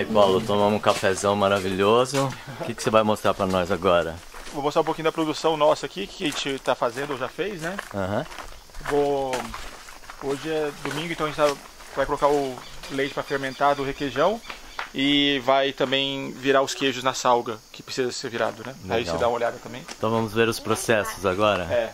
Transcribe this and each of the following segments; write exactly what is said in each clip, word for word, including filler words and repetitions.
Aí, Paulo, tomamos um cafezão maravilhoso. O que, que você vai mostrar pra nós agora? Vou mostrar um pouquinho da produção nossa aqui, que a gente tá fazendo ou já fez, né? Uhum. Vou... Hoje é domingo, então a gente tá... vai colocar o leite para fermentar do requeijão e vai também virar os queijos na salga, que precisa ser virado, né? Legal. Aí você dá uma olhada também. Então vamos ver os processos agora? É.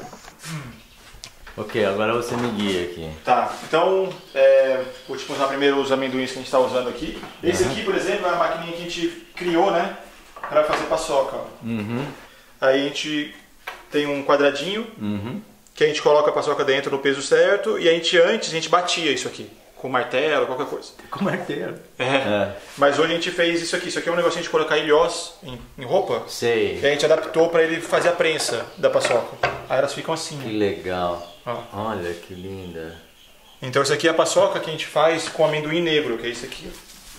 Ok, agora você me guia aqui. Tá, então é, vou te mostrar primeiro os amendoins que a gente está usando aqui. Esse aqui, por exemplo, é a maquininha que a gente criou, né? Para fazer paçoca. Uhum. Aí a gente tem um quadradinho, uhum. que a gente coloca a paçoca dentro no peso certo e a gente antes a gente batia isso aqui. Com martelo, qualquer coisa. Com martelo? É. é. Mas hoje a gente fez isso aqui. Isso aqui é um negocinho de colocar ilhós em, em roupa. Sei. E a gente adaptou para ele fazer a prensa da paçoca. Aí elas ficam assim. Que legal. Ó. Olha que linda. Então isso aqui é a paçoca que a gente faz com amendoim negro, que é isso aqui.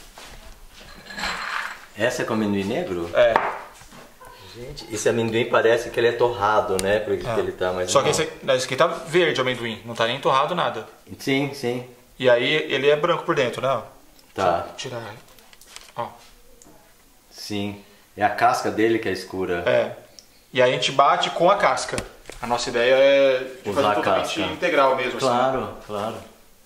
Essa é com amendoim negro? É. Gente, esse amendoim parece que ele é torrado, né? Porque É. ele tá mais... Só que esse, esse aqui tá verde o amendoim, não tá nem torrado nada. Sim, sim. E aí ele é branco por dentro, né? Tá. Deixa eu tirar. Ó. Sim. É a casca dele que é escura. É. E aí a gente bate com a casca. A nossa ideia é de Usar fazer a totalmente casca. integral mesmo. Claro, assim. claro.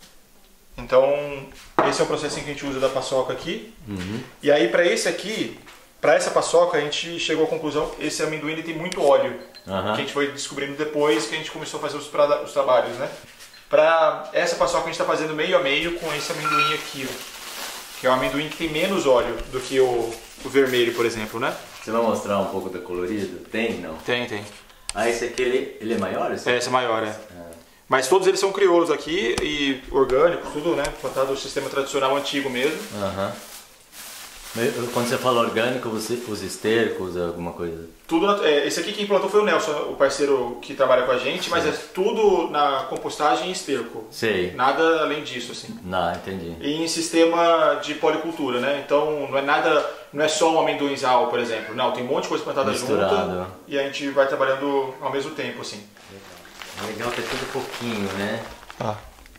Então, esse é o processinho que a gente usa da paçoca aqui. Uhum. E aí para esse aqui, para essa paçoca, a gente chegou à conclusão que esse amendoim ele tem muito óleo. Uhum. Que a gente foi descobrindo depois que a gente começou a fazer os, pra, os trabalhos, né? Para essa paçoca a gente está fazendo meio a meio com esse amendoim aqui, ó, que é um amendoim que tem menos óleo do que o, o vermelho, por exemplo, né? Você vai mostrar um pouco do colorido? Tem, não? Tem, tem. Ah, esse aqui, ele, ele é maior? Esse É, aqui? esse é maior, é. É. Mas todos eles são crioulos aqui e orgânicos, tudo, né? Plantado do sistema tradicional antigo mesmo. Aham. Quando você fala orgânico, você usa esterco, usa alguma coisa? Tudo, é, esse aqui quem plantou foi o Nelson, o parceiro que trabalha com a gente, mas é tudo na compostagem e esterco. Sei. Nada além disso, assim. Não, entendi. E em sistema de policultura, né? Então não é nada, não é só um amendoinzal, por exemplo. Não, tem um monte de coisa plantada Misturado. junto e a gente vai trabalhando ao mesmo tempo, assim. Legal, legal que é tudo pouquinho, né? Ah.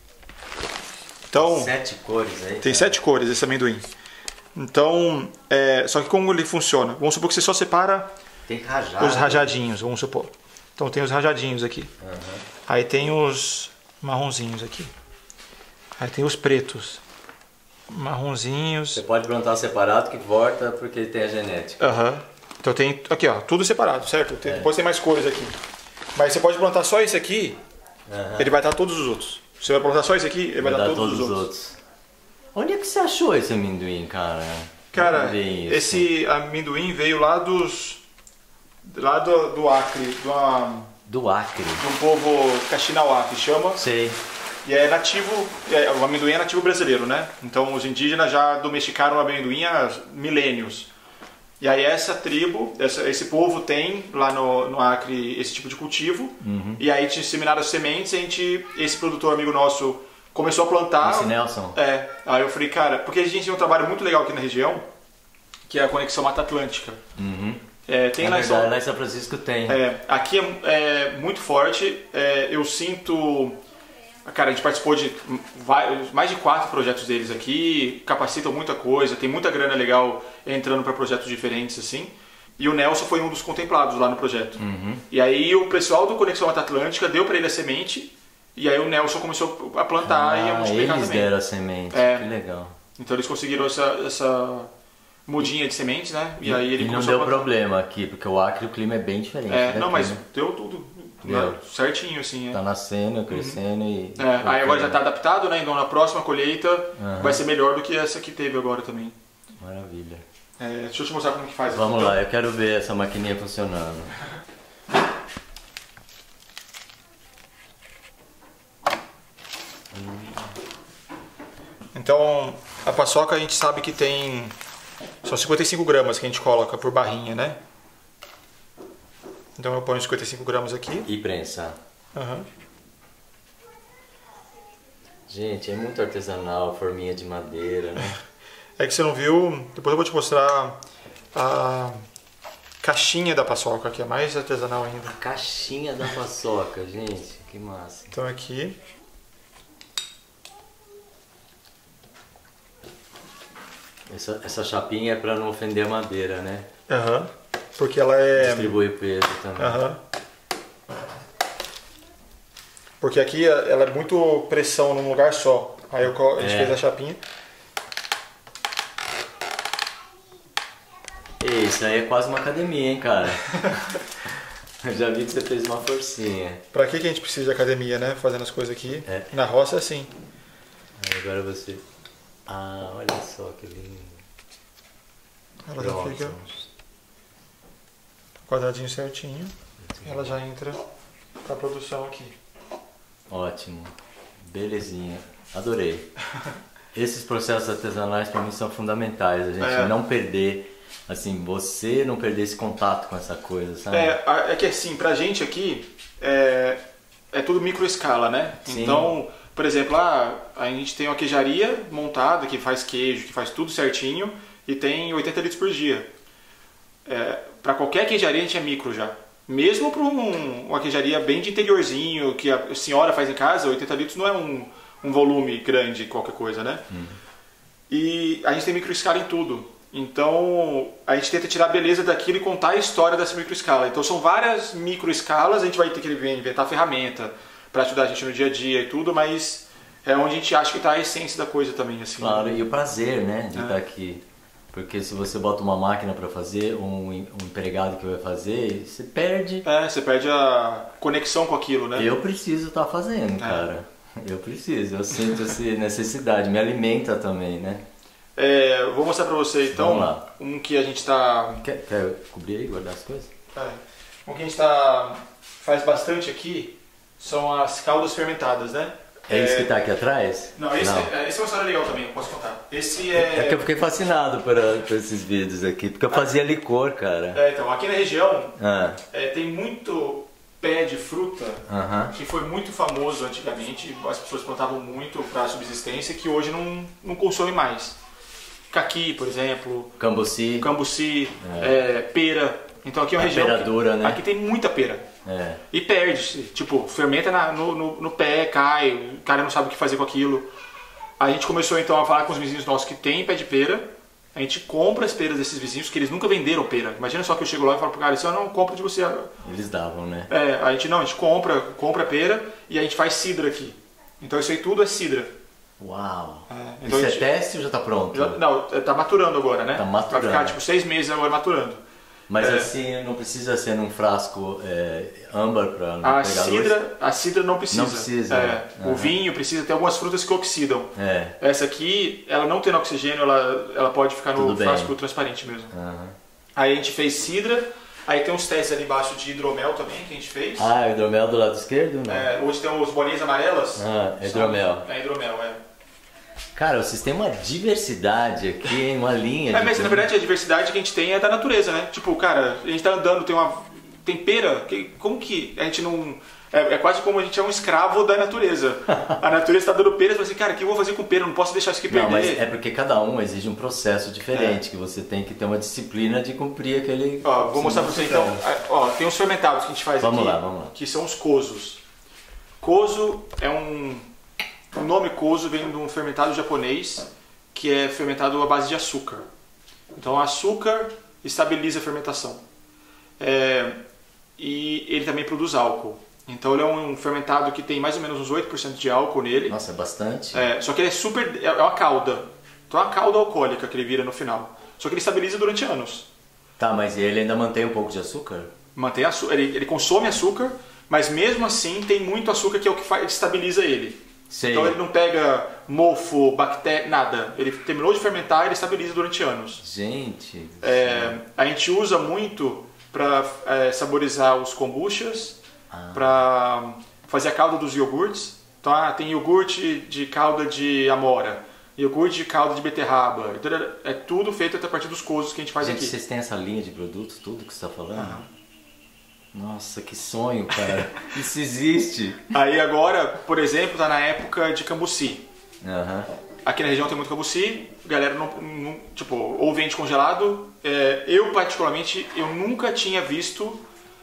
Então, Sete cores aí. tem cara. sete cores esse amendoim. Então, é, só que como ele funciona? Vamos supor que você só separa Tem rajado. os rajadinhos, vamos supor. Então tem os rajadinhos aqui. Uhum. Aí tem os marronzinhos aqui. Aí tem os pretos. Marronzinhos. Você pode plantar separado que volta porque tem a genética. Aham. Então tem aqui, ó, tudo separado, certo? Tem, É. Depois tem mais cores aqui. Mas você pode plantar só esse aqui, Uhum. ele vai dar todos os outros. Você vai plantar só esse aqui, ele vai, Vai dar, dar todos, todos os outros. outros. Onde é que você achou esse amendoim, cara? Cara, Onde vem isso? esse amendoim veio lá dos. lá do, do Acre, de, uma, Do Acre. de um povo Kaxinawá, que chama. Sei. E é nativo, é, o amendoim é nativo brasileiro, né? Então os indígenas já domesticaram o amendoim há milênios. E aí essa tribo, essa, esse povo tem lá no, no Acre esse tipo de cultivo. Uhum. E aí disseminaram as sementes e a gente, esse produtor amigo nosso começou a plantar. Esse Nelson? É. Aí eu falei, cara, porque a gente tem um trabalho muito legal aqui na região, que é a Conexão Mata Atlântica. Uhum. É, tem Na lá em São- verdade, lá em São Francisco tem. é, aqui é, é muito forte, é, eu sinto... Cara, a gente participou de vários- mais de quatro projetos deles aqui, capacitam muita coisa, tem muita grana legal entrando para projetos diferentes, assim. E o Nelson foi um dos contemplados lá no projeto. Uhum. E aí o pessoal do Conexão Mata Atlântica deu para ele a semente, e aí o Nelson começou a plantar e a Ah, multiplicar eles também. deram a semente. É. Que legal. Então eles conseguiram essa, essa mudinha de sementes, né? E, aí ele e não começou deu a plantar. problema aqui, porque o Acre o clima é bem diferente. É, daqui, não, mas né? deu tudo Deu. né, certinho, assim. É. Tá nascendo, crescendo e... É, aí agora já está adaptado, né? Então na próxima colheita Aham. vai ser melhor do que essa que teve agora também. Maravilha. É, deixa eu te mostrar como que faz. Vamos aqui, lá, eu quero ver essa maquininha funcionando. Então a paçoca a gente sabe que tem... São cinquenta e cinco gramas que a gente coloca por barrinha, né? Então eu ponho cinquenta e cinco gramas aqui. E prensar. Aham. Gente, é muito artesanal, forminha de madeira, né? É que você não viu, depois eu vou te mostrar a caixinha da paçoca, que é mais artesanal ainda. A caixinha da paçoca, gente, que massa. Então aqui... Essa, essa chapinha é pra não ofender a madeira, né? Aham. Uhum. Porque ela é... Distribui o peso também. Aham. Uhum. Porque aqui ela é muito pressão num lugar só. Aí eu, a gente é. fez a chapinha. Isso aí é quase uma academia, hein, cara? Eu já vi que você fez uma forcinha. Pra que, que a gente precisa de academia, né? Fazendo as coisas aqui. É. Na roça é assim. Aí agora você... Ah, olha só que lindo. Ela já fica quadradinho certinho. Ela já entra pra produção aqui. Ótimo. Belezinha. Adorei. Esses processos artesanais pra mim são fundamentais. A gente é. não perder... Assim, você não perder esse contato com essa coisa, sabe? É, é que assim, pra gente aqui, é, é tudo micro escala, né? Sim. Então, por exemplo, ah, a gente tem uma queijaria montada que faz queijo, que faz tudo certinho e tem oitenta litros por dia. É, pra qualquer queijaria a gente é micro já. Mesmo pra um, uma queijaria bem de interiorzinho, que a senhora faz em casa, oitenta litros não é um, um volume grande, qualquer coisa, né? Hum. E a gente tem micro escala em tudo. Então, a gente tenta tirar a beleza daquilo e contar a história dessa microescala. Então, são várias microescalas, a gente vai ter que inventar ferramenta para ajudar a gente no dia a dia e tudo, mas é onde a gente acha que está a essência da coisa também. Assim, claro, né? E o prazer, né, de é. estar aqui. Porque se você bota uma máquina para fazer, um, um empregado que vai fazer, você perde... É, você perde a conexão com aquilo, né? Eu preciso estar tá fazendo, cara. É. Eu preciso, eu sinto essa necessidade, me alimenta também, né? É, vou mostrar pra você então um que a gente tá... Quer, quer cobrir aí, guardar as coisas? É. Um que a gente tá... faz bastante aqui são as caldas fermentadas, né? É, é isso que tá aqui atrás? Não, esse, Não. É, esse é uma história legal também, eu posso contar. Esse é... É que eu fiquei fascinado por, por esses vídeos aqui, porque eu fazia licor, cara. É, então, aqui na região ah. é, tem muito pé de fruta uh-huh. que foi muito famoso antigamente, as pessoas plantavam muito pra subsistência, que hoje não, não consomem mais. Caqui, por exemplo. Cambuci. Cambuci, é. É, pera. Então aqui é uma a região. Pera dura, né? Aqui tem muita pera. É. E perde. Tipo, fermenta na, no, no, no pé, cai, o cara não sabe o que fazer com aquilo. A gente começou então a falar com os vizinhos nossos que tem pé de pera. A gente compra as peras desses vizinhos, que eles nunca venderam pera. Imagina só que eu chego lá e falo pro cara, assim, eu não compro de você. Eles davam, né? É, a gente não, a gente compra, compra a pera e a gente faz cidra aqui. Então isso aí tudo é cidra. Uau! É, então isso gente, é teste ou já tá pronto? Já, não, tá maturando agora, né? Tá maturando. Vai ficar tipo seis meses agora maturando. Mas é, assim, não precisa ser num frasco é, âmbar para não a pegar cidra, luz? A cidra não precisa. Não precisa. É, uhum. O vinho precisa, tem algumas frutas que oxidam. É. Essa aqui, ela não tem oxigênio, ela, ela pode ficar no Tudo frasco bem. transparente mesmo. Uhum. Aí a gente fez cidra, aí tem uns testes ali embaixo de hidromel também que a gente fez. Ah, hidromel do lado esquerdo? Não. É, hoje tem os bolinhas amarelas. Ah, é hidromel. É hidromel, é. Cara, vocês têm uma diversidade aqui, uma linha. É, mas de... na verdade a diversidade que a gente tem é da natureza, né? Tipo, cara, a gente tá andando, tem uma. Tem pera, que, como que a gente não. É, é quase como a gente é um escravo da natureza. A natureza tá dando pera e fala assim, cara, o que eu vou fazer com pera? Eu não posso deixar isso aqui perder. Não, mas é porque cada um exige um processo diferente, é. que você tem que ter uma disciplina de cumprir aquele. Ó, vou mostrar pra você então. Ó, tem os fermentados que a gente faz vamos aqui. Vamos lá, vamos lá. Que são os cosos. Coso é um. O nome coso vem de um fermentado japonês que é fermentado à base de açúcar. Então, o açúcar estabiliza a fermentação. É, e ele também produz álcool. Então, ele é um fermentado que tem mais ou menos uns oito por cento de álcool nele. Nossa, é bastante. É, só que ele é super... é uma calda. Então, é uma calda alcoólica que ele vira no final. Só que ele estabiliza durante anos. Tá, mas ele ainda mantém um pouco de açúcar? Mantém açúcar. Ele, ele consome açúcar, mas mesmo assim tem muito açúcar que é o que faz, estabiliza ele. Sei. Então ele não pega mofo, bactéria, nada. Ele terminou de fermentar e ele estabiliza durante anos. Gente. É, a gente usa muito para é, saborizar os kombuchas, ah. para fazer a calda dos iogurtes. Então ah, tem iogurte de calda de amora, iogurte de calda de beterraba. Então, é tudo feito a partir dos cosos que a gente faz gente, aqui. Vocês têm essa linha de produtos, tudo que você está falando? Ah. Nossa, que sonho, cara. Isso existe. Aí agora, por exemplo, tá na época de cambuci. Uhum. Aqui na região tem muito cambuci, a galera não, não, tipo, ou vende congelado. É, eu particularmente, eu nunca tinha visto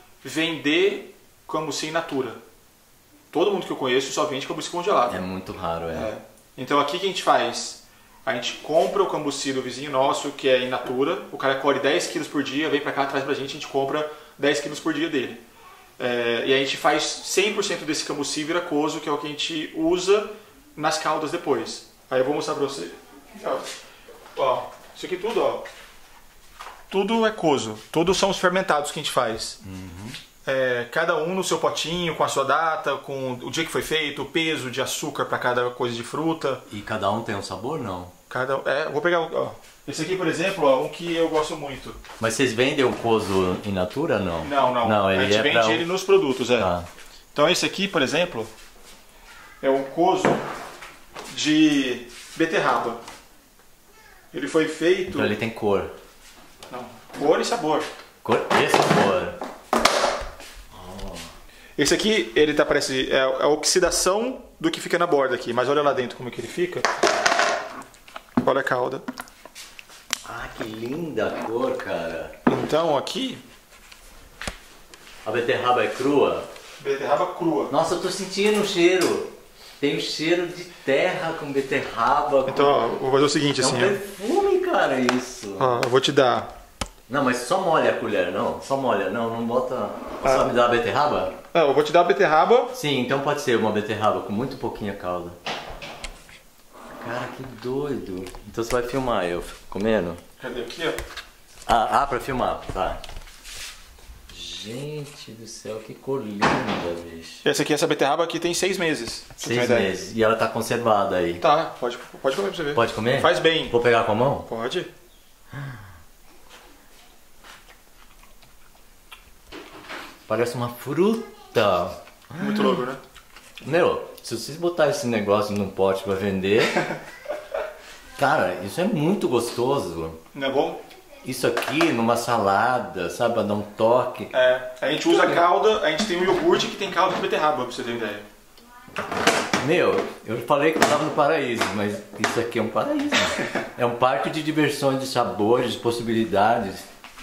vender cambuci in natura. Todo mundo que eu conheço só vende cambuci congelado. É muito raro, é. é. Então aqui que a gente faz? A gente compra o cambuci do vizinho nosso, que é in natura, o cara colhe dez quilos por dia, vem pra cá, traz pra gente, a gente compra dez quilos por dia dele. É, e a gente faz cem por cento desse cambuci viracoso, que é o que a gente usa nas caldas depois. Aí eu vou mostrar pra você. Ó, ó, isso aqui tudo, ó. Tudo é coso. Todos são os fermentados que a gente faz. Uhum. É, cada um no seu potinho, com a sua data, com o dia que foi feito, o peso de açúcar para cada coisa de fruta. E cada um tem um sabor, não? Cada, é, vou pegar, ó. Esse aqui, por exemplo, ó, um que eu gosto muito. Mas vocês vendem o coso in natura, não? Não, não. não ele a gente é vende pra... ele nos produtos, é. Ah. Então esse aqui, por exemplo, é um coso de beterraba. Ele foi feito... Então ele tem cor. Não, cor e sabor. Cor e sabor. Esse aqui, ele tá parece é a oxidação do que fica na borda aqui, mas olha lá dentro como é que ele fica. Olha a calda. Ah, que linda a cor, cara. Então aqui... A beterraba é crua? Beterraba crua. Nossa, eu tô sentindo o cheiro. Tem o cheiro de terra com beterraba. Com... Então, ó, vou fazer o seguinte, é assim... É um perfume, cara, isso. Ó, eu vou te dar... Não, mas só molha a colher, não? Só molha, não, não bota... Só ah. me dá a beterraba? Não, eu vou te dar a beterraba. Sim, então pode ser uma beterraba com muito pouquinha calda. Cara, que doido. Então você vai filmar eu comendo? Cadê? Aqui, ó. Ah, ah, pra filmar, tá. Gente do céu, que cor linda, bicho. Essa aqui, essa beterraba aqui tem seis meses. Seis meses. E ela tá conservada aí. Tá, pode, pode comer pra você ver. Pode comer? Faz bem. Vou pegar com a mão? Pode. Parece uma fruta. Muito louco, né? Meu, se vocês botarem esse negócio num pote pra vender... Cara, isso é muito gostoso. Não é bom? Isso aqui numa salada, sabe? Pra dar um toque. É, a gente usa calda, a gente tem um iogurte que tem calda de beterraba, pra você ter ideia. Meu, eu falei que eu tava no paraíso, mas isso aqui é um paraíso. É um parque de diversões, de sabores, de possibilidades.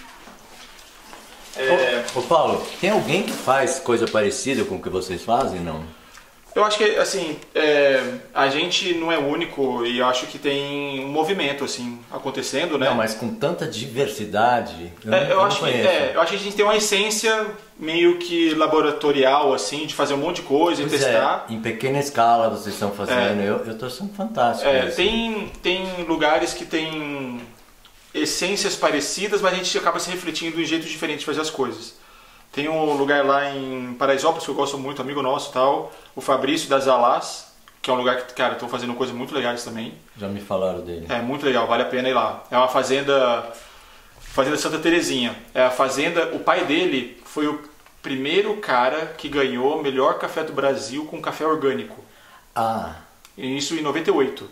É... Ô, ô Paulo, tem alguém que faz coisa parecida com o que vocês fazem, não? Eu acho que, assim, é, a gente não é único e eu acho que tem um movimento, assim, acontecendo, né? Não, mas com tanta diversidade, eu, é, eu, eu acho não que, conheço. é, eu acho que a gente tem uma essência meio que laboratorial, assim, de fazer um monte de coisa Pois e testar. É, em pequena escala vocês estão fazendo, É. eu, eu tô achando fantástico É, isso. tem, tem lugares que tem essências parecidas, mas a gente acaba se refletindo em jeitos diferentes de fazer as coisas. Tem um lugar lá em Paraisópolis que eu gosto muito, amigo nosso e tal, o Fabrício das Alás, que é um lugar que, cara, estão fazendo coisas muito legais também. Já me falaram dele. É muito legal, vale a pena ir lá. É uma fazenda, fazenda Santa Terezinha. É a fazenda, o pai dele foi o primeiro cara que ganhou o melhor café do Brasil com café orgânico. Ah. Isso em noventa e oito.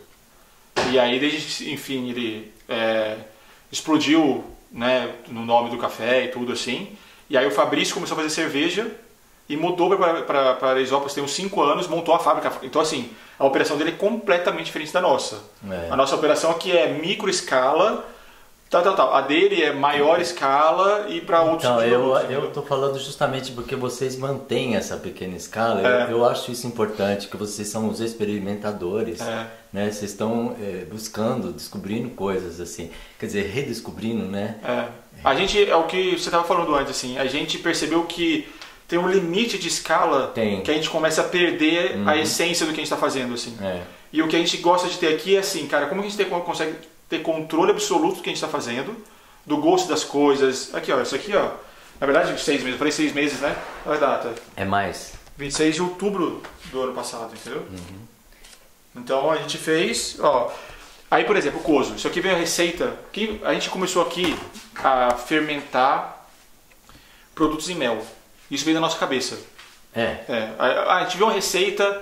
E aí, desde, enfim, ele é, explodiu, né, no nome do café e tudo assim. E aí o Fabrício começou a fazer cerveja e mudou para Paraisópolis tem uns cinco anos, montou a fábrica. Então assim, a operação dele é completamente diferente da nossa. É. A nossa operação aqui é micro escala, tal, tal, tal. A dele é maior escala e para outros Então, eu, produtos. eu tô falando justamente porque vocês mantêm essa pequena escala. É. Eu, eu acho isso importante, que vocês são os experimentadores. É. Né? Vocês estão é, buscando, descobrindo coisas assim. Quer dizer, redescobrindo, né? É. A gente, é o que você estava falando antes, assim, a gente percebeu que tem um limite de escala Tem. que a gente começa a perder Uhum. a essência do que a gente está fazendo, assim. É. E o que a gente gosta de ter aqui é assim, cara, como a gente tem, consegue ter controle absoluto do que a gente está fazendo, do gosto das coisas. Aqui, ó, isso aqui, ó, na verdade, seis meses, eu falei seis meses, né? Olha a data. É mais? vinte e seis de outubro do ano passado, entendeu? Uhum. Então a gente fez, ó... Aí, por exemplo, o coso. Isso aqui veio a receita que a gente começou aqui a fermentar produtos em mel. Isso veio da nossa cabeça. É. É, a, a gente viu uma receita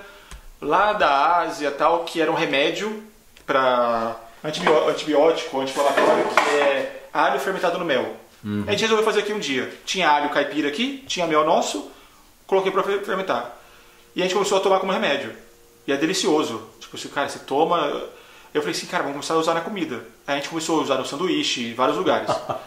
lá da Ásia tal, que era um remédio para antibiótico, anti-inflamatório, que é alho fermentado no mel. Uhum. A gente resolveu fazer aqui um dia. Tinha alho caipira aqui, tinha mel nosso, coloquei para fermentar. E a gente começou a tomar como remédio. E é delicioso. Tipo assim, cara, você toma... Eu falei assim, cara, vamos começar a usar na comida. Aí a gente começou a usar no sanduíche, em vários lugares.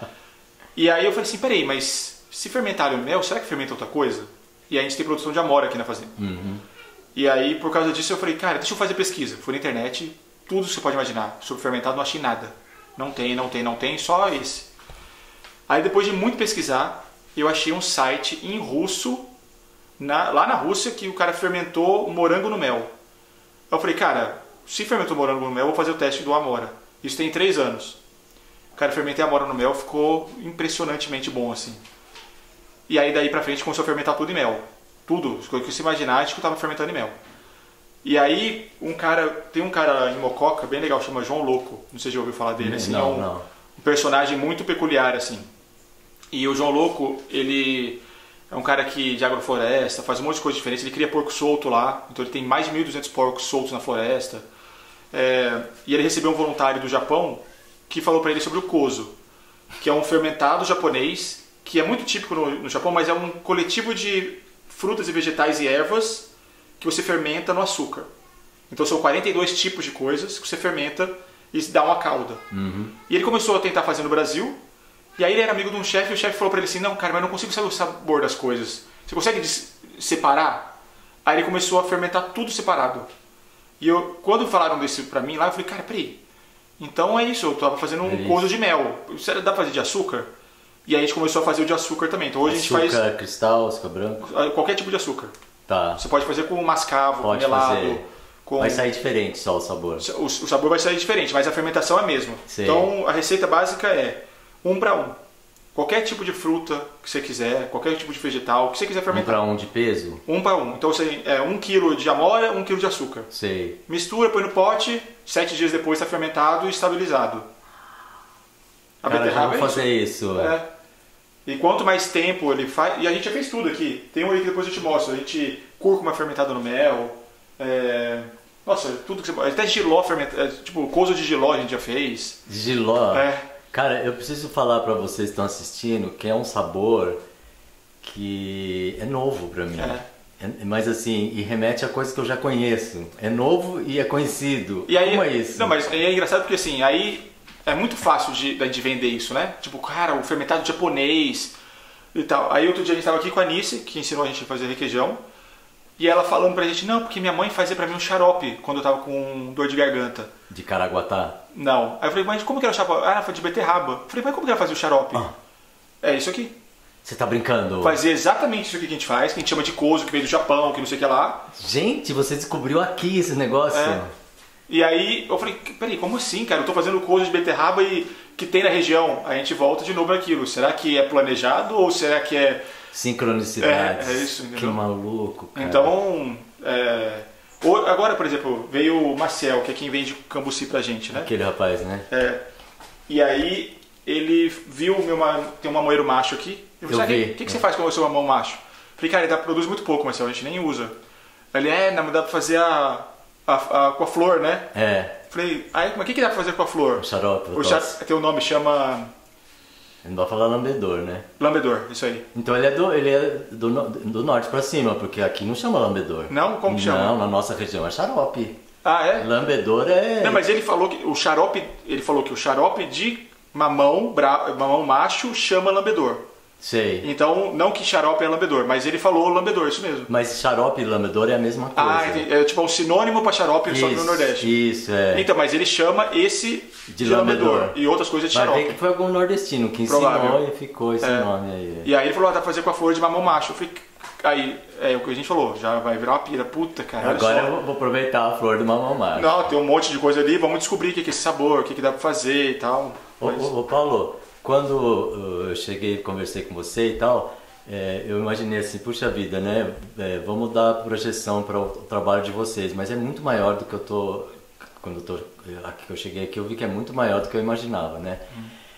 E aí eu falei assim, peraí, mas se fermentar alho e mel, será que fermenta outra coisa? E aí a gente tem produção de amora aqui na fazenda. Uhum. E aí, por causa disso, eu falei, cara, deixa eu fazer pesquisa. Fui na internet, tudo que você pode imaginar. Sobre fermentado não achei nada. Não tem, não tem, não tem, só esse. Aí depois de muito pesquisar, eu achei um site em russo, na, lá na Rússia, que o cara fermentou morango no mel. Eu falei, cara, se fermentou morango no mel, eu vou fazer o teste do Amora. Isso tem três anos. Cara, fermentei a Amora no mel, ficou impressionantemente bom, assim. E aí daí pra frente começou a fermentar tudo em mel. Tudo, o que você imaginar, acho que eu tava fermentando em mel. E aí, um cara, tem um cara em Mococa, bem legal, chama João Louco. Não sei se já ouviu falar dele. Assim, não, é um, não. um personagem muito peculiar, assim. E o João Louco, ele é um cara que de agrofloresta, faz um monte de coisa diferente. Ele cria porco solto lá, então ele tem mais de mil e duzentos porcos soltos na floresta. É, e ele recebeu um voluntário do Japão que falou pra ele sobre o kozo, que é um fermentado japonês, que é muito típico no, no Japão, mas é um coletivo de frutas e vegetais e ervas que você fermenta no açúcar. Então são quarenta e dois tipos de coisas que você fermenta e dá uma calda. Uhum. E ele começou a tentar fazer no Brasil, e aí ele era amigo de um chefe, e o chefe falou pra ele assim, não, cara, mas eu não consigo saber o sabor das coisas. Você consegue separar? Aí ele começou a fermentar tudo separado. E eu, quando falaram desse pra mim lá, eu falei, cara, peraí, então é isso, eu tava fazendo um é cozo de mel. Isso dá pra fazer de açúcar? E aí a gente começou a fazer o de açúcar também. Então hoje açúcar, a gente faz... Açúcar cristal, açúcar branco? Qualquer tipo de açúcar. Tá. Você pode fazer com mascavo, pode com melado. Fazer. Com... Vai sair diferente só o sabor. O, o sabor vai sair diferente, mas a fermentação é a mesma. Sei. Então a receita básica é um para um. Qualquer tipo de fruta que você quiser, qualquer tipo de vegetal que você quiser fermentar. Um para um de peso? Um para um. Então você é um quilo de amora, um quilo de açúcar. Sei. Mistura, põe no pote, sete dias depois está fermentado e estabilizado. A Cara, já vou fazer isso. isso. É. E quanto mais tempo ele faz... E a gente já fez tudo aqui. Tem um aí que depois eu te mostro. A gente cúrcuma fermentada no mel. É... Nossa, tudo que você pode... Até giló fermentado. Tipo, coisa de giló a gente já fez. Giló? É. Cara, eu preciso falar pra vocês que estão assistindo que é um sabor que é novo pra mim. É. É, mas assim, e remete a coisas que eu já conheço. É novo e é conhecido. E aí, como é isso? Não, mas é engraçado porque assim, aí... É muito fácil de, de vender isso, né? Tipo, cara, o fermentado japonês e tal. Aí outro dia a gente estava aqui com a Nice, que ensinou a gente a fazer requeijão. E ela falando pra gente, não, porque minha mãe fazia pra mim um xarope quando eu tava com dor de garganta. De caraguatá? Não. Aí eu falei, mas como que era o xarope? Ah, foi de beterraba. Eu falei, mas como que ela fazia o xarope? Ah. É isso aqui. Você tá brincando? Fazer exatamente isso aqui que a gente faz, que a gente chama de kozo, que veio do Japão, que não sei o que lá. Gente, você descobriu aqui esse negócio? É. E aí eu falei, peraí, como assim, cara? Eu tô fazendo coisa de beterraba e que tem na região. Aí a gente volta de novo naquilo. Será que é planejado ou será que é... Sincronicidades. É, é isso, entendeu? Que maluco, cara. Então, é... agora, por exemplo, veio o Marcel, que é quem vende Cambuci pra gente, né? Aquele rapaz, né? É. E aí ele viu meu ma... tem um mamoeiro macho aqui. Eu falei, o que, que, que você faz com o seu mamão macho? Eu falei, cara, ele dá, produz muito pouco, Marcel, a gente nem usa. Ele, é, não, dá pra fazer a... A, a, com a flor, né? É. Falei, aí, mas o que, que dá pra fazer com a flor? O xarope. O xarope tem um nome, chama... Não vai falar lambedor, né? Lambedor, isso aí. Então ele é do, ele é do, do norte pra cima, porque aqui não chama lambedor. Não? Como que chama? Não, na nossa região é xarope. Ah, é? Lambedor é... Não, mas ele falou que o xarope, ele falou que o xarope de mamão, bra, mamão macho chama lambedor. Sei. Então, não que xarope é lambedor, mas ele falou lambedor, isso mesmo. Mas xarope e lambedor é a mesma coisa. Ah, é tipo um sinônimo para xarope isso, só que no Nordeste. Isso, é. Então, mas ele chama esse de, de lambedor. lambedor e outras coisas de xarope. Vai ver que foi algum nordestino que ensinou Provável. E ficou esse é. nome aí. E aí ele falou, ah, dá pra fazer com a flor de mamão macho. Eu falei, aí, é o que a gente falou, já vai virar uma pira. Puta, cara. Agora eu vou aproveitar a flor do mamão macho. Não, tem um monte de coisa ali, vamos descobrir o que é esse sabor, o que, que dá pra fazer e tal. Ô, mas... ô, ô Paulo, quando eu cheguei e conversei com você e tal, é, eu imaginei assim, puxa vida, né? É, vamos dar projeção para o trabalho de vocês, mas é muito maior do que eu tô. Quando eu tô aqui que eu cheguei aqui, eu vi que é muito maior do que eu imaginava, né? Hum.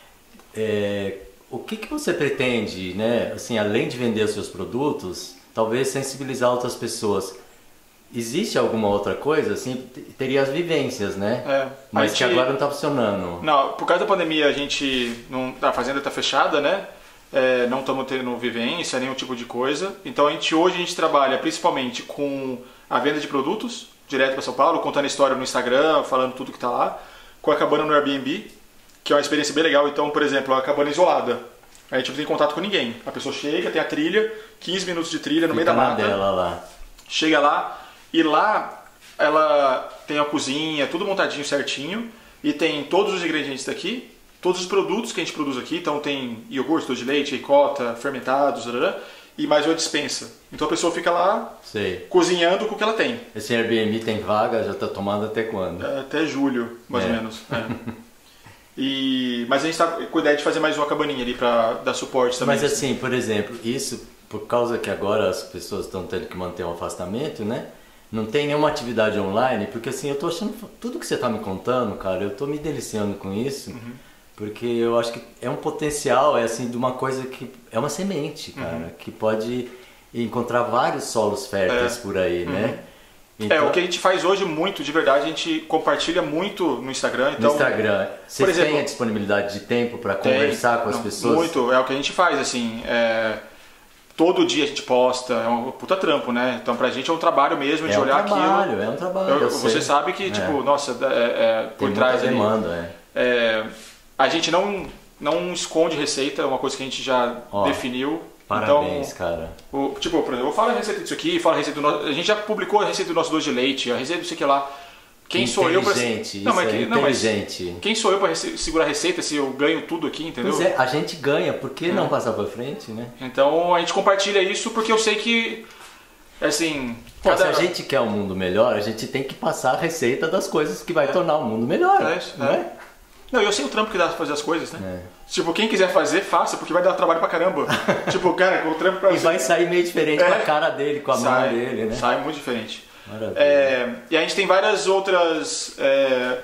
É, o que que você pretende, né? Assim, além de vender os seus produtos, talvez sensibilizar outras pessoas. Existe alguma outra coisa? Assim, teria as vivências, né? É, mas gente... que agora não está funcionando. Não, por causa da pandemia a gente não, a fazenda está fechada, né? É, não estamos tendo vivência, nenhum tipo de coisa. Então a gente hoje a gente trabalha principalmente com a venda de produtos direto para São Paulo, contando história no Instagram, falando tudo que está lá, com a cabana no Airbnb, que é uma experiência bem legal. Então, por exemplo, a cabana isolada. A gente não tem contato com ninguém. A pessoa chega, tem a trilha, quinze minutos de trilha no Fica meio da na mata. Dela lá. Chega lá. E lá ela tem a cozinha, tudo montadinho certinho, e tem todos os ingredientes daqui, todos os produtos que a gente produz aqui, então tem iogurte, doce de leite, ricota, fermentados, e mais uma dispensa. Então a pessoa fica lá Sei. cozinhando com o que ela tem. Esse Airbnb tem vaga, já está tomado até quando? Até julho, mais é. ou menos. É. E, mas a gente está com a ideia de fazer mais uma cabaninha ali para dar suporte também. Mas assim, por exemplo, isso por causa que agora as pessoas estão tendo que manter um afastamento, né? Não tem nenhuma atividade online, porque assim, eu tô achando tudo que você está me contando, cara, eu tô me deliciando com isso, uhum. porque eu acho que é um potencial, é assim, de uma coisa que é uma semente, cara, uhum. que pode encontrar vários solos férteis é. por aí, uhum. né? Então, é, o que a gente faz hoje muito, de verdade, a gente compartilha muito no Instagram. Então, no Instagram, você tem a disponibilidade de tempo para conversar com as não, pessoas? Muito, é o que a gente faz, assim, é, todo dia a gente posta, é um puta trampo, né? Então pra gente é um trabalho mesmo de é um olhar trabalho, aquilo. É um trabalho, eu, eu Você sei. sabe que, tipo, é. nossa, é, é, por tem trás muita ali, demanda, é. é, a gente não, não esconde receita, é uma coisa que a gente já Ó, definiu. Parabéns, então, cara. O, tipo, por exemplo, eu falo a receita disso aqui, falo a receita do nosso, a gente já publicou a receita do nosso doce de leite, a receita do sei que lá. Quem sou eu para não, mas, é não, mas quem sou eu para segurar a receita se eu ganho tudo aqui, entendeu? Pois é, a gente ganha, por que é. não passar para frente, né? Então a gente compartilha isso porque eu sei que assim, Pô, cada... se a gente quer um mundo melhor, a gente tem que passar a receita das coisas que vai é. tornar o mundo melhor, é isso, não é? é? Não, eu sei o trampo que dá pra fazer as coisas, né? É. Tipo, quem quiser fazer, faça, porque vai dar trabalho pra caramba. Tipo, cara, o trampo pra E vai sair meio diferente é. com a cara dele, com a sai, mão dele, né? Sai muito diferente. Maravilha. É, e a gente tem várias outras é,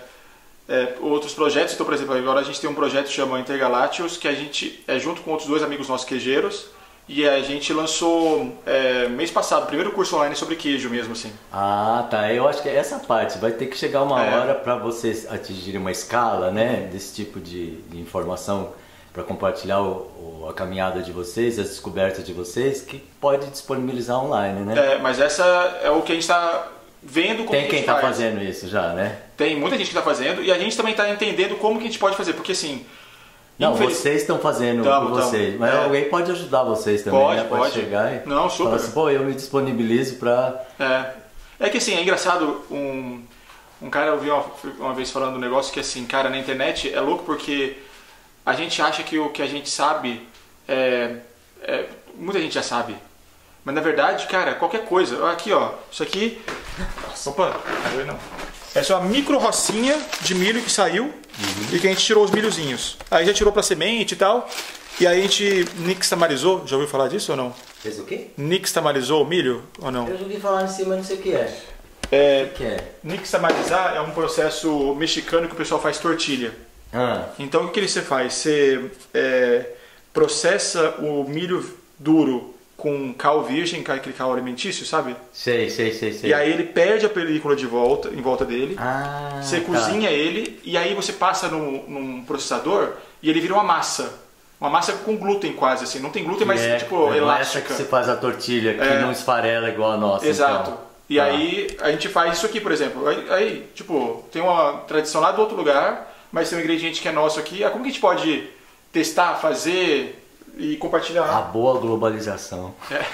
é, outros projetos. Então, por exemplo, agora a gente tem um projeto que chama Intergalácticos, que a gente é junto com outros dois amigos nossos queijeiros. E a gente lançou é, mês passado o primeiro curso online sobre queijo mesmo, assim. Ah, tá. Eu acho que essa parte vai ter que chegar uma é. hora para vocês atingirem uma escala, né, desse tipo de, de informação para compartilhar o, o, a caminhada de vocês, as descobertas de vocês, que pode disponibilizar online, né? É, mas essa é o que a gente está vendo como Tem que quem está fazendo isso já, né? Tem muita gente que está fazendo e a gente também está entendendo como que a gente pode fazer, porque assim... Não, Infeliz... vocês estão fazendo tamo, por vocês, tamo. mas é. alguém pode ajudar vocês também, pode, né? Pode, pode chegar e Não, super. falar assim, pô, eu me disponibilizo pra... É, é que assim, é engraçado, um, um cara, eu vi uma, uma vez falando um negócio que assim, cara, na internet é louco porque a gente acha que o que a gente sabe, é, é, muita gente já sabe, mas na verdade, cara, qualquer coisa, aqui ó, isso aqui, nossa, opa, não. Essa é uma micro rocinha de milho que saiu uhum. e que a gente tirou os milhozinhos. Aí já tirou pra semente e tal. E aí a gente nixtamalizou. Já ouviu falar disso ou não? Fez o quê? Nixtamalizou o milho ou não? Eu já ouvi falar em cima, não sei o que é. É, o que é? Nixtamalizar é um processo mexicano que o pessoal faz tortilha. Ah. Então o que você faz? Você é, processa o milho duro com cal virgem, aquele cal alimentício, sabe? Sei, sei, sei, sei. E aí ele perde a película de volta, em volta dele. Ah, você tá. cozinha ele e aí você passa no, num processador e ele vira uma massa. Uma massa com glúten quase, assim. Não tem glúten, mas é, tipo é elástica. Essa que você faz a tortilha, que é. não esfarela igual a nossa. Exato. Então. E ah. aí a gente faz isso aqui, por exemplo. Aí, aí, tipo, tem uma tradição lá do outro lugar, mas tem um ingrediente que é nosso aqui. Ah, como que a gente pode testar, fazer e compartilhar? A boa globalização. É.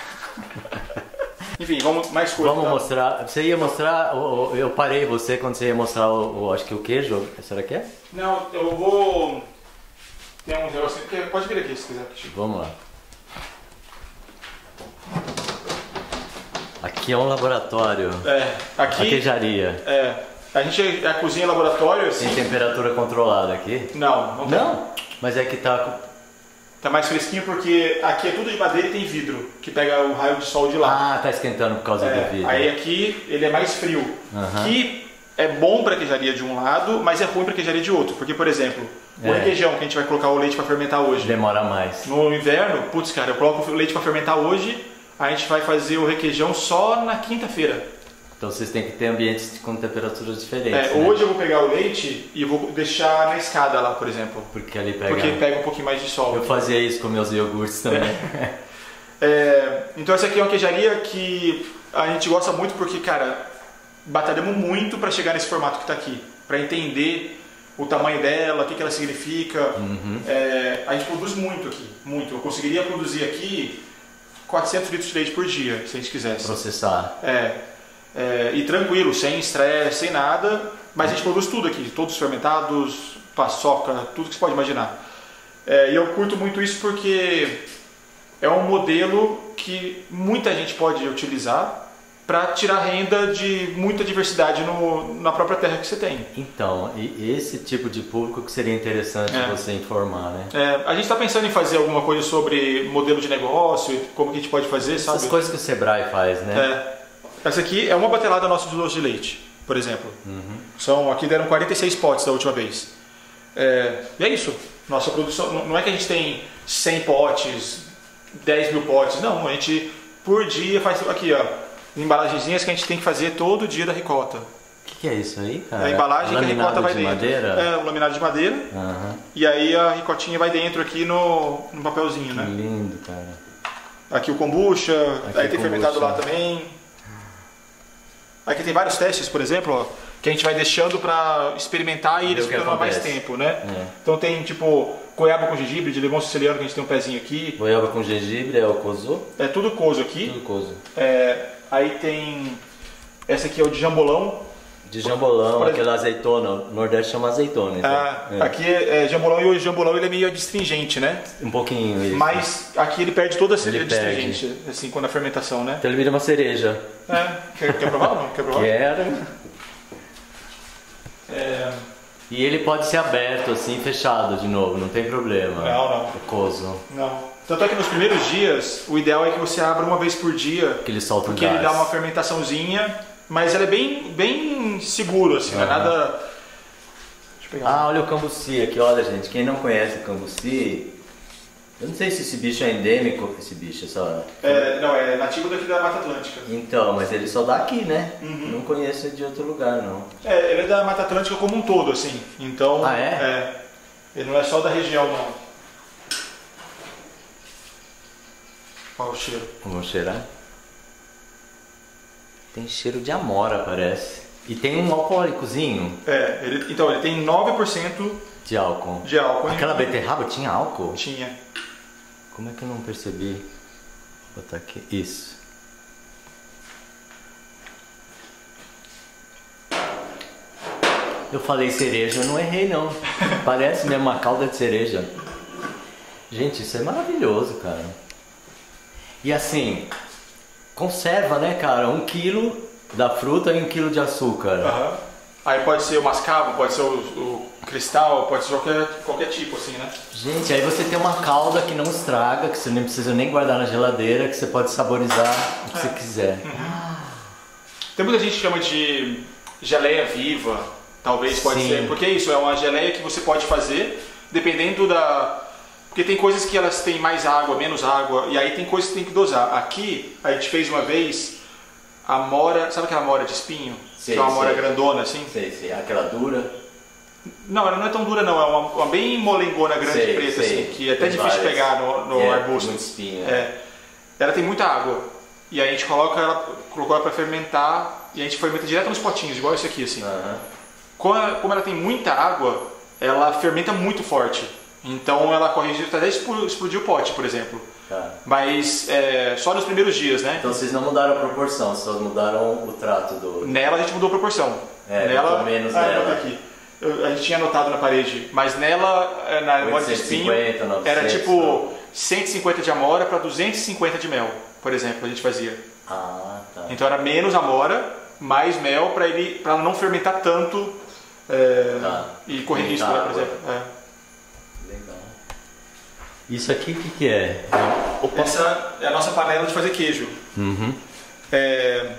Enfim, vamos mais coisas. Vamos tá? mostrar. Você ia mostrar. Eu parei você quando você ia mostrar o, o acho que o queijo. Será que é? Não, eu vou. Tem um negocinho. Pode vir aqui se quiser. Vamos lá. Aqui é um laboratório. É, aqui. A queijaria. É. A gente é a cozinha laboratório assim. Tem temperatura controlada aqui? Não, não tem. Não? Mas é que tá. Tá mais fresquinho porque aqui é tudo de madeira e tem vidro, que pega o raio de sol de lá. Ah, tá esquentando por causa é, do vidro. Aí aqui ele é mais frio, uhum. que é bom para queijaria de um lado, mas é ruim para queijaria de outro. Porque, por exemplo, o é. requeijão que a gente vai colocar o leite para fermentar hoje. Demora mais. No inverno, putz, cara, eu coloco o leite para fermentar hoje, a gente vai fazer o requeijão só na quinta-feira. Então vocês têm que ter ambientes com temperaturas diferentes. É, né? Hoje eu vou pegar o leite e vou deixar na escada lá, por exemplo. Porque ali pega. Porque pega um pouquinho mais de sol. Eu fazia isso com meus iogurtes também. É. É, então essa aqui é uma queijaria que a gente gosta muito porque, cara, batalhamos muito para chegar nesse formato que está aqui, para entender o tamanho dela, o que, que ela significa. Uhum. É, a gente produz muito aqui, muito. Eu conseguiria produzir aqui quatrocentos litros de leite por dia, se a gente quisesse. Processar. É. É, e tranquilo, sem estresse, sem nada, mas a gente produz tudo aqui, todos os fermentados, paçoca, tudo que você pode imaginar. É, e eu curto muito isso porque é um modelo que muita gente pode utilizar para tirar renda de muita diversidade no, na própria terra que você tem. Então, e esse tipo de público que seria interessante é. você informar, né? É, a gente está pensando em fazer alguma coisa sobre modelo de negócio e como que a gente pode fazer, sabe? Essas coisas que o Sebrae faz, né? É. Essa aqui é uma batelada nossa de doce de leite, por exemplo. Uhum. São, aqui deram quarenta e seis potes da última vez. É, e é isso. Nossa produção, não é que a gente tem cem potes, dez mil potes. Não, a gente por dia faz aqui, ó. Embalagenzinhas que a gente tem que fazer todo dia da ricota. O que, que é isso aí, cara? A embalagem laminado que a ricota vai de dentro. Madeira? É, o laminado de madeira. Uhum. E aí a ricotinha vai dentro aqui no, no papelzinho, que né? lindo, cara. Aqui o kombucha, aqui aí tem kombucha. Fermentado lá também. Aqui tem vários testes, por exemplo, ó, que a gente vai deixando para experimentar e eles ficam há mais tempo, né? É. Então tem tipo goiaba com gengibre, de limão siciliano, que a gente tem um pezinho aqui. Goiaba com gengibre é o cozo? É tudo cozo aqui. Tudo cozo. É, aí tem... Essa aqui é o de jambolão. De jambolão, aquela azeitona. O Nordeste chama azeitona. Então. Ah, é. Aqui é, é jambolão e o jambolão ele é meio adstringente, né? Um pouquinho isso. Mas aqui ele perde toda a ele adstringente, perde. assim, quando a fermentação, né? Então ele vira uma cereja. É, quer, quer provar ou não? Quer provar? Quero. É... E ele pode ser aberto assim, fechado de novo, não tem problema. Não, não. O cozo. Não. Tanto é que nos primeiros dias, o ideal é que você abra uma vez por dia. Que ele solta porque um gás. Ele dá uma fermentaçãozinha, mas ela é bem, bem seguro, assim, uhum. Não é nada... Deixa eu pegar. Ah, olha o cambuci aqui, olha gente, quem não conhece o cambuci, eu não sei se esse bicho é endêmico, esse bicho, é só... É, não, é nativo daqui da Mata Atlântica. Então, mas ele só dá aqui, né? Uhum. Não conheço de outro lugar, não. É, ele é da Mata Atlântica como um todo, assim, então... Ah, é? É, ele não é só da região, não. Olha o cheiro. Vamos cheirar? Tem cheiro de amora, parece. E tem um alcoólicozinho. É, ele, então ele tem nove por cento de álcool. De álcool. Aquela beterraba tinha álcool? Tinha. Como é que eu não percebi? Vou botar aqui. Isso. Eu falei cereja, eu não errei não. Parece mesmo uma calda de cereja. Gente, isso é maravilhoso, cara. E assim, conserva, né, cara? Um quilo da fruta e um quilo de açúcar. Uhum. Aí pode ser o mascavo, pode ser o, o cristal, pode ser qualquer, qualquer tipo, assim, né? Gente, aí você tem uma calda que não estraga, que você nem precisa nem guardar na geladeira, que você pode saborizar o que é. você quiser. Uhum. Tem muita gente que chama de geleia viva, talvez pode Sim. ser. Porque é isso, é uma geleia que você pode fazer dependendo da... Porque tem coisas que elas têm mais água, menos água, e aí tem coisas que tem que dosar. Aqui, a gente fez uma vez a amora, sabe aquela amora de espinho? Sei, que é uma amora sei. grandona, assim? Sei, sei. Aquela dura? Não, ela não é tão dura não, é uma, uma bem molengona grande sei, preta, sei. assim, que é até tem difícil várias. pegar no, no é, arbusto. Muito espinho. É. Ela tem muita água, e aí a gente coloca ela, colocou ela para fermentar, e a gente fermenta direto nos potinhos, igual esse aqui, assim. Uhum. Como, ela, como ela tem muita água, ela fermenta muito forte. Então ela corre risco até explodir o pote, por exemplo. Tá. Mas é, só nos primeiros dias, né? Então vocês não mudaram a proporção, só mudaram o trato do... Nela a gente mudou a proporção. É, nela, menos ah, nela. Aqui. Eu, a gente tinha anotado na parede, mas nela, na amora de espinho, novecentos, era tipo cento e cinquenta de amora para duzentos e cinquenta de mel, por exemplo, a gente fazia. Ah, tá. Então era menos amora, mais mel para ele para não fermentar tanto é, tá. e correr risco, né, por exemplo. É. Legal. Isso aqui o que, que é? Opa. Essa é a nossa panela de fazer queijo. Uhum. É...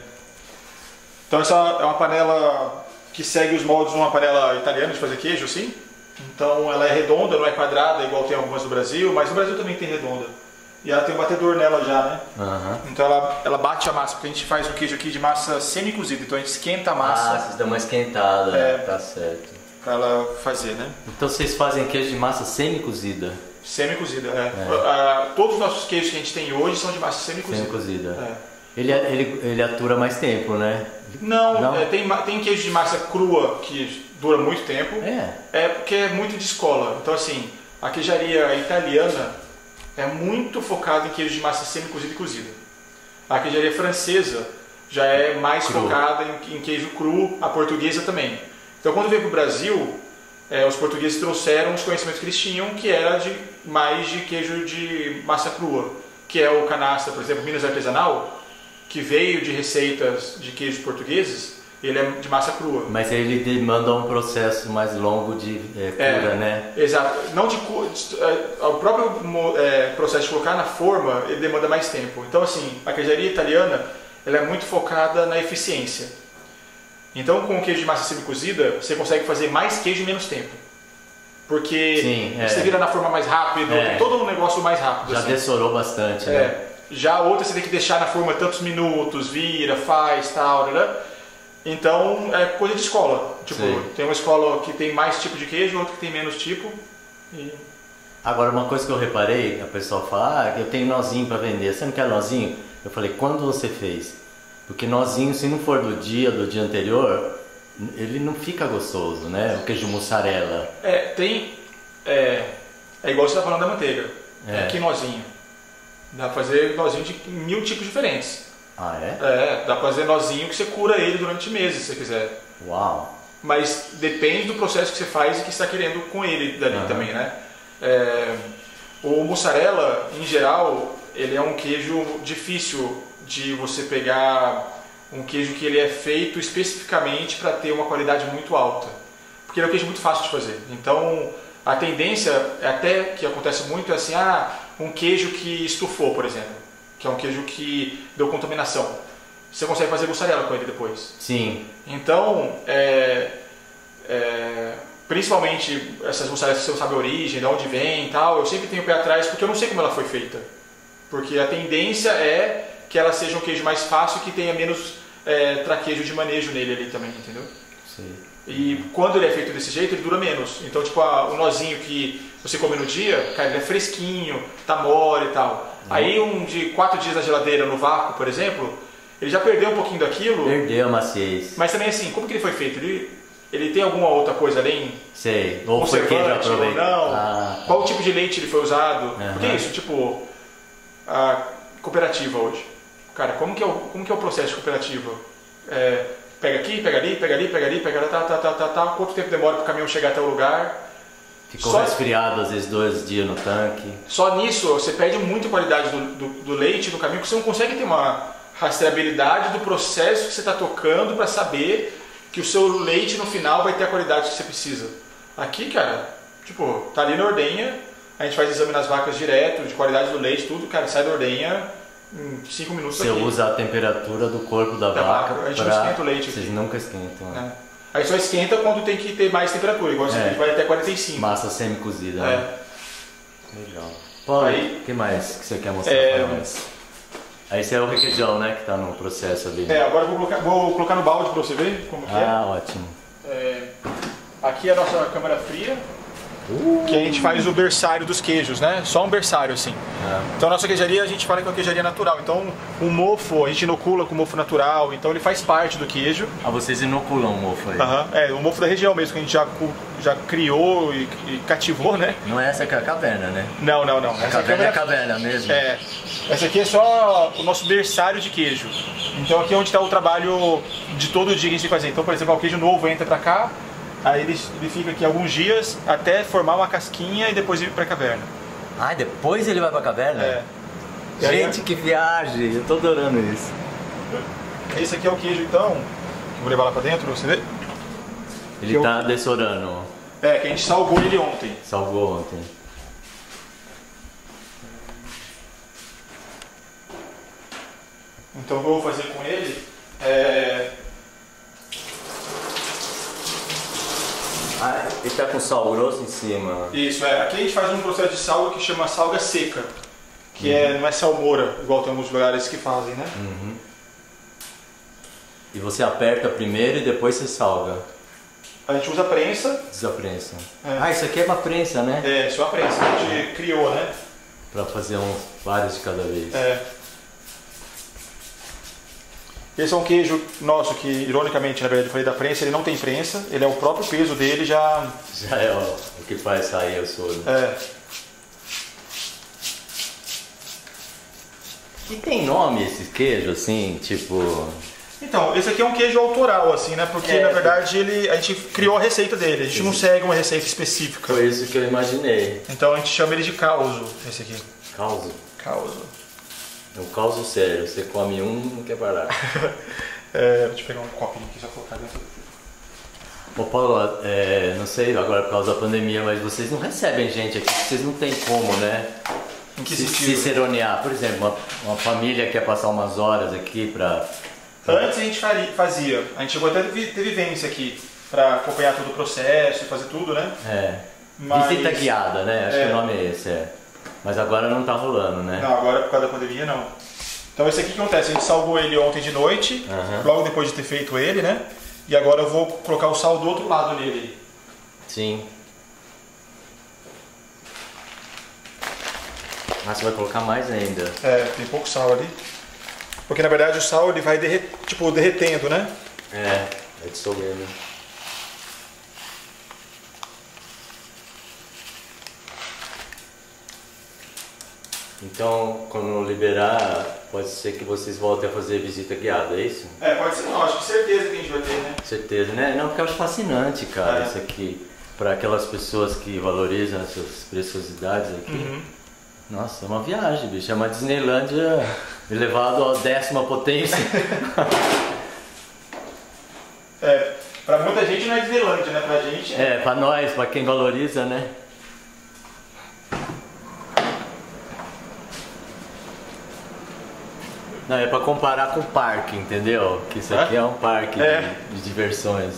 Então essa é uma panela que segue os moldes de uma panela italiana de fazer queijo, assim. Então ela é redonda, não é quadrada igual tem algumas do Brasil, mas no Brasil também tem redonda. E ela tem um batedor nela já, né? Uhum. Então ela, ela bate a massa, porque a gente faz um queijo aqui de massa semi-cozida, então a gente esquenta a massa. Ah, vocês dão uma esquentada, é, tá certo. Pra ela fazer, né? Então vocês fazem queijo de massa semi-cozida? Semi-cozida, é. é. Uh, todos os nossos queijos que a gente tem hoje são de massa semi-cozida. Semi-cozida. É. Ele, ele, ele atura mais tempo, né? Não, Não? É, tem, tem queijo de massa crua que dura muito tempo. É. É porque é muito de escola. Então assim, a queijaria italiana é muito focada em queijo de massa semi-cozida e cozida. A queijaria francesa já é mais cru. focada em, em queijo cru, a portuguesa também. Então quando veio para o Brasil, é, os portugueses trouxeram os conhecimentos que eles tinham, que era de mais de queijo de massa crua, que é o canastra, por exemplo, Minas Artesanal, que veio de receitas de queijos portugueses, ele é de massa crua. Mas ele demanda um processo mais longo de é, cura, é, né? Exato. Não de cura, o próprio é, processo de colocar na forma, ele demanda mais tempo. Então, assim, a queijaria italiana, ela é muito focada na eficiência. Então, com o queijo de massa semi-cozida, você consegue fazer mais queijo em menos tempo. Porque Sim, é. você vira na forma mais rápido, é. todo um negócio mais rápido. Já assim. dessorou bastante, é. né? Já a outra você tem que deixar na forma tantos minutos, vira, faz, tal, né? Então, é coisa de escola. Tipo, Sim. tem uma escola que tem mais tipo de queijo, outra que tem menos tipo. E... Agora, uma coisa que eu reparei, a pessoa fala, ah, eu tenho nozinho para vender, você não quer nozinho? Eu falei, quando você fez? Porque nozinho, se não for do dia, do dia anterior, ele não fica gostoso, né? O queijo mussarela. É, tem... É, é igual você tá falando da manteiga. É. É que nozinho. Dá pra fazer nozinho de mil tipos diferentes. Ah, é? É, dá pra fazer nozinho que você cura ele durante meses, se você quiser. Uau! Mas depende do processo que você faz e que você está querendo com ele dali uhum. também, né? É, o mussarela, em geral, ele é um queijo difícil de você pegar um queijo que ele é feito especificamente para ter uma qualidade muito alta. Porque ele é um queijo muito fácil de fazer. Então, a tendência, até que acontece muito, é assim, ah, um queijo que estufou, por exemplo. Que é um queijo que deu contaminação. Você consegue fazer mussarela com ele depois. Sim. Então, é, é, principalmente essas mussarelas que você não sabe a origem, de onde vem e tal, eu sempre tenho o pé atrás porque eu não sei como ela foi feita. Porque a tendência é que ela seja um queijo mais fácil e que tenha menos é, traquejo de manejo nele ali também, entendeu? Sim. E quando ele é feito desse jeito, ele dura menos. Então, tipo, a, o nozinho que você come no dia, cara, ele é fresquinho, tá mole e tal. Hum. Aí um de quatro dias na geladeira, no vácuo, por exemplo, ele já perdeu um pouquinho daquilo. Perdeu a maciez. Mas também assim, como que ele foi feito? Ele, ele tem alguma outra coisa além? Sei. Ou foi queijo ou não? Ah. Qual tipo de leite ele foi usado? Uhum. Porque é isso, tipo, a cooperativa hoje. Cara, como que é o, como que é o processo de cooperativa? É, pega aqui, pega ali, pega ali, pega ali, pega ali, tá, tá, tá, tá, tá. Quanto tempo demora para o caminhão chegar até o lugar? Ficou só, resfriado, às vezes dois dias no tanque. Só nisso você perde muito qualidade do, do, do leite no caminho, porque você não consegue ter uma rastreabilidade do processo que você está tocando para saber que o seu leite no final vai ter a qualidade que você precisa. Aqui, cara, tipo, tá ali na ordenha, a gente faz exame nas vacas direto, de qualidade do leite, tudo, cara, sai da ordenha em cinco minutos. Você aqui. usa a temperatura do corpo da, da vaca. vaca. A gente pra... não esquenta o leite aqui. Vocês nunca esquentam. É. Aí só esquenta quando tem que ter mais temperatura, igual é. a gente vai até quarenta e cinco. Massa semi-cozida, é. né? Legal. Pô, o que mais que você quer mostrar é... para nós? Aí esse é o requeijão, né, que está no processo ali. É, agora eu vou colocar, vou colocar no balde para você ver como que ah, é. Ah, ótimo. É, aqui é a nossa câmara fria, uh. que a gente faz o berçário dos queijos, né? Só um berçário assim. É. Então a nossa queijaria, a gente fala que é uma queijaria natural. Então o mofo, a gente inocula com mofo natural, então ele faz parte do queijo. Ah, vocês inoculam o mofo aí? Aham, é, o mofo da região mesmo, que a gente já, já criou e, e cativou, né? Não é essa que é a caverna, né? Não, não, não. A essa caverna é a caverna mesmo? É. Essa aqui é só o nosso berçário de queijo. Então aqui é onde está o trabalho de todo dia que a gente vai fazer. Então, por exemplo, o queijo novo entra para cá, aí ele, ele fica aqui alguns dias até formar uma casquinha e depois ir para a caverna. Ah, depois ele vai para a caverna? É. Gente, aí, que viagem! Eu tô adorando isso. Esse aqui é o queijo, então, que vou levar lá para dentro para você ver. Ele que tá eu... dessorando. É, que a gente salgou ele ontem. Salgou ontem. Então o que eu vou fazer com ele é... Ah, ele tá com sal grosso em cima. Isso, é. Aqui a gente faz um processo de salga que chama salga seca. Que uhum. é, não é salmoura, igual tem alguns lugares que fazem, né? Uhum. E você aperta primeiro e depois você salga? A gente usa prensa. Usa prensa. É. Ah, isso aqui é uma prensa, né? É, isso é uma prensa que a gente criou, né? Pra fazer uns vários de cada vez. É. Esse é um queijo nosso que, ironicamente, na verdade, eu falei da prensa, ele não tem prensa, ele é o próprio peso dele já... Já é o, o que faz sair o soro. É. E tem nome esses queijos, assim, tipo... Então, esse aqui é um queijo autoral, assim, né? Porque, é, na verdade, ele, a gente criou a receita dele. A gente não segue uma receita específica. Foi isso que eu imaginei. Então, a gente chama ele de causo, esse aqui. Causo? Causo. É um causo sério. Você come um, não quer parar. é, deixa eu pegar um copinho aqui, só colocar dentro. Ô Paulo, é, não sei agora por causa da pandemia, mas vocês não recebem gente aqui, vocês não tem como, né? Em que se, sentido? se seronear. Por exemplo, uma, uma família quer passar umas horas aqui pra... Antes a gente fazia, a gente chegou até a ter vivência aqui para acompanhar todo o processo, fazer tudo, né? É, Mas... visita guiada, né? Acho é. que o nome é esse, é. Mas agora não tá rolando, né? Não, agora por causa da pandemia não. Então esse aqui que acontece, a gente salgou ele ontem de noite, uhum. logo depois de ter feito ele, né? E agora eu vou colocar o sal do outro lado nele. Sim. Ah, você vai colocar mais ainda. É, tem pouco sal ali. Porque na verdade o sal ele vai derret... tipo, derretendo, né? É, é dissolvendo. Então, quando liberar, pode ser que vocês voltem a fazer visita guiada, é isso? É, pode ser. Não, acho que certeza que a gente vai ter, né? Certeza, né? Não, porque eu acho fascinante, cara, é. isso aqui. Para aquelas pessoas que valorizam essas preciosidades aqui. Uhum. Nossa, é uma viagem, bicho. É uma Disneylândia elevado à décima potência. É, pra muita gente não é Disneylândia, né? Pra gente... É, é pra nós, pra quem valoriza, né? Não, é pra comparar com o parque, entendeu? Que isso aqui é, é um parque é. de, de diversões.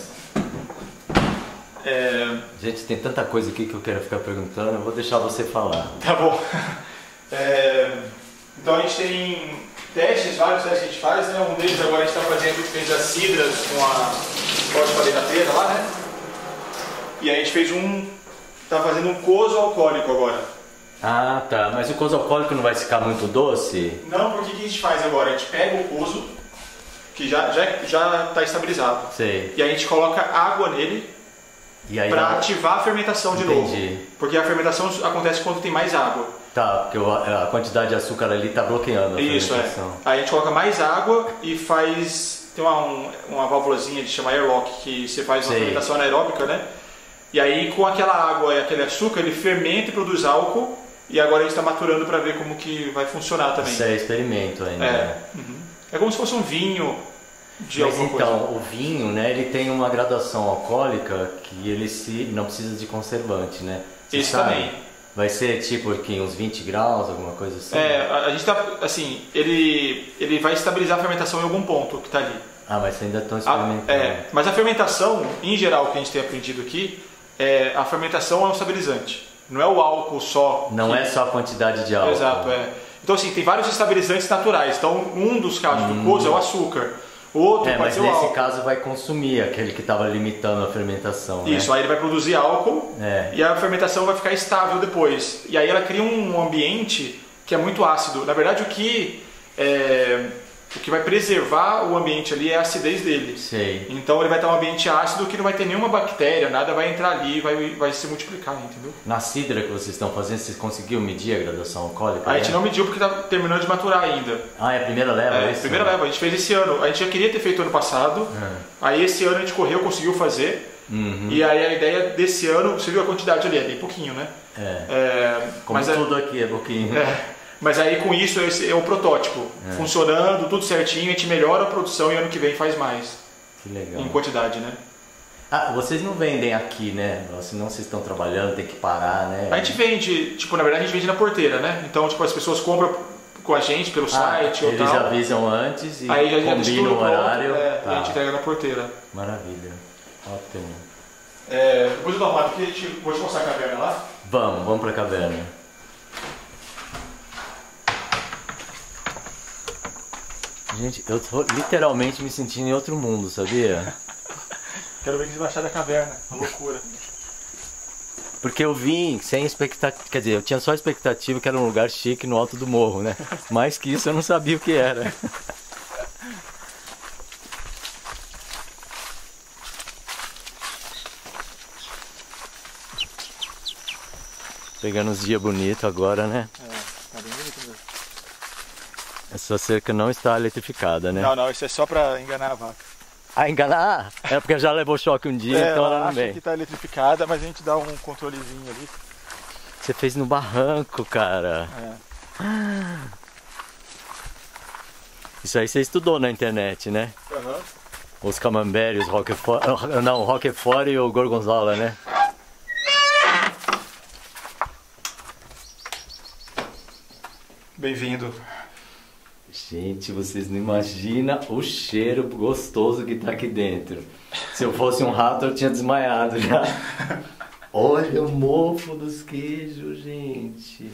É... Gente, tem tanta coisa aqui que eu quero ficar perguntando, eu vou deixar você falar. Tá bom. É... Então a gente tem testes, vários testes que a gente faz, né? Um deles agora a gente está fazendo, fez as cidras com a pode fazer da pera lá, né? E aí a gente fez um, tá fazendo um coso alcoólico agora. Ah, tá. Mas o coso alcoólico não vai ficar muito doce? Não, porque o que a gente faz agora? A gente pega o coso, que já já já está estabilizado. Sei. E aí a gente coloca água nele para ela... ativar a fermentação de Entendi. novo. Porque a fermentação acontece quando tem mais água. Tá, porque a quantidade de açúcar ali está bloqueando a Isso, fermentação. É. Aí a gente coloca mais água e faz... Tem uma, um, uma válvulazinha que chama airlock, que você faz uma Sei. fermentação anaeróbica, né? E aí com aquela água e aquele açúcar, ele fermenta e produz álcool. E agora a gente está maturando para ver como que vai funcionar também. Isso é experimento ainda. É, uhum. É como se fosse um vinho de Mas alguma então, coisa. o vinho, né, ele tem uma graduação alcoólica que ele se, não precisa de conservante, né? Você Isso sabe? também. Vai ser tipo aqui, uns vinte graus, alguma coisa assim? É, a, a gente tá, assim, ele, ele vai estabilizar a fermentação em algum ponto que está ali. Ah, mas vocês ainda estão experimentando. A, é, mas a fermentação, em geral, que a gente tem aprendido aqui, é, a fermentação é um estabilizante. Não é o álcool só. Não que... é só a quantidade de álcool. Exato, é. Então, assim, tem vários estabilizantes naturais. Então, um dos casos hum. do coso é o açúcar. O outro é, pode mas ser o nesse álcool. caso vai consumir aquele que estava limitando a fermentação. Isso, né? aí ele vai produzir álcool é. e a fermentação vai ficar estável depois. E aí ela cria um ambiente que é muito ácido. Na verdade, o que, é, o que vai preservar o ambiente ali é a acidez dele. Sei. Então ele vai estar um ambiente ácido que não vai ter nenhuma bactéria, nada vai entrar ali e vai, vai se multiplicar, entendeu? Na cidra que vocês estão fazendo, vocês conseguiram medir a graduação alcoólica? A né? gente não mediu porque está terminando de maturar ainda. Ah, é a primeira leva? É, isso? primeira leva. A gente fez esse ano. A gente já queria ter feito ano passado. Uhum. Aí esse ano a gente correu, conseguiu fazer. Uhum. E aí a ideia desse ano, você viu a quantidade ali, é bem pouquinho, né? É. é Como mas tudo é, aqui é pouquinho. É, mas aí com isso esse é o protótipo. É. Funcionando, tudo certinho, a gente melhora a produção e ano que vem faz mais. Que legal. Em quantidade, né? Ah, vocês não vendem aqui, né? Senão vocês estão trabalhando, tem que parar, né? A gente vende, tipo, na verdade a gente vende na porteira, né? Então, tipo, as pessoas compram com a gente pelo ah, site ou eles tal. Eles avisam antes e aí já combinam o horário. É, tá. E a gente entrega na porteira. Maravilha. Ótimo. É, depois eu dou uma olhada aqui, a gente, vou te mostrar a caverna lá. Vamos, vamos pra caverna. Gente, eu tô literalmente me sentindo em outro mundo, sabia? Quero ver que vocês vão achar da caverna, uma loucura. Porque eu vim sem expectativa, quer dizer, eu tinha só a expectativa que era um lugar chique no alto do morro, né? Mais que isso eu não sabia o que era. Pegando uns dias bonitos agora, né? É, tá bem bonito mesmo. essa cerca não está eletrificada, né? Não, não, isso é só pra enganar a vaca. Ah, enganar? É porque já levou choque um dia, É, então ela ela não acha vem. que tá eletrificada, mas a gente dá um controlezinho ali. Você fez no barranco, cara. É. Isso aí você estudou na internet, né? Uhum. Os camembert, os roquefort... Não, o roquefort e o gorgonzola, né? Bem-vindo. Gente, vocês não imaginam o cheiro gostoso que tá aqui dentro. Se eu fosse um rato, eu tinha desmaiado já. Olha o mofo dos queijos, gente.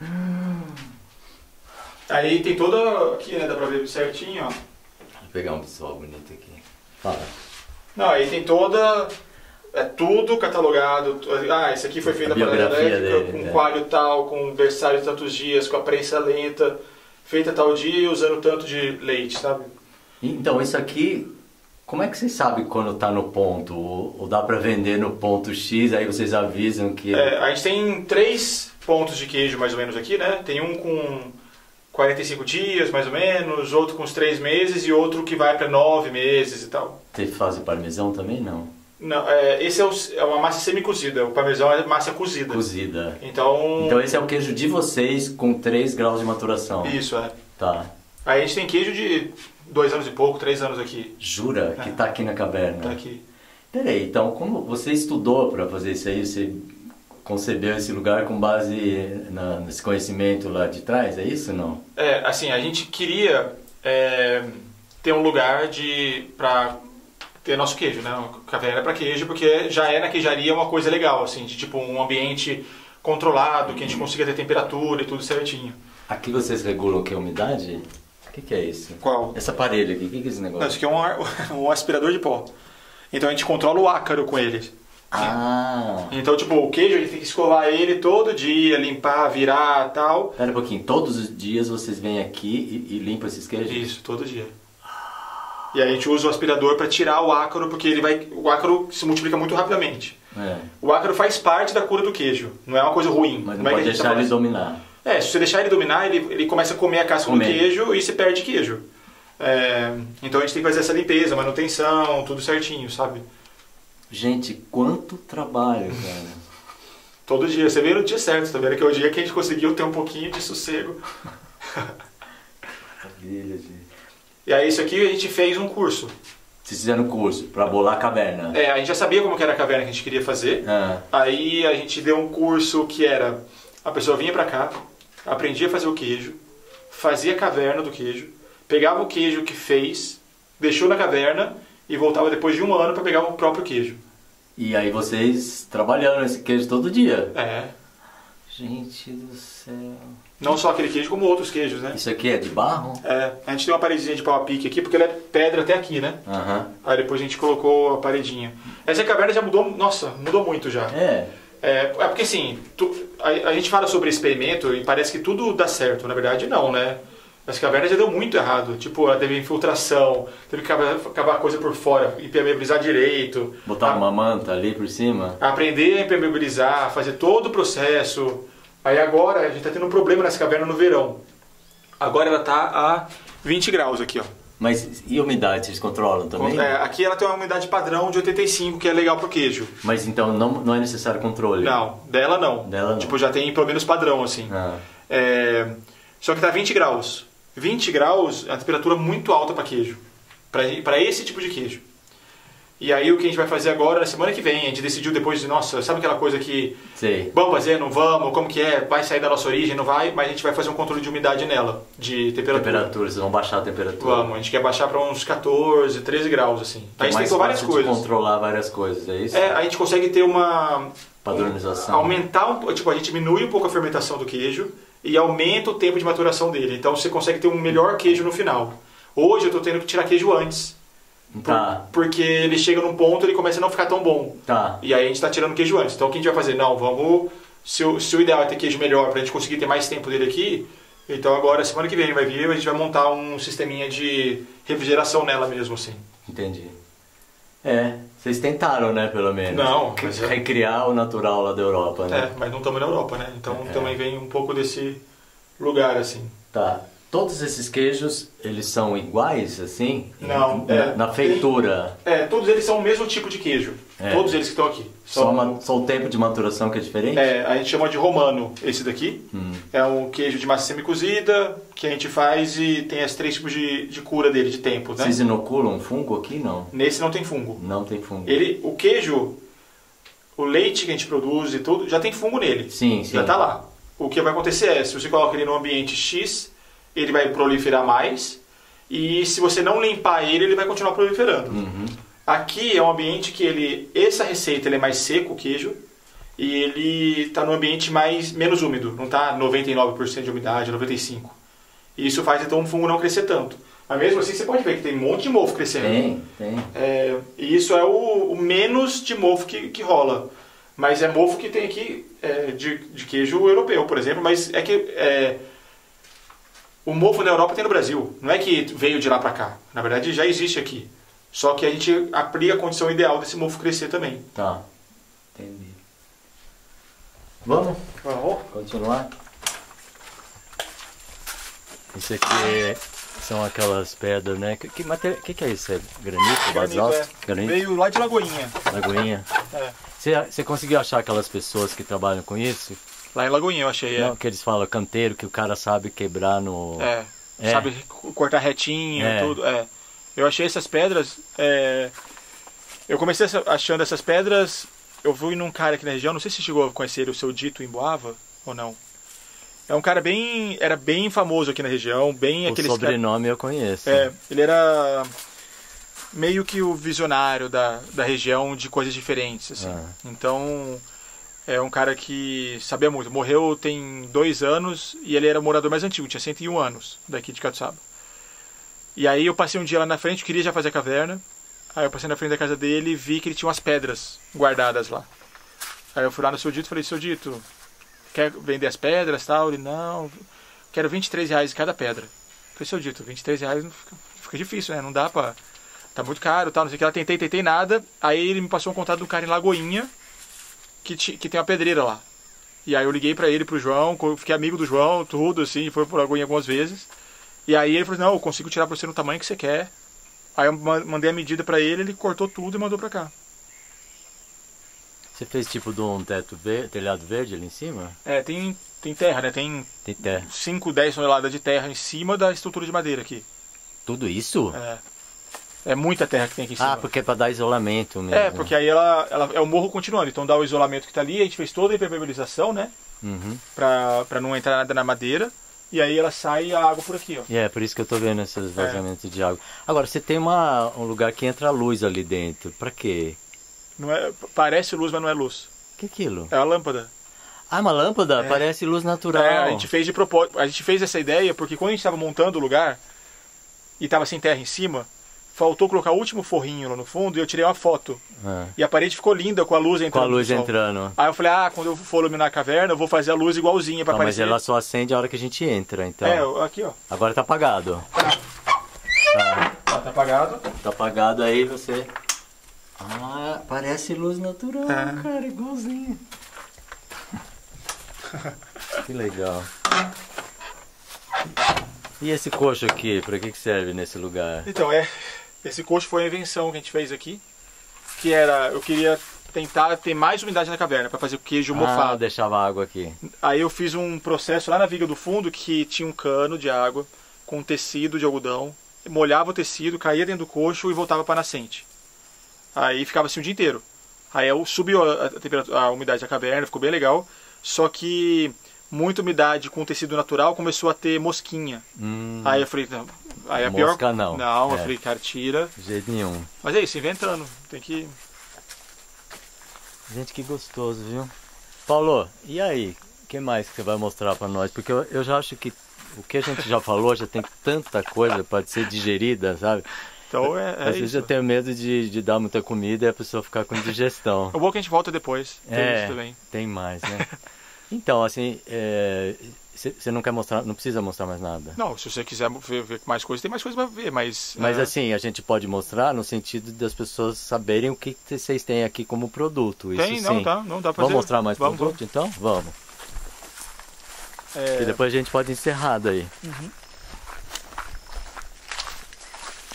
Aí tem toda... Aqui, né? Dá pra ver certinho, ó. Vou pegar um visual bonito aqui. Fala. Não, aí tem toda... É tudo catalogado. Ah, esse aqui foi feito A na panela biografia elétrica, dele, com né? coalho tal, com versário de tantos dias, com a prensa lenta, feita tal dia e usando tanto de leite, sabe? Então, isso aqui, como é que vocês sabem quando tá no ponto? Ou, ou dá pra vender no ponto X, aí vocês avisam que... É, a gente tem três pontos de queijo mais ou menos aqui, né? Tem um com quarenta e cinco dias, mais ou menos, outro com uns três meses e outro que vai para nove meses e tal. Vocês fazem parmesão também? Não. Não, é, esse é, o, é uma massa semi-cozida, o parmesão é massa cozida. Cozida. Então... Então esse é o queijo de vocês com três graus de maturação. Isso, é. Tá. Aí a gente tem queijo de dois anos e pouco, três anos aqui. Jura que É. tá aqui na caverna? Tá aqui. Peraí, então como você estudou para fazer isso aí? Você concebeu esse lugar com base na, nesse conhecimento lá de trás? É isso ou não? É, assim, a gente queria é, ter um lugar de pra ter nosso queijo, né? A caverna é para queijo, porque já é na queijaria uma coisa legal, assim, de tipo um ambiente controlado, que a gente consiga ter temperatura e tudo certinho. Aqui vocês regulam o que? A umidade? O que, que é isso? Qual? Esse aparelho aqui, o que, que é esse negócio? Não, isso aqui é um, ar- um aspirador de pó. Então a gente controla o ácaro com ele. Ah! Então, tipo, o queijo a gente tem que escovar ele todo dia, limpar, virar tal. Pera um pouquinho, todos os dias vocês vêm aqui e, e limpam esses queijos? Isso, todo dia. E aí a gente usa o aspirador para tirar o ácaro, porque ele vai, o ácaro se multiplica muito rapidamente. É, O ácaro faz parte da cura do queijo, não é uma coisa ruim. mas não é que pode a gente deixar tá ele falando- dominar. É, se você deixar ele dominar, ele, ele começa a comer a casca Comer. do queijo e se perde queijo. É, então a gente tem que fazer essa limpeza, manutenção, tudo certinho, sabe? Gente, quanto trabalho, cara. Todo dia. Você vê no dia certo, tá vendo? Que é o dia que a gente conseguiu ter um pouquinho de sossego. Maravilha, gente. E aí isso aqui a gente fez um curso. Vocês fizeram curso pra bolar a caverna? É, a gente já sabia como que era a caverna que a gente queria fazer. Ah, Aí a gente deu um curso que era... A pessoa vinha pra cá, aprendia a fazer o queijo, fazia a caverna do queijo, pegava o queijo que fez, deixou na caverna e voltava depois de um ano para pegar o próprio queijo. e aí vocês trabalhando esse queijo todo dia? É, Gente do céu. não só aquele queijo, como outros queijos, né? Isso aqui é de barro? É, a gente tem uma paredezinha de pau a pique aqui, porque ela é pedra até aqui, né? Aham. Aí depois a gente colocou a paredinha. Essa caverna já mudou, nossa, mudou muito já. É. É, é porque assim, tu- a, a gente fala sobre experimento e parece que tudo dá certo. Na verdade, não, né? Essa caverna já deu muito errado. Tipo, ela teve infiltração, teve que acabar, acabar a coisa por fora, impermeabilizar direito. Botar a- uma manta ali por cima? Aprender a impermeabilizar, fazer todo o processo. Aí agora a gente está tendo um problema nessa caverna no verão. Agora ela está a vinte graus aqui, ó. Mas e a umidade, vocês controlam também? É, aqui ela tem uma umidade padrão de oitenta e cinco, que é legal pro queijo. Mas então não, não é necessário controle? Não, dela não. Dela não. Tipo, já tem pelo menos padrão, assim. Ah. É, só que tá vinte graus. vinte graus é uma temperatura muito alta para queijo. Para esse tipo de queijo. E aí o que a gente vai fazer agora, na semana que vem, a gente decidiu depois de, nossa, sabe aquela coisa que Sei. vamos fazer, não vamos, como que é, vai sair da nossa origem, não vai, mas a gente vai fazer um controle de umidade nela, de temperatura. Temperatura, vocês vão baixar a temperatura. Vamos, a gente quer baixar para uns catorze, treze graus, assim. É a gente mais tentou várias fácil coisas. de controlar várias coisas, é isso? É, a gente consegue ter uma... Padronização. Aumentar, um, tipo, a gente diminui um pouco a fermentação do queijo e aumenta o tempo de maturação dele. Então você consegue ter um melhor queijo no final. Hoje eu estou tendo que tirar queijo antes. Por- Tá, Porque ele chega num ponto e ele começa a não ficar tão bom. tá. E aí a gente está tirando queijo antes. Então o que a gente vai fazer? Não, vamos... Se o, se o ideal é ter queijo melhor para a gente conseguir ter mais tempo dele aqui, então agora, semana que vem vai vir, a gente vai montar um sisteminha de refrigeração nela mesmo, assim. Entendi. É, vocês tentaram, né, pelo menos? Não, C- mas é- Recriar o natural lá da Europa, né? É, mas não estamos na Europa, né? Então É. também vem um pouco desse lugar, assim. Tá. todos esses queijos, eles são iguais, assim? Não. Na, é, na feitura? Tem, é, todos eles são o mesmo tipo de queijo. É. Todos eles que estão aqui. São, só, uma, só o tempo de maturação que é diferente? É, a gente chama de romano esse daqui. Hum. É um queijo de massa semi-cozida que a gente faz e tem as três tipos de, de cura dele, de tempo, né? Vocês inoculam fungo aqui, não? Nesse não tem fungo. Não tem fungo. Ele, o queijo, o leite que a gente produz e tudo, já tem fungo nele. Sim, sim. Já tá lá. O que vai acontecer é, se você coloca ele num ambiente X, ele vai proliferar mais, e se você não limpar ele, ele vai continuar proliferando. Uhum. Aqui é um ambiente que ele, essa receita ele é mais seco, o queijo, e ele está no ambiente mais, menos úmido, não está noventa e nove por cento de umidade, noventa e cinco por cento. E isso faz então o fungo não crescer tanto. Mas mesmo assim você pode ver que tem um monte de mofo crescendo. Tem, tem. É, e isso é o, o menos de mofo que, que rola. Mas é mofo que tem aqui é, de, de queijo europeu, por exemplo, mas é que... É, o mofo na Europa tem no Brasil. Não é que veio de lá para cá. Na verdade, já existe aqui. Só que a gente aplica a condição ideal desse mofo crescer também. Tá. Entendi. Vamos? Vamos. Continuar? Isso aqui são aquelas pedras, né? Que, que, matéria, que, que é isso? É granito? Basalto? É. Granito? Veio lá de Lagoinha. Lagoinha? É. Você, você conseguiu achar aquelas pessoas que trabalham com isso? Lá em Lagoinha eu achei, Não, é. que eles falam canteiro, que o cara sabe quebrar no... É, é. Sabe cortar retinho e é. tudo, é. Eu achei essas pedras, é... eu comecei achando essas pedras, eu fui num cara aqui na região, não sei se chegou a conhecer ele, o seu Dito Emboava, ou não. É um cara bem, era bem famoso aqui na região, bem o aquele... O sobrenome cara... eu conheço. É, ele era meio que o visionário da, da região de coisas diferentes, assim. Ah. Então... É um cara que sabia muito. Morreu tem dois anos e ele era o morador mais antigo, tinha cento e um anos daqui de Catuçaba. E aí eu passei um dia lá na frente, queria já fazer a caverna. Aí eu passei na frente da casa dele e vi que ele tinha umas pedras guardadas lá. Aí eu fui lá no seu Dito e falei, seu Dito, quer vender as pedras e tal? Ele, não, quero vinte e três reais cada pedra. Eu falei, seu Dito, vinte e três reais não fica, fica difícil, né? Não dá pra... Tá muito caro, tal, não sei o que. Ela tentei, tentei nada. Aí ele me passou um contato do cara em Lagoinha, Que, que tem uma pedreira lá. E aí eu liguei pra ele, pro João, fiquei amigo do João, tudo assim, foi por Lagoinha algumas vezes. E aí ele falou, não, eu consigo tirar pra você no tamanho que você quer. Aí eu mandei a medida pra ele, ele cortou tudo e mandou pra cá. Você fez tipo de um teto verde, telhado verde ali em cima? É, tem, tem terra, né? Tem, tem terra. cinco, dez toneladas de terra em cima da estrutura de madeira aqui. Tudo isso? É. É muita terra que tem aqui em cima. Ah, porque é para dar isolamento mesmo. É, porque aí ela, ela é o morro continuando, então dá o isolamento que está ali, a gente fez toda a impermeabilização, né? Uhum. Pra, pra não entrar nada na madeira, e aí ela sai a água por aqui, ó. E é, por isso que eu tô vendo esses vazamentos é. de água. Agora, você tem uma, um lugar que entra luz ali dentro, pra quê? Não é, parece luz, mas não é luz. O que é aquilo? É a lâmpada. Ah, uma lâmpada? É. Parece luz natural. É, a gente fez de propósito, a gente fez essa ideia porque quando a gente estava montando o lugar, e estava sem terra em cima, faltou colocar o último forrinho lá no fundo e eu tirei uma foto. Ah. E a parede ficou linda com a luz entrando. Com a luz entrando. Aí eu falei, ah, quando eu for iluminar a caverna, eu vou fazer a luz igualzinha pra Não, aparecer. Mas ela só acende a hora que a gente entra, então. É, aqui, ó. Agora tá apagado. Tá. Tá, tá apagado. Tá apagado aí você... Ah, parece luz natural, é. Cara, igualzinho. Que legal. E esse coxo aqui, para que que serve nesse lugar? Então, é, esse coxo foi a invenção que a gente fez aqui, que era, eu queria tentar ter mais umidade na caverna, para fazer o queijo mofado. Ah, deixava água aqui. Aí eu fiz um processo lá na viga do fundo, que tinha um cano de água, com tecido de algodão, molhava o tecido, caía dentro do coxo e voltava para a nascente. Aí ficava assim o dia inteiro. Aí eu subiu a, a, a umidade da caverna, ficou bem legal, só que... muita umidade com tecido natural, começou a ter mosquinha. Hum. Aí eu falei, não, aí a Mosca pior... não. Não, é. eu falei, cara, tira. De jeito nenhum. Mas é isso, inventando. Tem que... Gente, que gostoso, viu? Paulo, e aí? O que mais que você vai mostrar pra nós? Porque eu, eu já acho que o que a gente já falou já tem tanta coisa para ser digerida, sabe? Então é, é Às vezes isso. eu tenho medo de, de dar muita comida e a pessoa ficar com indigestão. O bom é que a gente volta depois. Tem é, isso também. Tem mais, né? Então, assim, você é, não quer mostrar, não precisa mostrar mais nada. Não, se você quiser ver, ver mais coisas, tem mais coisas para ver, mas... Mas é... assim, a gente pode mostrar no sentido das pessoas saberem o que vocês têm aqui como produto. Isso tem, não, sim. Tá, não dá pra Vamos fazer. mostrar mais vamos, produto, vamos. então? Vamos. É... E depois a gente pode encerrar daí. Uhum.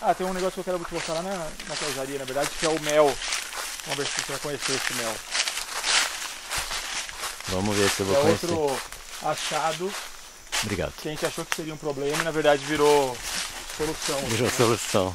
Ah, tem um negócio que eu quero te mostrar lá na, na queijaria, na verdade, que é o mel. Vamos ver se você vai conhecer esse mel. Vamos ver se eu vou é conhecer. É outro achado. Obrigado. Que a gente achou que seria um problema e na verdade virou solução. Virou né? solução.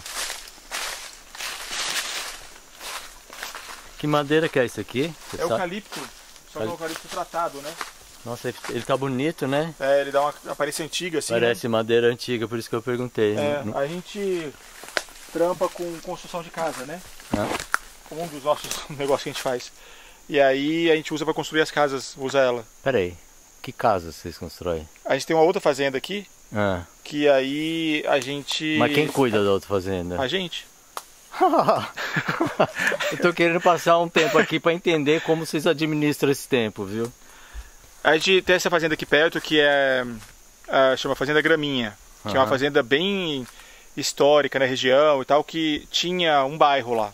Que madeira que é isso aqui? Você é sabe? Eucalipto, só que é um eucalipto tratado, né? Nossa, ele tá bonito, né? É, ele dá uma aparência antiga assim. Parece né? madeira antiga, por isso que eu perguntei. É, não... a gente trampa com construção de casa, né? Ah. Um dos nossos negócios que a gente faz. E aí a gente usa para construir as casas, usa ela. Pera aí, que casas vocês constroem? A gente tem uma outra fazenda aqui, ah. que aí a gente... Mas quem cuida da outra fazenda? A gente. Eu tô querendo passar um tempo aqui para entender como vocês administram esse tempo, viu? A gente tem essa fazenda aqui perto que é... Uh, chama Fazenda Graminha. Que uhum. é uma fazenda bem histórica na região e tal, que tinha um bairro lá.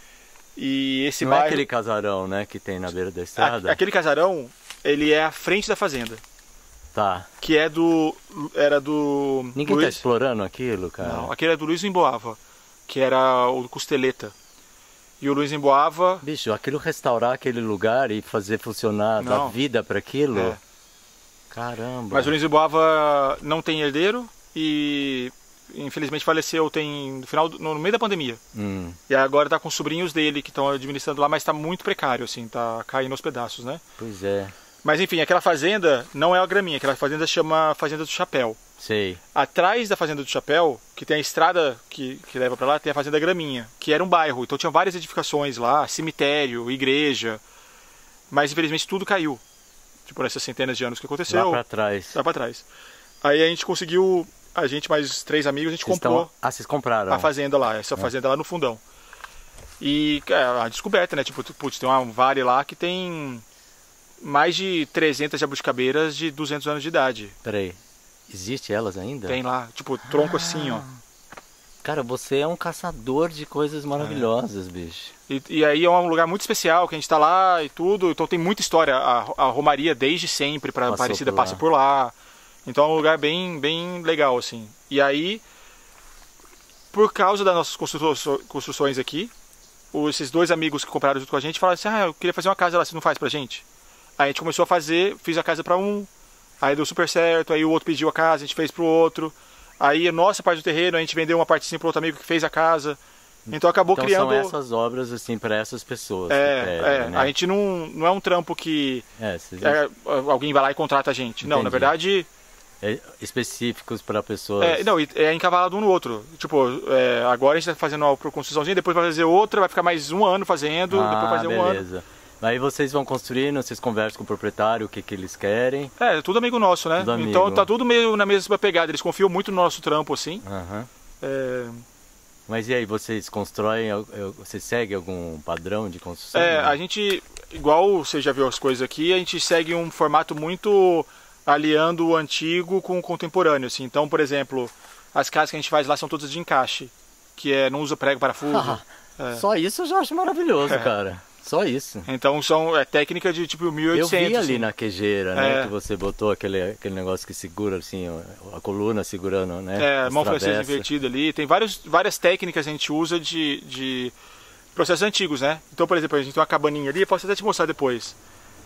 E esse não bairro... é aquele casarão, né, que tem na beira da estrada? A, aquele casarão, ele é à frente da fazenda. Tá. Que é do... era do... Ninguém Luiz... tá explorando aquilo, cara? Não, aquele é do Luiz Emboava, que era o Costeleta. E o Luiz Emboava... Bicho, aquilo restaurar aquele lugar e fazer funcionar, não. dar vida para aquilo? É. Caramba. Mas o Luiz Emboava não tem herdeiro e... infelizmente faleceu tem, no, final, no meio da pandemia. Hum. E agora está com os sobrinhos dele que estão administrando lá, mas está muito precário, assim, está caindo aos pedaços, né? Pois é. Mas enfim, aquela fazenda não é a Graminha, aquela fazenda chama Fazenda do Chapéu. Sei. Atrás da Fazenda do Chapéu, que tem a estrada que, que leva para lá, tem a Fazenda Graminha, que era um bairro. Então tinha várias edificações lá, cemitério, igreja, mas infelizmente tudo caiu. Tipo, nessas centenas de anos que aconteceu. Lá para trás. Lá para trás. Aí a gente conseguiu... A gente, mais três amigos, a gente vocês comprou estão... ah, vocês compraram. a fazenda lá, essa fazenda é. lá no fundão. E é, a descoberta, né? Tipo, putz, tem um vale lá que tem mais de trezentas jabuticabeiras de duzentos anos de idade. Peraí, existe elas ainda? Tem lá, tipo, tronco ah. assim, ó. Cara, você é um caçador de coisas maravilhosas, é. bicho. E, e aí é um lugar muito especial, que a gente tá lá e tudo, então tem muita história. A, a Romaria, desde sempre, para Aparecida por passa por lá. Então é um lugar bem, bem legal, assim. E aí, por causa das nossas construções aqui, esses dois amigos que compraram junto com a gente falaram assim, ah, eu queria fazer uma casa lá, você não faz pra gente? Aí a gente começou a fazer, fiz a casa pra um, aí deu super certo, aí o outro pediu a casa, a gente fez pro outro. Aí a nossa parte do terreno, a gente vendeu uma partezinha pro outro amigo que fez a casa. Então acabou então criando... são essas obras, assim, para essas pessoas. É, pedem, é. Né? A gente não, não é um trampo que é, é, alguém vai lá e contrata a gente. Entendi. Não, na verdade... É específicos para pessoas. É, não, é encavalado um no outro. Tipo, é, agora a gente está fazendo uma construçãozinha, depois vai fazer outra, vai ficar mais um ano fazendo, ah, depois vai fazer beleza. um ano. Aí vocês vão construindo, vocês conversam com o proprietário, o que, que eles querem. É, tudo amigo nosso, né? Tudo amigo. Então tá tudo meio na mesma pegada, eles confiam muito no nosso trampo, assim. Uhum. É... Mas e aí, vocês constroem, vocês seguem algum padrão de construção? É, né? a gente, igual você já viu as coisas aqui, a gente segue um formato muito... aliando o antigo com o contemporâneo, assim. Então, por exemplo, as casas que a gente faz lá são todas de encaixe, que é não usa prego, parafuso. Ah, é. Só isso eu já acho maravilhoso, é. cara. Só isso. Então são é técnica de tipo mil e oitocentos. Eu vi ali assim. na quejeira, né, é. que você botou aquele, aquele negócio que segura assim, a coluna segurando, né? É, mão francesa invertida ali. Tem vários, várias técnicas que a gente usa de, de processos antigos, né? Então, por exemplo, a gente tem uma cabaninha ali, eu posso até te mostrar depois.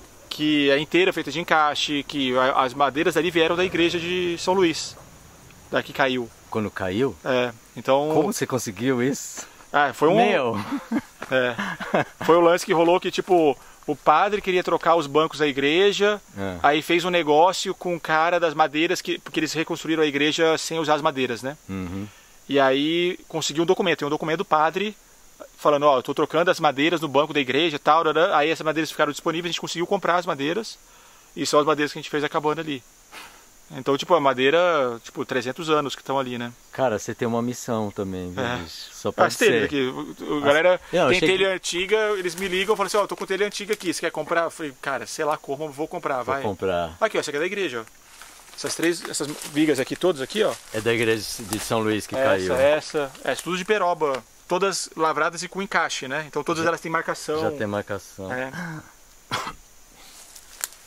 Que é inteira feita de encaixe, que as madeiras ali vieram da igreja de São Luís, daqui caiu. Quando caiu? É, então... Como você conseguiu isso? Ah, foi um... Meu! É, foi o lance que rolou que, tipo, o padre queria trocar os bancos da igreja, é. aí fez um negócio com o cara das madeiras, que, porque eles reconstruíram a igreja sem usar as madeiras, né? Uhum. E aí conseguiu um documento, tem um documento do padre... falando, ó, eu tô trocando as madeiras no banco da igreja e tal, aí essas madeiras ficaram disponíveis, a gente conseguiu comprar as madeiras, e são as madeiras que a gente fez a cabana ali. Então, tipo, a madeira, tipo, trezentos anos que estão ali, né? Cara, você tem uma missão também, viu? É. Só pode As telhas aqui, a galera Não, tem telha que... antiga, eles me ligam e falam assim, ó, oh, eu tô com telha antiga aqui, você quer comprar? Eu falei, cara, sei lá como, vou comprar, vai. Vou comprar. Aqui, ó, essa aqui é da igreja, ó. Essas três, essas vigas aqui, todas aqui, ó. É da igreja de São Luís que essa, caiu. Essa, essa, é tudo de peroba. Todas lavradas e com encaixe, né? Então todas já, elas têm marcação. Já tem marcação. É.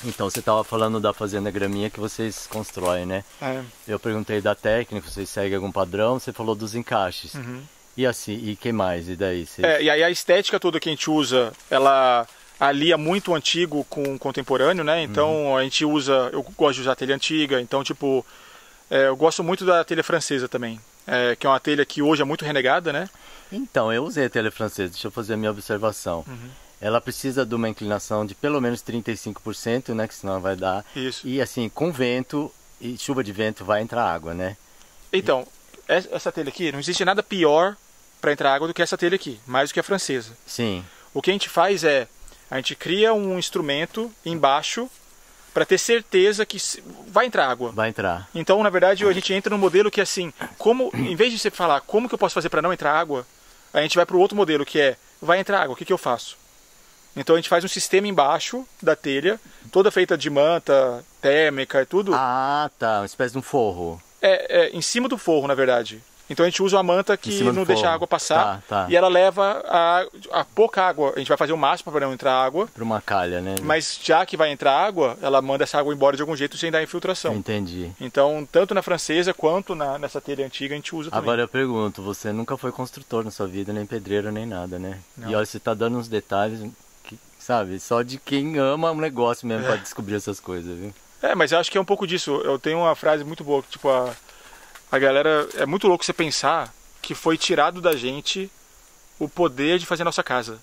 Então, você estava falando da Fazenda Graminha que vocês constroem, né? É. Eu perguntei da técnica, vocês seguem algum padrão, você falou dos encaixes. Uhum. E assim, e que mais? E daí? Vocês... É, e aí a estética toda que a gente usa, ela alia muito o antigo com o contemporâneo, né? Então uhum. a gente usa, eu gosto de usar telha antiga, então tipo, é, eu gosto muito da telha francesa também, é, que é uma telha que hoje é muito renegada, né? Então, eu usei a telha francesa, deixa eu fazer a minha observação. Uhum. Ela precisa de uma inclinação de pelo menos trinta e cinco por cento, né? Que senão vai dar. Isso. E assim, com vento e chuva de vento vai entrar água, né? Então, essa telha aqui, não existe nada pior para entrar água do que essa telha aqui, mais do que a francesa. Sim. O que a gente faz é, a gente cria um instrumento embaixo para ter certeza que vai entrar água. Vai entrar. Então, na verdade, a gente entra no modelo que é assim, como, em vez de você falar como que eu posso fazer para não entrar água, a gente vai para o outro modelo que é, vai entrar água, o que, que eu faço? Então a gente faz um sistema embaixo da telha, toda feita de manta, térmica e tudo. Ah, tá, uma espécie de um forro. É, é em cima do forro, na verdade. Então a gente usa uma manta que não deixa a água passar, tá, tá. E ela leva a, a pouca água. A gente vai fazer o máximo para não entrar água. Para uma calha, né? Mas já que vai entrar água, ela manda essa água embora de algum jeito sem dar infiltração. Entendi. Então, tanto na francesa quanto na, nessa telha antiga a gente usa também. Agora eu pergunto, você nunca foi construtor na sua vida, nem pedreiro, nem nada, né? Não. E olha, você tá dando uns detalhes, que, sabe, só de quem ama um negócio mesmo é. Para descobrir essas coisas, viu? É, mas eu acho que é um pouco disso. Eu tenho uma frase muito boa, que tipo, a, a galera... É muito louco você pensar que foi tirado da gente o poder de fazer a nossa casa.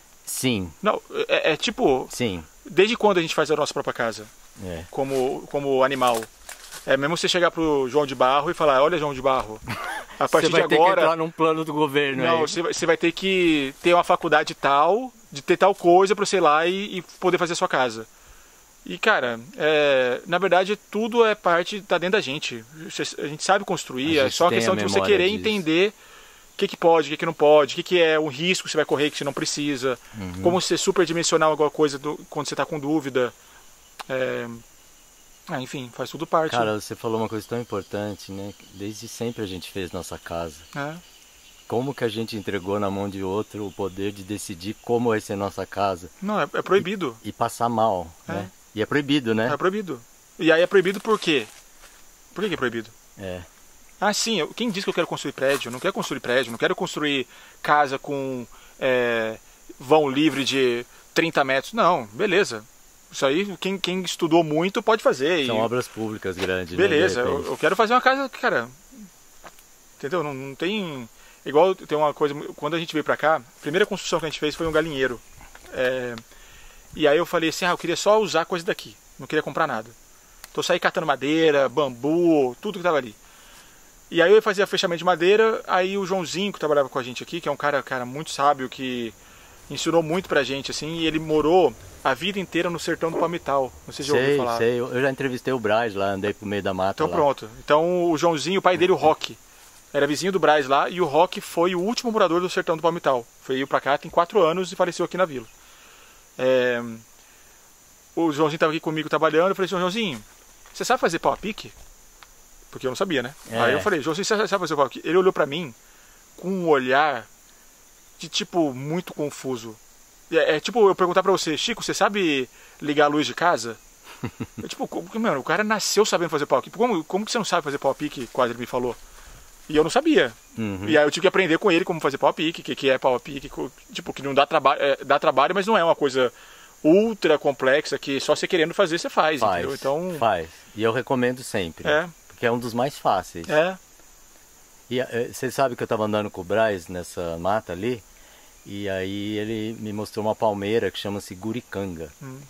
Sim. Não, é, é tipo... Sim. Desde quando a gente faz a nossa própria casa? É. Como, como animal. É mesmo você chegar pro João de Barro e falar, olha, João de Barro, a partir você vai de ter agora... que entrar num plano do governo. Não, aí. você, vai, você vai ter que ter uma faculdade tal, de ter tal coisa para você ir lá e, e poder fazer a sua casa. E, cara, é, na verdade, tudo é parte, tá dentro da gente. A gente sabe construir, é só a questão de você querer disso. Entender o que, que pode, o que, que não pode, o que, que é um risco que você vai correr que você não precisa, uhum. Como você superdimensionar alguma coisa do, quando você está com dúvida. É, ah, enfim, faz tudo parte. Cara, você falou uma coisa tão importante, né? Desde sempre a gente fez nossa casa. É. Como que a gente entregou na mão de outro o poder de decidir como vai ser nossa casa? Não, é, é proibido. E, e passar mal, é. né? E é proibido, né? É proibido. E aí é proibido por quê? Por que, que é proibido? É. Ah, sim, eu, quem diz que eu quero construir prédio? Eu não quero construir prédio, não quero construir casa com é, vão livre de trinta metros. Não, beleza. Isso aí, quem, quem estudou muito pode fazer. São e... obras públicas grandes. Beleza, né, eu, eu quero fazer uma casa, cara... Entendeu? Não, não tem... Igual tem uma coisa... Quando a gente veio pra cá, a primeira construção que a gente fez foi um galinheiro. É... E aí eu falei assim, ah, eu queria só usar coisa daqui, não queria comprar nada. Então eu saí catando madeira, bambu, tudo que tava ali. E aí eu fazia fechamento de madeira, aí o Joãozinho, que trabalhava com a gente aqui, que é um cara, cara muito sábio, que ensinou muito pra gente, assim, e ele morou a vida inteira no sertão do Palmital. Não sei se já ouviu falar. Sei, eu já entrevistei o Braz lá, andei pro meio da mata. Então lá. Pronto. Então o Joãozinho, o pai dele, o Roque, era vizinho do Braz lá, e o Roque foi o último morador do sertão do Palmital. Veio pra cá, tem quatro anos e faleceu aqui na vila. É... O Joãozinho estava aqui comigo trabalhando, eu falei assim, Joãozinho, você sabe fazer pau a pique? Porque eu não sabia, né? É. Aí eu falei, Joãozinho, você sabe fazer pau a pique? Ele olhou pra mim com um olhar de tipo, muito confuso. É, é tipo eu perguntar pra você, Chico, você sabe ligar a luz de casa? Eu, tipo, mano, o cara nasceu sabendo fazer pau a pique. Como, como que você não sabe fazer pau a pique? Quase ele me falou. E eu não sabia. Uhum. E aí eu tive que aprender com ele como fazer pau a pique, o que, que é pau a pique, tipo, que não dá trabalho, é, dá trabalho, mas não é uma coisa ultra complexa que só você querendo fazer você faz, faz entendeu? Então faz. E eu recomendo sempre. É. Porque é um dos mais fáceis. É. E você sabe que eu estava andando com o Braz nessa mata ali, e aí ele me mostrou uma palmeira que chama-se Guricanga. Hum.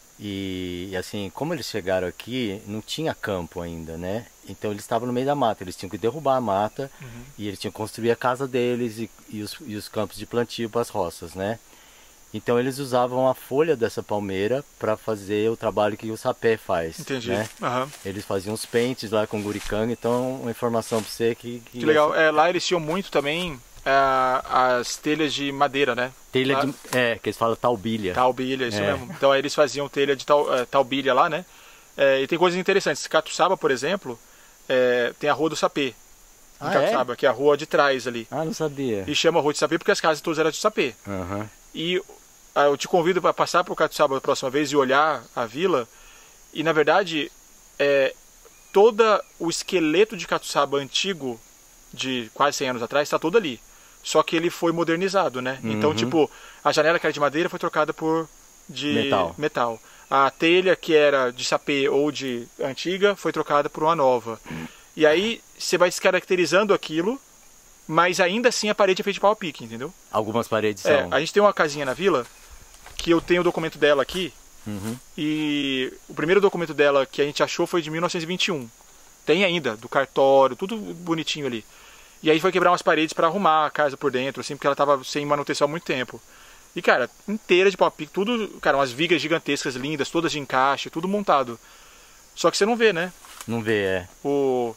E assim, como eles chegaram aqui, não tinha campo ainda, né? Então eles estavam no meio da mata, eles tinham que derrubar a mata, uhum. E eles tinham que construir a casa deles e, e, os, e os campos de plantio para as roças, né? Então eles usavam a folha dessa palmeira para fazer o trabalho que o sapé faz. Entendi. Né? Uhum. Eles faziam os pentes lá com guricanga, então uma informação para você que... Que, que legal, é, lá eles tinham muito também é, as telhas de madeira, né? Telha lá... de... É, que eles falam taubilha. Taubilha, isso é. mesmo. Então aí eles faziam telha de tal, é, taubilha lá, né? É, e tem coisas interessantes. Catuçaba, por exemplo, é, tem a Rua do Sapê. Ah, Catuçaba, é? que é a rua de trás ali. Ah, não sabia. E chama Rua de Sapê porque as casas todas eram de sapê. Uhum. E eu te convido para passar por Catuçaba a próxima vez e olhar a vila. E na verdade, é, todo o esqueleto de Catuçaba antigo, de quase cem anos atrás, está todo ali. Só que ele foi modernizado, né? Uhum. Então, tipo, a janela que era de madeira foi trocada por de metal. metal. A telha que era de sapê ou de antiga foi trocada por uma nova. E aí você vai descaracterizando aquilo, mas ainda assim a parede é feita de pau a pique, entendeu? Algumas paredes é, são... A gente tem uma casinha na vila, que eu tenho o documento dela aqui, uhum. e o primeiro documento dela que a gente achou foi de mil novecentos e vinte e um. Tem ainda, do cartório, tudo bonitinho ali. E aí foi quebrar umas paredes para arrumar a casa por dentro, assim, porque ela tava sem manutenção há muito tempo. E, cara, inteira de pau a pique, tudo, cara, umas vigas gigantescas, lindas, todas de encaixe, tudo montado. Só que você não vê, né? Não vê, é. O,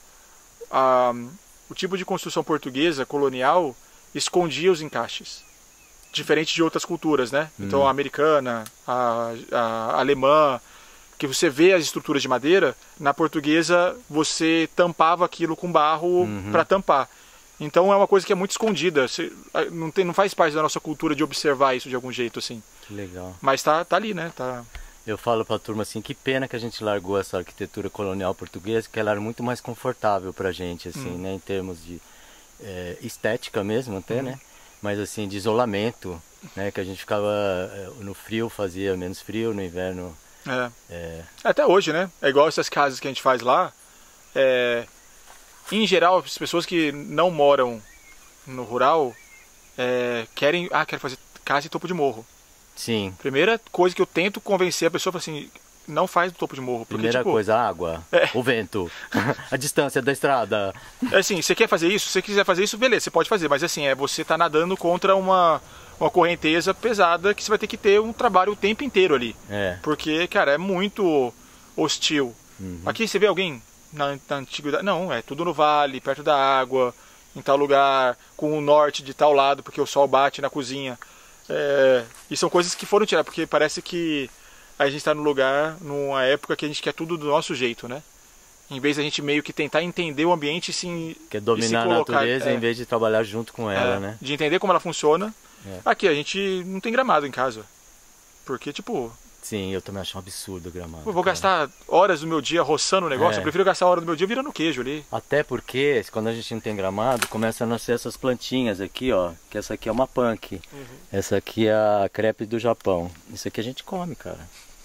a, o tipo de construção portuguesa, colonial, escondia os encaixes. Diferente de outras culturas, né? Hum. Então a americana, a, a alemã, que você vê as estruturas de madeira, na portuguesa você tampava aquilo com barro uhum. para tampar. Então é uma coisa que é muito escondida. Você, não, tem, não faz parte da nossa cultura de observar isso de algum jeito, assim. Que legal. Mas tá, tá ali, né? Tá... Eu falo pra turma assim, que pena que a gente largou essa arquitetura colonial portuguesa, que ela era muito mais confortável pra gente, assim, hum. né? Em termos de é, estética mesmo até, hum. né? Mas assim, de isolamento, né? Que a gente ficava no frio, fazia menos frio, no inverno... É. É. Até hoje, né? É igual essas casas que a gente faz lá. É... Em geral, as pessoas que não moram no rural é... querem, ah, quero fazer casa em topo de morro. Sim. Primeira coisa que eu tento convencer a pessoa, assim, não faz no topo de morro. Porque, Primeira tipo, coisa, a água, é. o vento, a distância da estrada. É assim, você quer fazer isso? Se você quiser fazer isso, beleza, você pode fazer. Mas assim, é, você tá nadando contra uma... uma correnteza pesada que você vai ter que ter um trabalho o tempo inteiro ali. É. Porque, cara, é muito hostil. Uhum. Aqui você vê alguém na, na antiguidade? Não, é tudo no vale, perto da água, em tal lugar, com o norte de tal lado, porque o sol bate na cozinha. É, e são coisas que foram tiradas, porque parece que a gente está no lugar, numa época que a gente quer tudo do nosso jeito, né? Em vez de a gente meio que tentar entender o ambiente e se Quer dominar e se colocar, a natureza é, em vez de trabalhar junto com ela, é, né? De entender como ela funciona. É. Aqui a gente não tem gramado em casa. Porque, tipo... Sim, eu também acho um absurdo o gramado. Eu vou cara. gastar horas do meu dia roçando o negócio. É. Eu prefiro gastar horas do meu dia virando queijo ali. Até porque, quando a gente não tem gramado, começa a nascer essas plantinhas aqui, ó. Que essa aqui é uma punk. Uhum. Essa aqui é a crepe do Japão. Isso aqui a gente come, cara.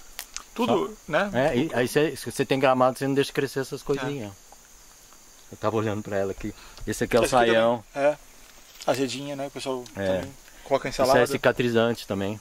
Tudo, Só... né? É, e aí se você tem gramado, você não deixa crescer essas coisinhas. É. Eu tava olhando pra ela aqui. Esse aqui é Esse o saião. É. Azedinha, né? O pessoal é. também coloca ensalada. Isso é cicatrizante também.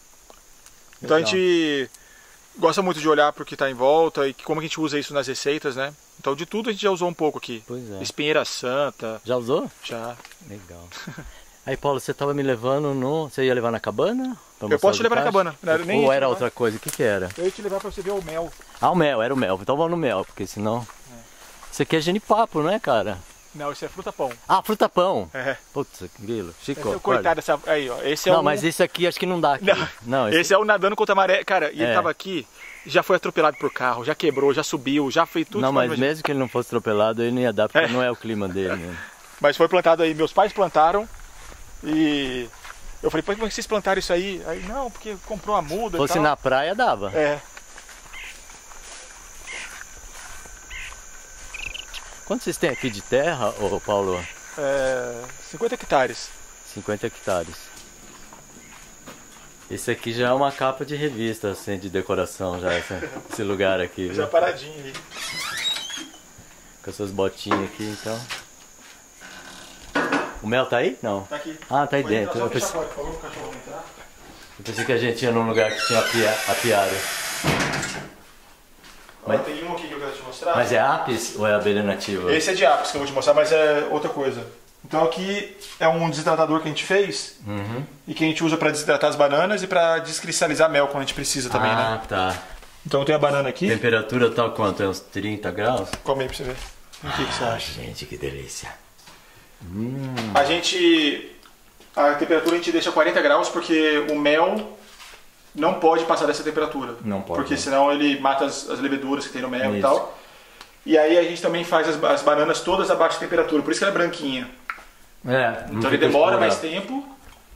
Então Legal. A gente gosta muito de olhar para o que está em volta e como a gente usa isso nas receitas, né? Então de tudo a gente já usou um pouco aqui. Pois é. Espinheira santa. Já usou? Já. Legal. Aí, Paulo, você estava me levando no... Você ia levar na cabana? Eu posso te levar na cabana. Não era nem Ou era outra coisa? O que que era? Eu ia te levar para você ver o mel. Ah, o mel. Era o mel. Então vamos no mel, porque senão... É. Isso aqui é genipapo, não é, cara? Não, isso é fruta-pão. Ah, fruta-pão. É. Putz, grilo. Chico, é coitado dessa... Aí, ó. Esse é não, um... mas esse aqui acho que não dá aqui. Não, não esse... esse é o nadando contra a maré. Cara, e é. ele tava aqui, já foi atropelado por carro, já quebrou, já subiu, já fez tudo. Não, mas imagina. Mesmo que ele não fosse atropelado, ele não ia dar, porque é. não é o clima dele. Né? Mas foi plantado aí, meus pais plantaram e... Eu falei, por que vocês plantaram isso aí? Aí, não, porque comprou uma muda Se fosse e tal. na praia, dava. É. Quanto vocês têm aqui de terra, ô Paulo? É, cinquenta hectares. cinquenta hectares. Esse aqui já é uma capa de revista, assim, de decoração, já, esse, esse lugar aqui. Já paradinho aí. Com essas botinhas aqui, então. O mel tá aí? Não. Tá aqui. Ah, tá aí Pode dentro. Eu pensei... Pode, falou, o cachorro vai entrar. Eu pensei que a gente ia num lugar que tinha apiário. Mas... Tem um aqui que eu quero te mostrar. Mas é apis ou é abelha nativa? Esse é de apis que eu vou te mostrar, mas é outra coisa. Então aqui é um desidratador que a gente fez uhum. e que a gente usa para desidratar as bananas e para descristalizar mel quando a gente precisa também, ah, né? Ah, tá. Então tem a banana aqui. Temperatura tá quanto? É uns trinta graus? Come aí pra você ver. O que, que você ah, acha? Gente, que delícia. Hum. A gente... A temperatura a gente deixa quarenta graus porque o mel não pode passar dessa temperatura. Não pode. Porque não. senão ele mata as, as leveduras que tem no mel Isso. e tal. E aí a gente também faz as, as bananas todas abaixo de temperatura. Por isso que ela é branquinha. É, então ele demora mais tempo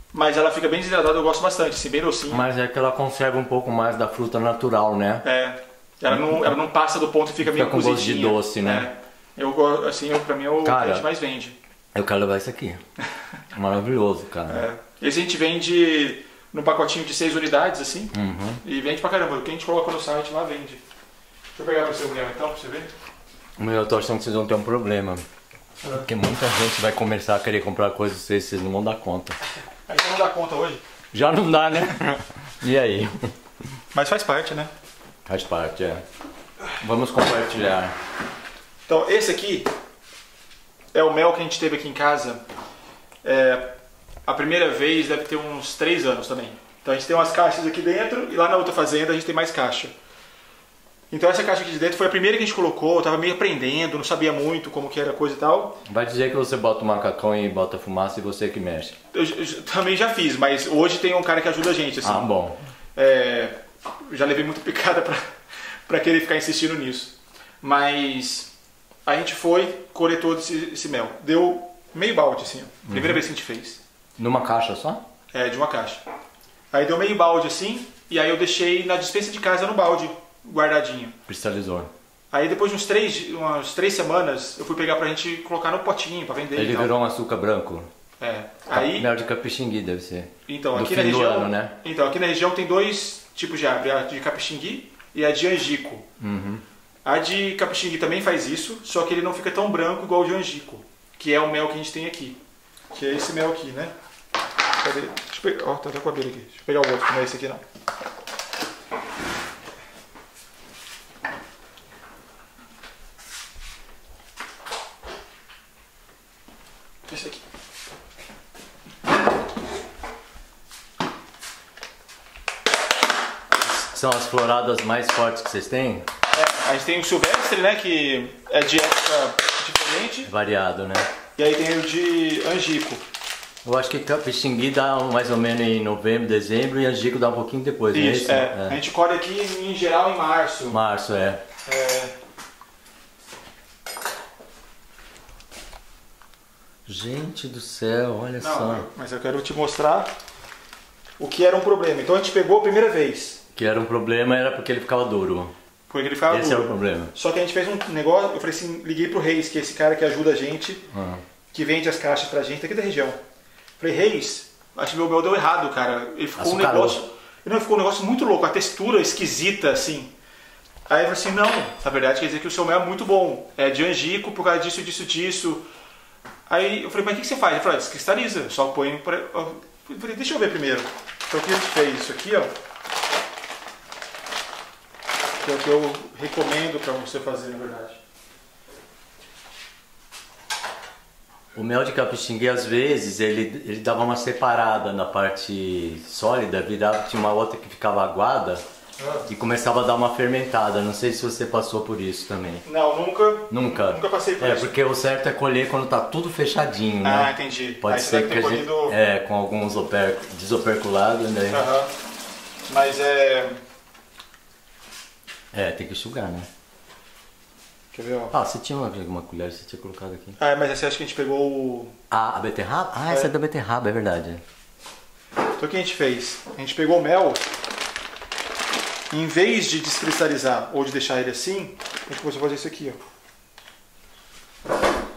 mas ela fica bem desidratada, eu gosto bastante, assim, bem docinha. Mas é que ela conserva um pouco mais da fruta natural, né? É, ela não, ela não passa do ponto e fica, fica meio com gosto de doce, né? É. Eu gosto, assim, eu, pra mim é o cara, que a gente mais vende. Eu quero levar isso aqui. Maravilhoso, cara. É. Esse a gente vende num pacotinho de seis unidades, assim, uhum. e vende pra caramba. O que a gente coloca no site lá vende. Deixa eu pegar pra você o meu então, pra você ver. Meu, eu tô achando que vocês vão ter um problema. É. Porque muita gente vai começar a querer comprar coisas de vocês, vocês não vão dar conta. A gente não dá conta hoje? Já não dá, né? E aí? Mas faz parte, né? Faz parte, é. Vamos compartilhar. Então, esse aqui é o mel que a gente teve aqui em casa. É, a primeira vez deve ter uns três anos também. Então a gente tem umas caixas aqui dentro e lá na outra fazenda a gente tem mais caixa. Então essa caixa aqui de dentro foi a primeira que a gente colocou, eu tava meio aprendendo, não sabia muito como que era a coisa e tal. Vai dizer que você bota o macacão e bota fumaça e você que mexe. Eu, eu também já fiz, mas hoje tem um cara que ajuda a gente, assim. Ah, bom. É, já levei muito picada pra, pra querer ficar insistindo nisso. Mas a gente foi, coletou esse, esse mel. Deu meio balde, assim, ó. Primeira uhum. vez que a gente fez. Numa caixa só? É, de uma caixa. Aí deu meio balde assim, e aí eu deixei na despensa de casa no balde, guardadinho. Cristalizou. Aí depois de uns três, umas três semanas, eu fui pegar pra gente colocar no potinho pra vender. Ele virou um açúcar branco? É. Aí, mel de capixingui deve ser. Então, do aqui fim na região, do ano, né? Então, aqui na região tem dois tipos de árvore, a de capixingui e a de angico. Uhum. A de capixingui também faz isso, só que ele não fica tão branco igual o de angico, que é o mel que a gente tem aqui. Que é esse mel aqui, né? Cadê? Deixa eu pegar. Ó, tá até com a abelha aqui. Deixa eu pegar o outro, não é esse aqui não. Esse aqui. São as floradas mais fortes que vocês têm? É, a gente tem o silvestre, né, que é de época diferente. Variado, né? E aí tem o de angico. Eu acho que capixingui dá mais ou menos em novembro, dezembro e angico dá um pouquinho depois, isso, não é isso? É. É. A gente colhe aqui em geral em março. Março, é. É. Gente do céu, olha Não, só. Mas eu quero te mostrar o que era um problema. Então a gente pegou a primeira vez. Que era um problema era porque ele ficava duro. Porque ele ficava Esse duro. era o problema. Só que a gente fez um negócio, eu falei assim, liguei pro Reis, que é esse cara que ajuda a gente, Ah. que vende as caixas pra gente daqui da região. Falei, Reis, acho que meu mel deu errado, cara. Ele ficou Açucarou. um negócio. Não, ficou um negócio muito louco, a textura esquisita, assim. Aí eu falei assim, não, na verdade quer dizer que o seu mel é muito bom. É de angico por causa disso, disso, disso. Aí eu falei, mas o que você faz? Ele falou, descristaliza, só põe. Pra... Eu falei, deixa eu ver primeiro. Então o que a gente fez? Isso aqui, ó. Que é o que eu recomendo pra você fazer, na verdade. O mel de capixingui, às vezes, ele, ele dava uma separada na parte sólida, virava, tinha uma outra que ficava aguada ah. e começava a dar uma fermentada. Não sei se você passou por isso também. Não, nunca. Nunca? Nunca passei por é, isso. É, porque o certo é colher quando tá tudo fechadinho, né? Ah, entendi. Pode Aí ser você que a colhido... gente... É, com alguns oper... desoperculados, né? Aham. Mas é... É, tem que enxugar, né? Quer ver, ó? Ah, você tinha uma, uma colher, você tinha colocado aqui. Ah, mas essa acho que a gente pegou o... Ah, a beterraba? Ah, é. Essa é da beterraba, é verdade. Então o que a gente fez? A gente pegou o mel, em vez de descristalizar ou de deixar ele assim, a gente começou a fazer isso aqui, ó.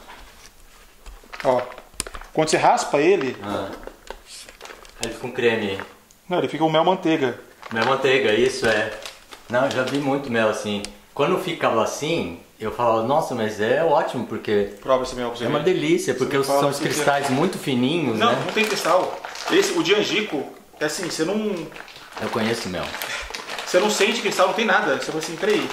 Ó. Quando você raspa ele... Ah. Ele fica um creme. Não, ele fica um mel manteiga. Mel manteiga, isso é. Não, eu já vi muito mel assim. Quando ficava assim, eu falava, nossa, mas é ótimo, porque prova esse mel pra você é ver. Uma delícia, porque os, são os cristais que... muito fininhos, não, né? Não, não tem cristal. Esse, o de angico, é assim, você não... Eu conheço mel. Você não sente cristal, não tem nada. Você fala assim, peraí.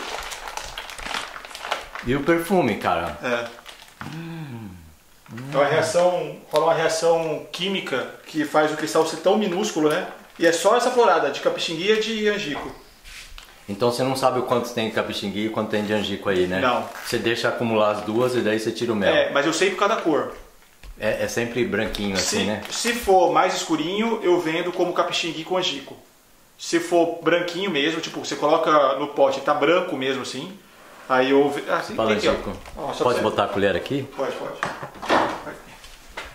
E o perfume, cara? É. Hum, hum. É uma reação, rola uma reação química que faz o cristal ser tão minúsculo, né? E é só essa florada, de capixingui e de angico. Então você não sabe o quanto tem de capixingui e quanto tem de angico aí, né? Não. Você deixa acumular as duas e daí você tira o mel. É, mas eu sei por causa da cor. É, é sempre branquinho assim, se, né? Se for mais escurinho, eu vendo como capixingui com angico. Se for branquinho mesmo, tipo, você coloca no pote, tá branco mesmo assim, aí eu... Ah, Fala, Chico. Pode botar a colher aqui? Pode, pode.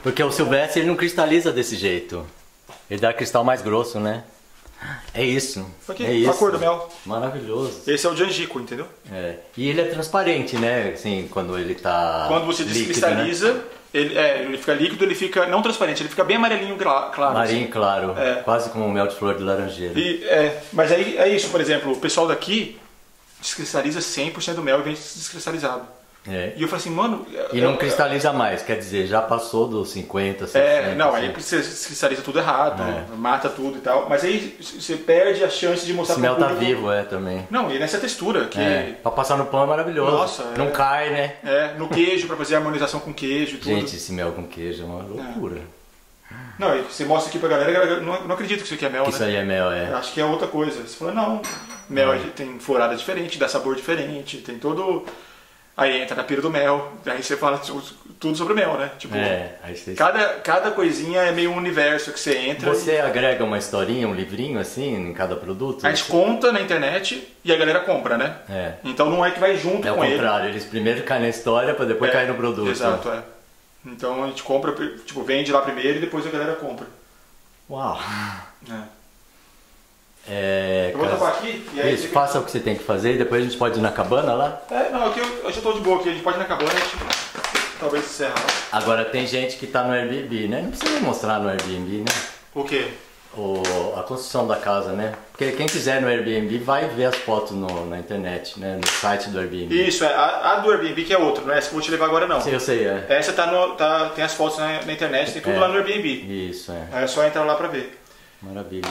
Porque o Silvestre ele não cristaliza desse jeito. Ele dá cristal mais grosso, né? É isso. Aqui, é isso. a cor do mel. Maravilhoso. Esse é o Jangico, entendeu? É. E ele é transparente, né? Assim, quando ele tá. Quando você descristaliza, né? ele, é, ele fica líquido, ele fica não transparente, ele fica bem amarelinho claro. Marinho assim. claro. É. Quase como um mel de flor de laranjeira. E, é, mas aí é isso, por exemplo, o pessoal daqui descristaliza cem por cento do mel e vende descristalizado. É. E eu falei assim, mano... E não cristaliza mais, quer dizer, já passou dos cinquenta, sessenta. É, não, aí você cristaliza tudo errado, é. mata tudo e tal. Mas aí você perde a chance de mostrar... Esse mel tá vivo, é, também. Não, e nessa textura que... É, pra passar no pão é maravilhoso. Nossa, não é... cai, né? É, no queijo, pra fazer a harmonização com queijo e tudo. Gente, esse mel com queijo é uma loucura. É. Não, e você mostra aqui pra galera, a galera não, não acredita que isso aqui é mel, que né? Isso aí é mel, é. Eu acho que é outra coisa. Você fala, não, mel é. tem florada diferente, dá sabor diferente, tem todo... Aí entra na pira do mel, aí você fala tudo sobre mel, né? Tipo, é, aí você... cada, cada coisinha é meio um universo que você entra. Você e... agrega uma historinha, um livrinho assim, em cada produto? A gente conta na internet e a galera compra, né? É. Então não é que vai junto é com ele. É o contrário, eles primeiro caem na história para depois é, cair no produto. Exato, é. Então a gente compra, tipo, vende lá primeiro e depois a galera compra. Uau! É. É, eu vou tapar aqui e aí... Isso, faça o que você tem que fazer e depois a gente pode ir na cabana lá? É, não, aqui eu, eu já tô de boa aqui, a gente pode ir na cabana e a gente talvez encerra. Agora tem gente que tá no Airbnb, né? Não precisa mostrar no Airbnb, né? O quê? O, a construção da casa, né? Porque quem quiser no Airbnb vai ver as fotos no, na internet, né? No site do Airbnb. Isso, é. A, a do Airbnb que é outra, não é essa que eu vou te levar agora não. Sim, eu sei, é. Essa tá no, tá, tem as fotos na, na internet, tem tudo é. lá no Airbnb. Isso, é. É só entrar lá pra ver. Maravilha.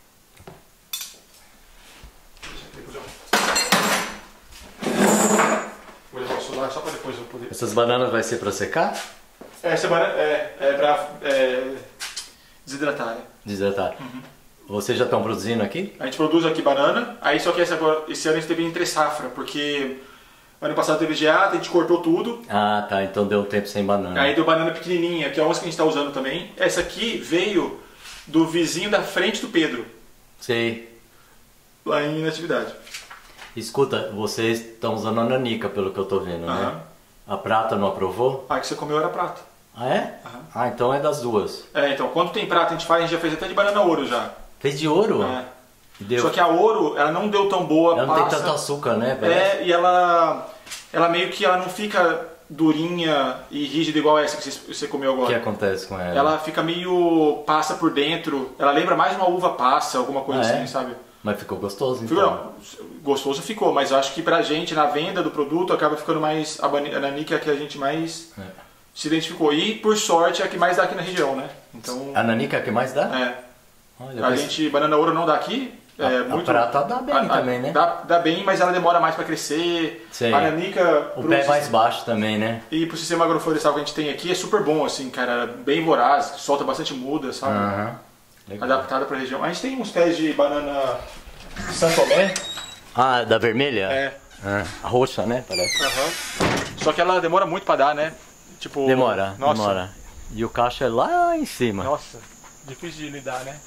Vou levar o celular só pra depois eu poder... Essas bananas vai ser pra secar? Essa banana é, é pra é, desidratar, né? Desidratar. Uhum. Vocês já estão produzindo aqui? A gente produz aqui banana, aí só que essa, esse ano a gente teve entre safra, porque ano passado teve geada, a gente cortou tudo. Ah, tá, então deu um tempo sem banana. Aí deu banana pequenininha, que é uma que a gente está usando também. Essa aqui veio do vizinho da frente do Pedro. Sei. Lá em Natividade. Escuta, vocês estão usando a nanica, pelo que eu tô vendo, uhum. né? A prata não aprovou? Ah, que você comeu era prata. Ah, é? Uhum. Ah, então é das duas. É, então, quando tem prata a gente faz, a gente já fez até de banana ouro já. Fez de ouro? É. Deu. Só que a ouro, ela não deu tão boa. Ela não passa. tem tanto açúcar, né? Parece. É, e ela, ela meio que ela não fica durinha e rígida igual essa que você comeu agora. O que acontece com ela? Ela fica meio passa por dentro. Ela lembra mais uma uva passa, alguma coisa ah, assim, é? sabe? Mas ficou gostoso, então? Ficou, não, gostoso ficou, mas eu acho que pra gente, na venda do produto, acaba ficando mais... A nanica é a que a gente mais é. se identificou. E, por sorte, é a que mais dá aqui na região, né? Então, a nanica é a que mais dá? É. Olha, a mas... gente, banana ouro não dá aqui. A, é, muito, a prata dá bem a, também, a, né? Dá, dá bem, mas ela demora mais pra crescer. Sei. A nanica... O pé é mais baixo também, né? E pro sistema agroflorestal que a gente tem aqui é super bom, assim, cara. Bem voraz, solta bastante muda, sabe? Uhum. Legal. Adaptada pra região. A gente tem uns pés de banana... São Tomé. Ah, da vermelha? É. Ah, roxa, né? Parece. Uhum. Só que ela demora muito pra dar, né? Tipo, demora, nossa. demora. E o cacho é lá em cima. Nossa, difícil de lidar, né?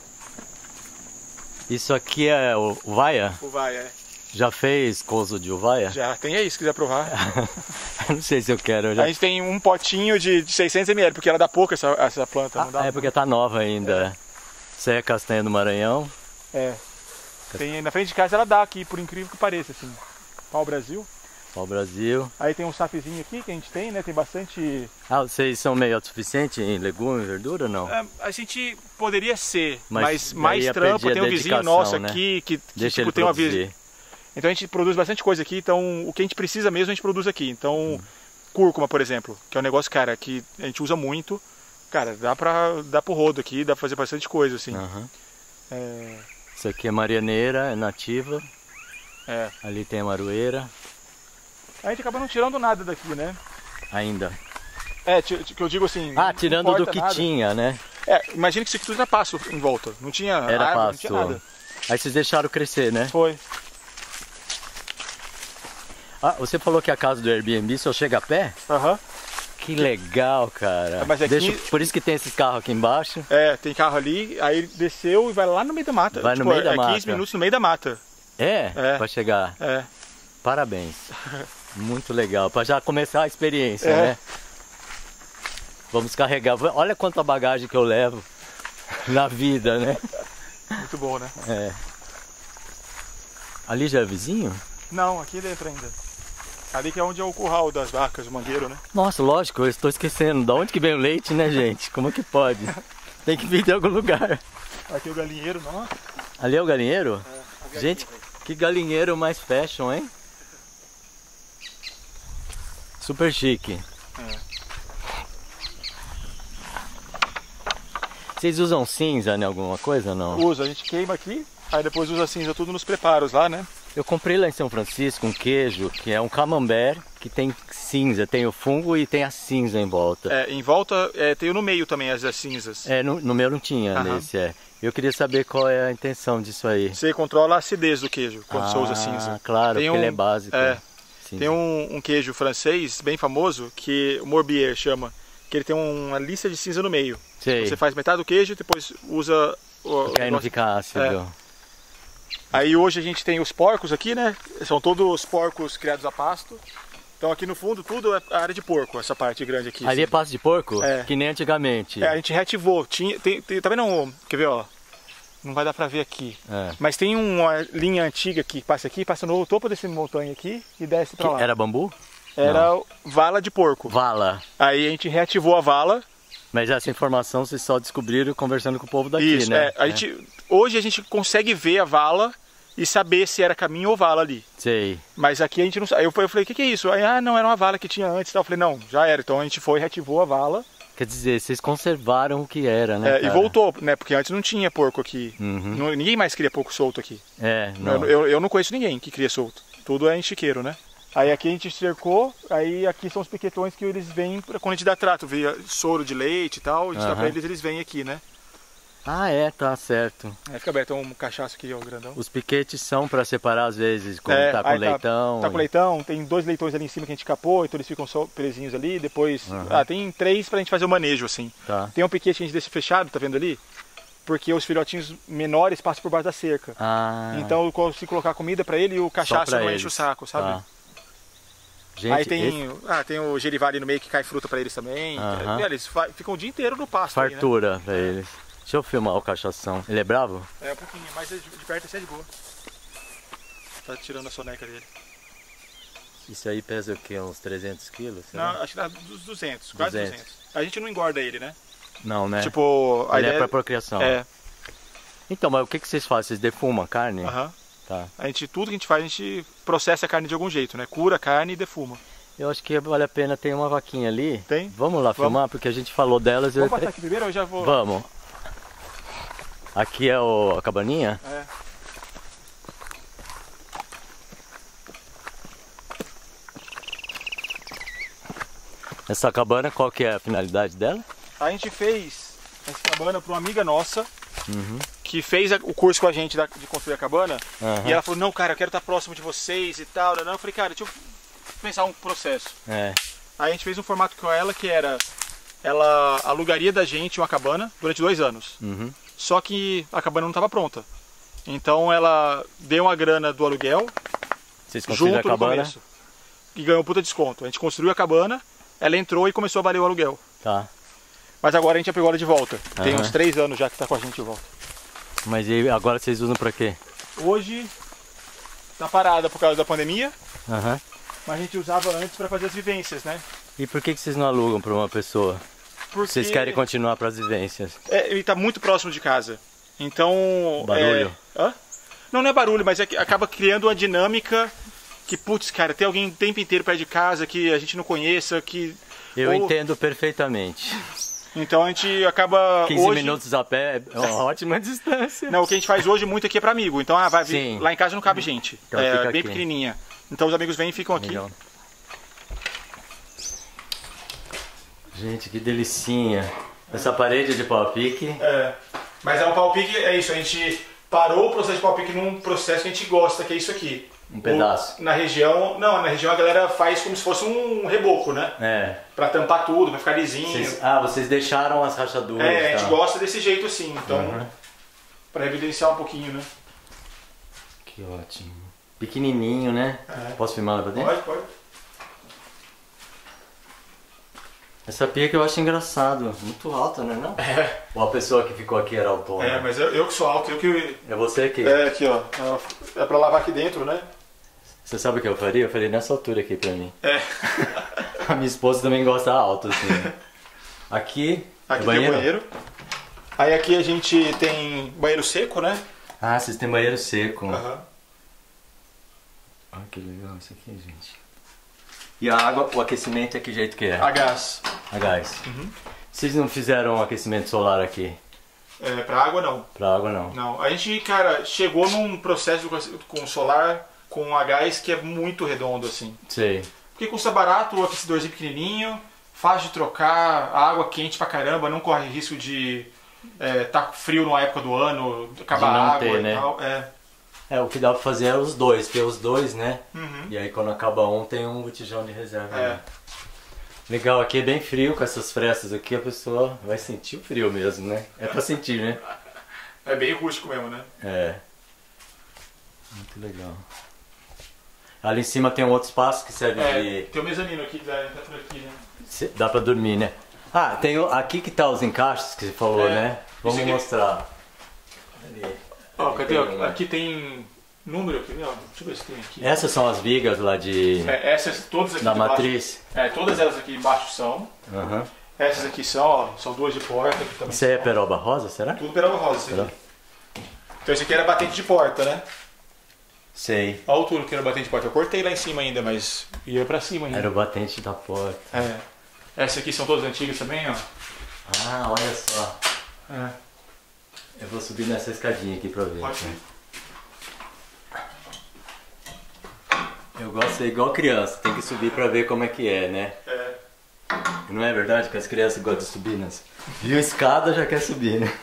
Isso aqui é o uvaia? Uvaia, é. Já fez coso de uvaia? Já, tem aí se quiser provar. Não sei se eu quero. Eu já... A gente tem um potinho de seiscentos mililitros, porque ela dá pouco essa, essa planta. Ah, não dá é porque tá nova ainda. É. Você é castanha do Maranhão? É. Tem, na frente de casa ela dá aqui, por incrível que pareça, assim. Pau Brasil. Pau Brasil. Aí tem um safezinho aqui que a gente tem, né? Tem bastante... Ah, vocês são meio autossuficientes em legume e verdura ou não? É, a gente poderia ser, mas, mas mais ia trampo. Tem um vizinho nosso né? aqui que, que Deixa tipo, ele tem uma produzir. vis... Então a gente produz bastante coisa aqui, então o que a gente precisa mesmo a gente produz aqui. Então, hum. cúrcuma, por exemplo, que é um negócio, cara, que a gente usa muito. Cara, dá pra dar pro rodo aqui, dá pra fazer bastante coisa, assim. Uhum. É... Isso aqui é marianeira, é nativa. É. Ali tem a maroeira. A gente acaba não tirando nada daqui, né? Ainda. É, que eu digo assim... Ah, tirando do que nada. Tinha, né? É, imagina que isso aqui tudo era pasto em volta. Não tinha era árvore, pasto. não tinha nada. Aí vocês deixaram crescer, né? Foi. Ah, você falou que a casa do Airbnb só chega a pé? Aham. Uhum. Que legal, cara. Mas aqui... Deixa, por isso que tem esses carros aqui embaixo. É, tem carro ali, aí ele desceu e vai lá no meio da mata. Vai tipo, no meio da é mata. quinze minutos no meio da mata. É? É. Pra chegar? É. Parabéns. Muito legal. Pra já começar a experiência, é. né? Vamos carregar. Olha quanta bagagem que eu levo na vida, né? Muito bom, né? É. Ali já é vizinho? Não, aqui dentro ainda. Ali que é onde é o curral das vacas, o mangueiro, né? Nossa, lógico, eu estou esquecendo. Da onde que vem o leite, né, gente? Como que pode? Tem que vir de algum lugar. Aqui é o galinheiro, não? Ali é o galinheiro? É, gente, que galinheiro mais fashion, hein? Super chique. É. Vocês usam cinza em alguma coisa ou não? Usa, a gente queima aqui, aí depois usa cinza tudo nos preparos lá, né? Eu comprei lá em São Francisco um queijo que é um camembert que tem cinza, tem o fungo e tem a cinza em volta. É, em volta é, tem no meio também as, as cinzas. É, no, no meu não tinha Aham. nesse, é. Eu queria saber qual é a intenção disso aí. Você controla a acidez do queijo quando ah, você usa cinza. Claro, Tem porque um, ele é básico. É, Cinza. tem um, um queijo francês bem famoso que o Morbier chama, que ele tem uma lista de cinza no meio. Sei. Você faz metade do queijo e depois usa o... Porque aí não fica ácido. É. Aí hoje a gente tem os porcos aqui, né? São todos porcos criados a pasto. Então aqui no fundo tudo é a área de porco, essa parte grande aqui. Ali assim. é pasto de porco? É. Que nem antigamente. É, a gente reativou. Tinha, tem, tem, tá vendo? Quer ver, ó? Não vai dar pra ver aqui. É. Mas tem uma linha antiga que passa aqui, passa no topo desse montanha aqui e desce pra Que lá. era bambu? Era vala de porco. Vala. Aí a gente reativou a vala. Mas essa informação vocês só descobriram conversando com o povo daqui, Isso, né? é, a gente, hoje a gente consegue ver a vala e saber se era caminho ou vala ali. Sei. Mas aqui a gente não sabe. Aí eu falei, o que, que é isso? Aí, ah, não, era uma vala que tinha antes. Eu falei, não, já era. Então a gente foi, reativou a vala. Quer dizer, vocês conservaram o que era, né? É, e cara? voltou, né? Porque antes não tinha porco aqui. Uhum. Não- ninguém mais cria porco solto aqui. É, não. Eu, eu, eu não conheço ninguém que cria solto. Tudo é em chiqueiro, né? Aí aqui a gente cercou, aí aqui são os piquetões que eles vêm pra- quando a gente dá trato, via soro de leite e tal, a gente dá Aham. pra eles, eles vêm aqui, né? Ah, é, tá certo. Aí fica aberto, é um cachaço aqui, ó, grandão. Os piquetes são pra separar às vezes, quando É, tá com aí leitão. Tá com e- leitão, tem dois leitões ali em cima que a gente capou, então eles ficam só presinhos ali, depois... Aham. Ah, tem três pra gente fazer o manejo, assim. Tá. Tem um piquete que a gente deixa fechado, tá vendo ali? Porque os filhotinhos menores passam por baixo da cerca. Ah, Então eu consigo colocar comida pra ele e o cachaço pra não enche eles. o saco, sabe? tá. Gente, Aí tem, esse- ah, tem o gerivá ali no meio que cai fruta pra eles também. Aham. E, eles fa- ficam o dia inteiro no pasto aí, né? fartura pra eles. Deixa eu filmar o cachação. Ele é bravo? É um pouquinho, mas de de perto assim é de boa. Tá tirando a soneca dele. Isso aí pesa o quê? Uns trezentos quilos? será? Não, acho que dá dos duzentos, quase duzentos. duzentos. A gente não engorda ele, né? Não, né? Tipo, a Ele ideia é pra procriação. é, Então, mas o que, que vocês fazem? Vocês defumam a carne? aham. Tá. A gente, tudo que a gente faz, a gente processa a carne de algum jeito, né? Cura a carne e defuma. Eu acho que vale a pena, tem uma vaquinha ali. Tem? Vamos lá Vamos. filmar, porque a gente falou delas. Vamos eu... passar aqui primeiro ou eu já vou... Vamos. Aqui é o... a cabaninha? É. Essa cabana, qual que é a finalidade dela? A gente fez essa cabana para uma amiga nossa, Uhum. que fez a- o curso com a gente da- de construir a cabana. Aham. E ela falou, não, cara, eu quero estar próximo de vocês e tal. Não, eu falei, cara, deixa eu pensar um processo. É. Aí a gente fez um formato com ela que era, ela alugaria da gente uma cabana durante dois anos. Uhum. Só que a cabana não estava pronta. Então ela deu uma grana do aluguel Vocês construíram junto a no cabana? começo. E ganhou um puta desconto. A gente construiu a cabana, ela entrou e começou a valer o aluguel. Tá. Mas agora a gente já pegou ela de volta. Tem Aham. uns três anos já que está com a gente de volta. Mas e agora vocês usam pra quê? Hoje tá parada por causa da pandemia, Aham. mas a gente usava antes para fazer as vivências, né? E por que, que vocês não alugam pra uma pessoa? Porque Vocês querem continuar pras vivências? é, ele tá muito próximo de casa. Então. Barulho? É... Hã? Não, não é barulho, mas é que acaba criando uma dinâmica que, putz, cara, tem alguém o tempo inteiro perto de casa que a gente não conheça, que. Eu Ou- entendo perfeitamente. Então a gente acaba. quinze hoje... minutos a pé é uma ótima distância. Não, o que a gente faz hoje muito aqui é para amigo. Então, ah, vai vir. Sim. Lá em casa não cabe gente. Então é fica bem aqui. pequenininha. Então os amigos vêm e ficam aqui. Legal. Gente, que delicinha. Essa parede de pau-pique. É. Mas é um pau-pique, é isso. A gente parou o processo de pau-pique num processo que a gente gosta, que é isso aqui. Um pedaço. O- na região, não, na região a galera faz como se fosse um reboco, né? É. Pra tampar tudo, pra ficar lisinho. Vocês- ah, vocês deixaram as rachaduras. É, a gente tá. gosta desse jeito assim. Então, Uhum. pra evidenciar um pouquinho, né? Que ótimo. Pequenininho, né? É. Posso filmar lá pra dentro? Pode, pode. Essa pia que eu acho engraçado, muito alta, né não? É. Ou a pessoa que ficou aqui era autônoma? É, mas eu, eu que sou alto, eu que... É você aqui? É, aqui ó, é pra lavar aqui dentro, né? Você sabe o que eu faria? Eu faria nessa altura aqui pra mim. É. A minha esposa também gosta alto, assim. Aqui, aqui é banheiro? tem o banheiro. Aí aqui a gente tem banheiro seco, né? Ah, vocês têm banheiro seco. Aham. Uhum. Olha que legal isso aqui, gente. E a água, o aquecimento é que jeito que é? A gás. A gás. Uhum. Vocês não fizeram aquecimento solar aqui? É, pra água não. Pra água não. Não. A gente, cara, chegou num processo com solar, com a gás que é muito redondo, assim. Sei. Porque custa barato, o aquecedorzinho pequenininho, fácil de trocar, a água quente pra caramba, não corre risco de é, tá frio numa época do ano, acabar de não a água ter, e né? tal. É. É, o que dá pra fazer é os dois, ter os dois, né? Uhum. E aí quando acaba um tem um botijão de reserva. É. Né? Legal, aqui é bem frio com essas frestas aqui, a pessoa vai sentir o frio mesmo, né? É pra sentir, né? É bem rústico mesmo, né? É. Muito legal. Ali em cima tem um outro espaço que serve É, de... tem o mezanino aqui, que dá, tá por aqui, né? Dá pra dormir, né? Ah, tem o... aqui que tá os encaixes que você falou, É. né? Vamos Isso aqui- mostrar. Ali. Ó, Ali cadê? tem Ó, uma. aqui tem número aqui, ó. Deixa eu ver se tem aqui. Essas são as vigas lá de... É, essas todas aqui da de baixo- matriz. É, todas elas aqui embaixo são. Aham. Essas aqui são, ó, são duas de porta aqui também. Isso aí é são. peroba rosa, será? Tudo peroba rosa, isso aqui. Então esse aqui era batente de porta, né? Sei. Olha a altura que era batente de porta. Eu cortei lá em cima ainda, mas ia pra cima ainda. Era o batente da porta. É. Essas aqui são todas antigas também, ó. Ah, olha só. É. Eu vou subir nessa escadinha aqui pra ver. Pode ser. Eu gosto de ser igual criança, tem que subir pra ver como é que é, né? É. Não é verdade que as crianças gostam de subir, né? Viu escada, já quer subir, né?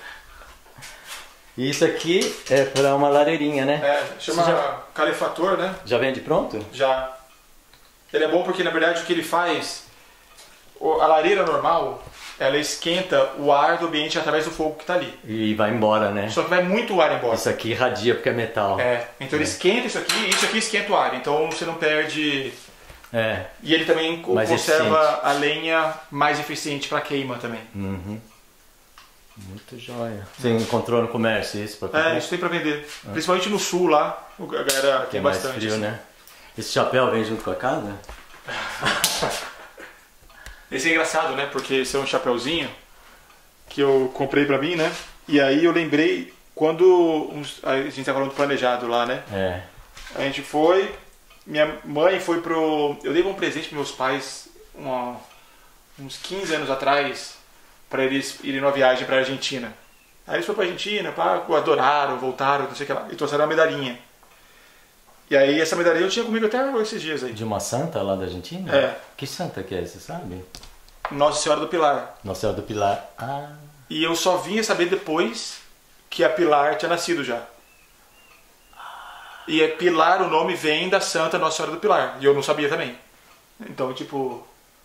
E isso aqui é pra uma lareirinha, né? É, chama Você já, calefator, né? já vende pronto? Já. Ele é bom porque na verdade o que ele faz, o- a lareira normal, ela esquenta o ar do ambiente através do fogo que tá ali. E vai embora, né? Só que vai muito ar embora. Isso aqui irradia porque é metal. É, então ele esquenta isso aqui e isso aqui esquenta o ar, então você não perde. É. E ele também co- Mais conserva eficiente. a lenha mais eficiente para queima também. Uhum. Muito joia. Você encontrou no comércio isso pra É, comprar? isso tem pra vender. Principalmente no sul lá, a galera Que tem é mais bastante. frio, assim. né? Esse chapéu vem junto com a casa? Esse é engraçado, né? Porque esse é um chapeuzinho que eu comprei pra mim, né? E aí eu lembrei quando uns- a gente tá falando do planejado lá, né? É. A gente foi, minha mãe foi pro... Eu dei um presente pros meus pais uma- uns quinze anos atrás pra eles irem numa viagem pra Argentina. Aí eles foram pra Argentina, pá, adoraram, voltaram, não sei o que lá, e trouxeram uma medalhinha. E aí essa medalhinha eu tinha comigo até esses dias aí. De uma santa lá da Argentina? É. Que santa que é, você sabe? Nossa Senhora do Pilar. Nossa Senhora do Pilar. Ah. E eu só vinha saber depois que a Pilar tinha nascido já. E é Pilar, o nome vem da Santa Nossa Senhora do Pilar. E eu não sabia também. Então, tipo...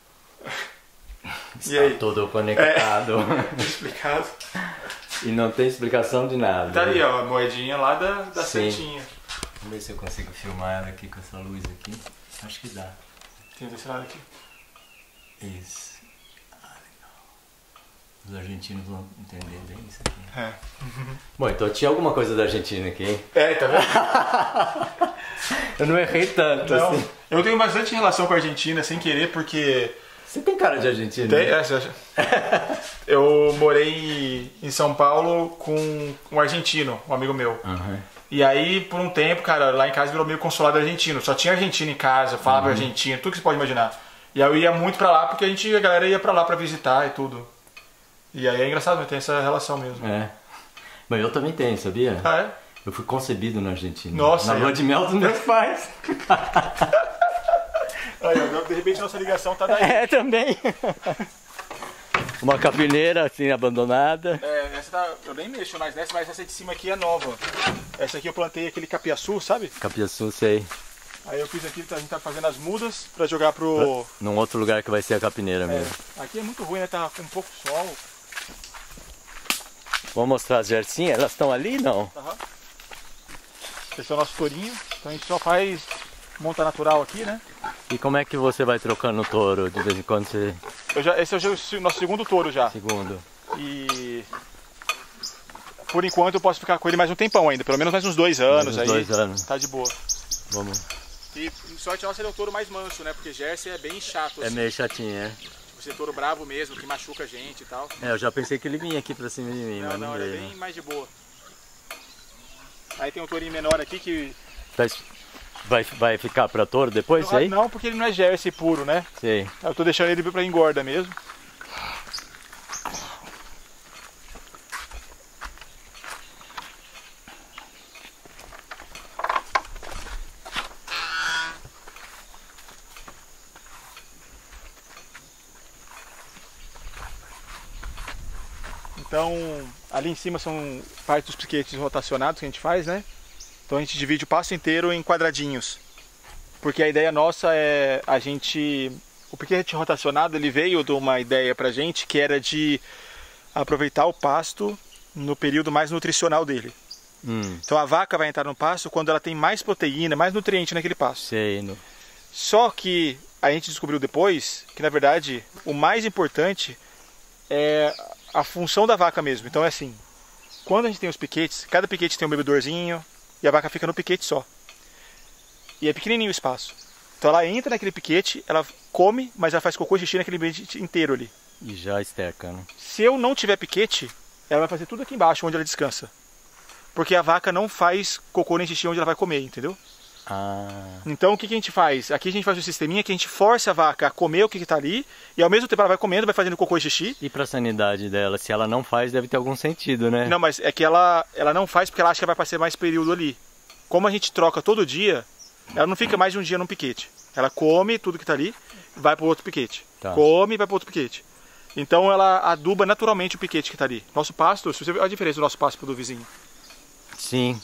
Está aí? todo conectado. Explicado. E não tem explicação de nada. Tá ali, ó, a moedinha lá da, da Sim. Santinha. Vamos ver se eu consigo filmar ela aqui com essa luz aqui. Acho que dá. Tem desse lado aqui. Isso. Ah, legal. Os argentinos vão entender bem isso aqui. É. Bom, então tinha alguma coisa da Argentina aqui, hein? É, tá vendo? Eu não errei tanto Não, assim. eu tenho bastante relação com a Argentina, sem querer, porque... Você tem cara de argentino? Tem, né? é, você acha? Eu morei em São Paulo com um argentino, um amigo meu. Uhum. E aí, por um tempo, cara, lá em casa virou meio consulado argentino. Só tinha argentino em casa, falava argentino, tudo que você pode imaginar. E aí eu ia muito pra lá, porque a, gente, a galera ia pra lá pra visitar e tudo. E aí é engraçado, mas tem essa relação mesmo. É. Mas eu também tenho, sabia? Ah, é? Eu fui concebido na Argentina. Nossa, Na lua eu- de mel dos meus pais. Aí, ó, de repente nossa ligação tá daí. É, também. Uma capineira assim, abandonada. É, essa tá, eu nem mexo mais nessa, mas essa de cima aqui é nova. Essa aqui eu plantei aquele capiaçu, sabe? Capiaçu, sei. Aí eu fiz aqui, a gente tá fazendo as mudas pra jogar pro... Num outro lugar que vai ser a capineira É, mesmo. aqui é muito ruim, né? Tá com pouco sol. Vamos mostrar as gercinhas? Elas estão ali, não? Aham. Esse é o nosso tourinho. Então a gente só faz monta natural aqui, né? E como é que você vai trocando o touro? De vez em quando você... Eu já, esse é o nosso segundo touro já. Segundo. E por enquanto eu posso ficar com ele mais um tempão ainda, pelo menos mais uns dois anos mais uns aí. Dois anos. Tá de boa. Vamos. E sorte nossa ele é o touro mais manso, né? Porque Jersey é bem chato assim. É meio chatinho, é. Tipo, ser touro bravo mesmo, que machuca a gente e tal. É, eu já pensei que ele vinha aqui pra cima de mim, não, mas não, não veio. Ele é bem mais de boa. Aí tem um tourinho menor aqui que... Vai, vai ficar pra touro depois, não, aí? Não, porque ele não é Jersey puro, né? Sei. Eu tô deixando ele pra engorda mesmo. Então, ali em cima são parte dos piquetes rotacionados que a gente faz, né? Então a gente divide o pasto inteiro em quadradinhos. Porque a ideia nossa é a gente... O piquete rotacionado, ele veio de uma ideia pra gente que era de aproveitar o pasto no período mais nutricional dele. Hum. Então a vaca vai entrar no pasto quando ela tem mais proteína, mais nutriente naquele pasto. Sei, no... Só que a gente descobriu depois que, na verdade, o mais importante é a função da vaca mesmo. Então é assim, quando a gente tem os piquetes, cada piquete tem um bebedorzinho e a vaca fica no piquete só. E é pequenininho o espaço. Então ela entra naquele piquete, ela come, mas ela faz cocô e xixi naquele ambiente inteiro ali. E já esterca, né? Se eu não tiver piquete, ela vai fazer tudo aqui embaixo, onde ela descansa. Porque a vaca não faz cocô nem xixi onde ela vai comer, entendeu? Ah. Então o que, que a gente faz? Aqui a gente faz um sisteminha que a gente força a vaca a comer o que está ali, e ao mesmo tempo ela vai comendo, vai fazendo cocô e xixi. E para a sanidade dela, se ela não faz, deve ter algum sentido, né? Não, mas é que ela, ela não faz porque ela acha que vai passar mais período ali. Como a gente troca todo dia, ela não fica mais de um dia num piquete. Ela come tudo que está ali, vai para o outro piquete. Tá. Come e vai para outro piquete. Então ela aduba naturalmente o piquete que está ali. Nosso pasto, se você vê a diferença do nosso pasto para o do vizinho. Sim,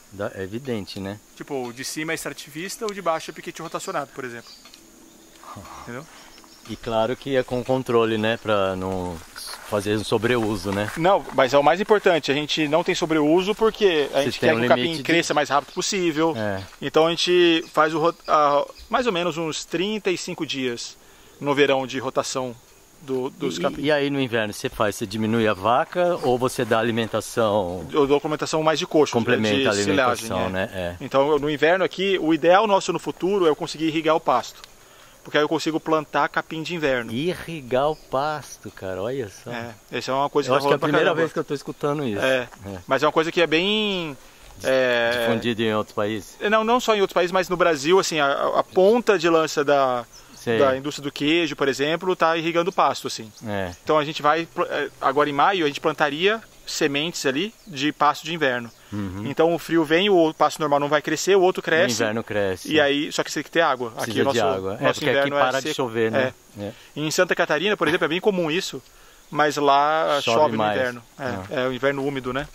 é evidente, né? Tipo, o de cima é extrativista, o de baixo é piquete rotacionado, por exemplo. Entendeu? E claro que é com controle, né? Para não fazer um sobreuso, né? Não, mas é o mais importante. A gente não tem sobreuso porque a gente quer que o capim de... cresça o mais rápido possível. É. Então a gente faz o, a, mais ou menos uns trinta e cinco dias no verão de rotação do, dos e, capins. E aí no inverno você faz? Você diminui a vaca ou você dá alimentação? Eu dou alimentação mais de coxo. Complementa de a alimentação, silagem, é. né? É. Então no inverno aqui, o ideal nosso no futuro é eu conseguir irrigar o pasto. Porque aí eu consigo plantar capim de inverno. Irrigar o pasto, cara, olha só. É, essa é uma coisa eu que acho que é a primeira vez que eu estou escutando isso. É, é, mas é uma coisa que é bem... É... Difundido em outros países? Não, não só em outros países, mas no Brasil, assim, a, a ponta de lança da, da indústria do queijo, por exemplo, está irrigando o pasto, assim. É. Então a gente vai, agora em maio, a gente plantaria sementes ali de pasto de inverno. Uhum. Então o frio vem, o pasto normal não vai crescer, o outro cresce. O inverno cresce. E aí, só que você tem que ter água. Precisa aqui o nosso, de água. nosso é, porque inverno aqui para é de chover, né? É. É. Em Santa Catarina, por exemplo, é bem comum isso, mas lá chove, chove no inverno. É, ah. é o inverno úmido, né?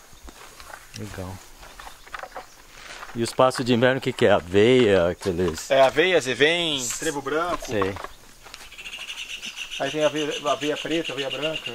Legal. E os pastos de inverno, o que, que é? Aveia, aqueles... É, aveia, zevém, trevo branco. Sei. Aí tem aveia, aveia preta, aveia branca.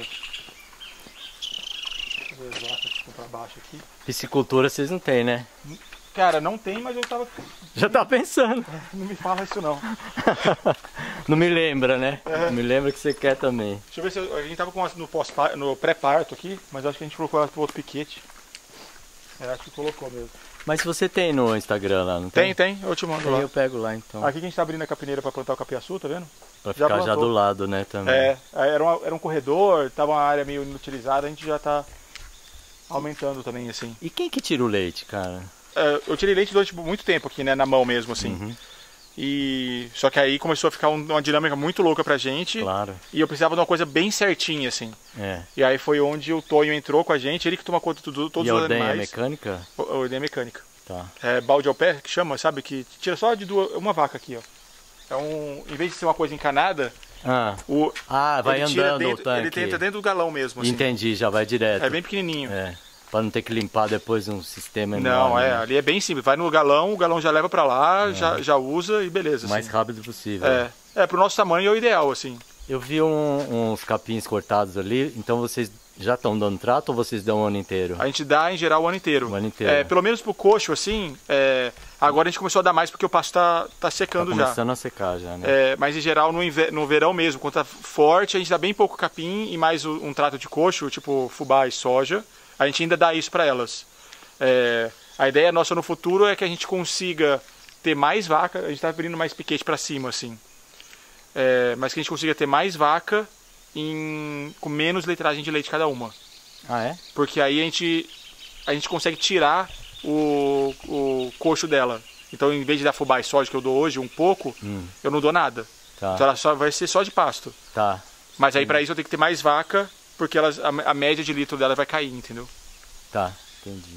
Pra baixo aqui. Piscicultura vocês não tem, né? Cara, não tem, mas eu tava... Já tava pensando. Não me fala isso não. Não me lembra, né? É. Não me lembra que você quer também. Deixa eu ver se eu, a gente tava com uma, no, pós, no pré-parto aqui, mas acho que a gente colocou ela pro outro piquete. É, acho que colocou mesmo. Mas você tem no Instagram lá, não tem? Tem, tem, eu te mando tem, lá. Eu pego lá então. Aqui que a gente tá abrindo a capineira pra plantar o capiaçu, tá vendo? Pra ficar já, já do lado, né, também. É, era, uma, era um corredor, tava uma área meio inutilizada, a gente já tá aumentando também, assim. E quem que tira o leite, cara? É, eu tirei leite durante muito tempo aqui, né, na mão mesmo, assim. Uhum. E só que aí começou a ficar um, uma dinâmica muito louca pra gente. Claro. E eu precisava de uma coisa bem certinha, assim. É. E aí foi onde o Tonho entrou com a gente, ele que toma conta de tudo, todos e os a animais. E a ordenha mecânica? A ordenha é mecânica. Tá. É balde ao pé, que chama, sabe? Que tira só de duas, uma vaca aqui, ó. É um, em vez de ser uma coisa encanada, ah, o, ah vai andando dentro, o tanque. Ele entra dentro do galão mesmo, assim. Entendi, já vai direto. É bem pequenininho. É. Pra não ter que limpar depois um sistema enorme. Não, é, né? ali é bem simples. Vai no galão, o galão já leva pra lá, é. já, já usa e beleza. O mais assim. rápido possível. É, é, pro nosso tamanho é o ideal, assim. Eu vi um, uns capins cortados ali, então vocês já estão dando trato ou vocês dão o ano inteiro? A gente dá em geral o ano inteiro. O ano inteiro. É, pelo menos pro coxo, assim, é, Agora a gente começou a dar mais porque o pasto tá, tá secando tá já. começando a secar já, né? É, mas em geral no, inver... no verão mesmo, quando tá forte, a gente dá bem pouco capim e mais um trato de coxo, tipo fubá e soja. A gente ainda dá isso para elas. É, a ideia nossa no futuro é que a gente consiga ter mais vaca, a gente tá abrindo mais piquete para cima, assim. É, mas que a gente consiga ter mais vaca em... com menos litragem de leite cada uma. Ah, é? Porque aí a gente, a gente consegue tirar o, o coxo dela. Então, em vez de dar fubá e soja que eu dou hoje, um pouco, hum. eu não dou nada. Tá. Então ela só vai ser só de pasto. Tá. Mas aí para isso eu tenho que ter mais vaca, porque elas, a, a média de litro dela vai cair, entendeu? Tá, entendi.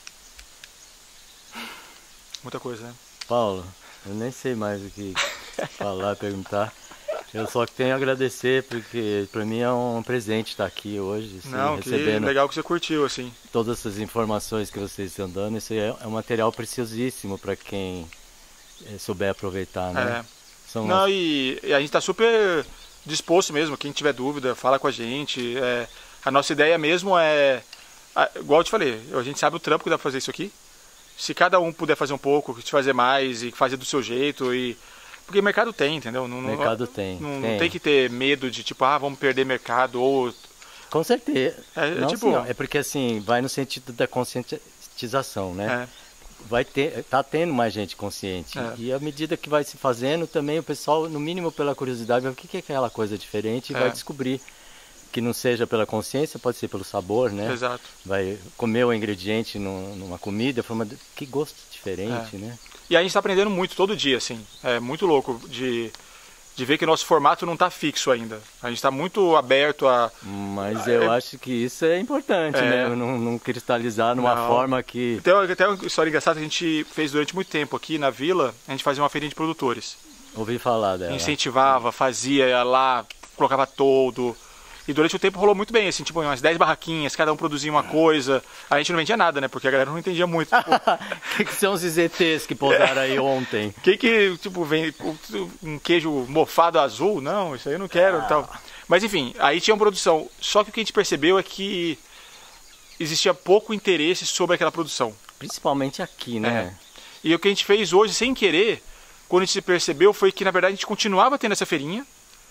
Muita coisa, né? Paulo, eu nem sei mais o que falar, perguntar. Eu só tenho a agradecer, porque para mim é um presente estar aqui hoje, assim, Não, recebendo que legal que você curtiu, assim. Todas essas informações que vocês estão dando. Isso é um material preciosíssimo para quem souber aproveitar, né? É. São Não, as... e, e a gente está super disposto mesmo, quem tiver dúvida, fala com a gente. É, a nossa ideia mesmo é, igual eu te falei, a gente sabe o trampo que dá para fazer isso aqui. Se cada um puder fazer um pouco, fazer mais e fazer do seu jeito e... Porque mercado tem, entendeu? Não, mercado não, tem, não, tem. Não tem que ter medo de tipo, ah, vamos perder mercado ou... Com certeza. É, não, tipo... assim, não. É porque assim, vai no sentido da conscientização, né? É. Vai ter, tá tendo mais gente consciente. É. E à medida que vai se fazendo, também o pessoal, no mínimo pela curiosidade, vai ver o que é aquela coisa diferente e é. vai descobrir. Que não seja pela consciência, pode ser pelo sabor, né? Exato. Vai comer o ingrediente numa comida, forma de... que gosto diferente, é. né? E a gente está aprendendo muito todo dia, assim. É muito louco de, de ver que o nosso formato não está fixo ainda. A gente está muito aberto a... Mas eu é... acho que isso é importante, é. né? Não, não cristalizar numa não. forma que... Tem até uma história engraçada que a gente fez durante muito tempo aqui na vila. A gente fazia uma feirinha de produtores. Ouvi falar dela. Incentivava, fazia, ia lá, colocava todo... E durante o tempo rolou muito bem, assim, tipo, umas dez barraquinhas, cada um produzia uma coisa. A gente não vendia nada, né? Porque a galera não entendia muito. O tipo... que, que são os Z Ts que pousaram aí ontem? Que que, tipo, vem um queijo mofado azul? Não, isso aí eu não quero e ah. tal. Mas enfim, aí tinha uma produção. Só que o que a gente percebeu é que existia pouco interesse sobre aquela produção. Principalmente aqui, né? É. E o que a gente fez hoje, sem querer, quando a gente se percebeu, foi que, na verdade, a gente continuava tendo essa feirinha,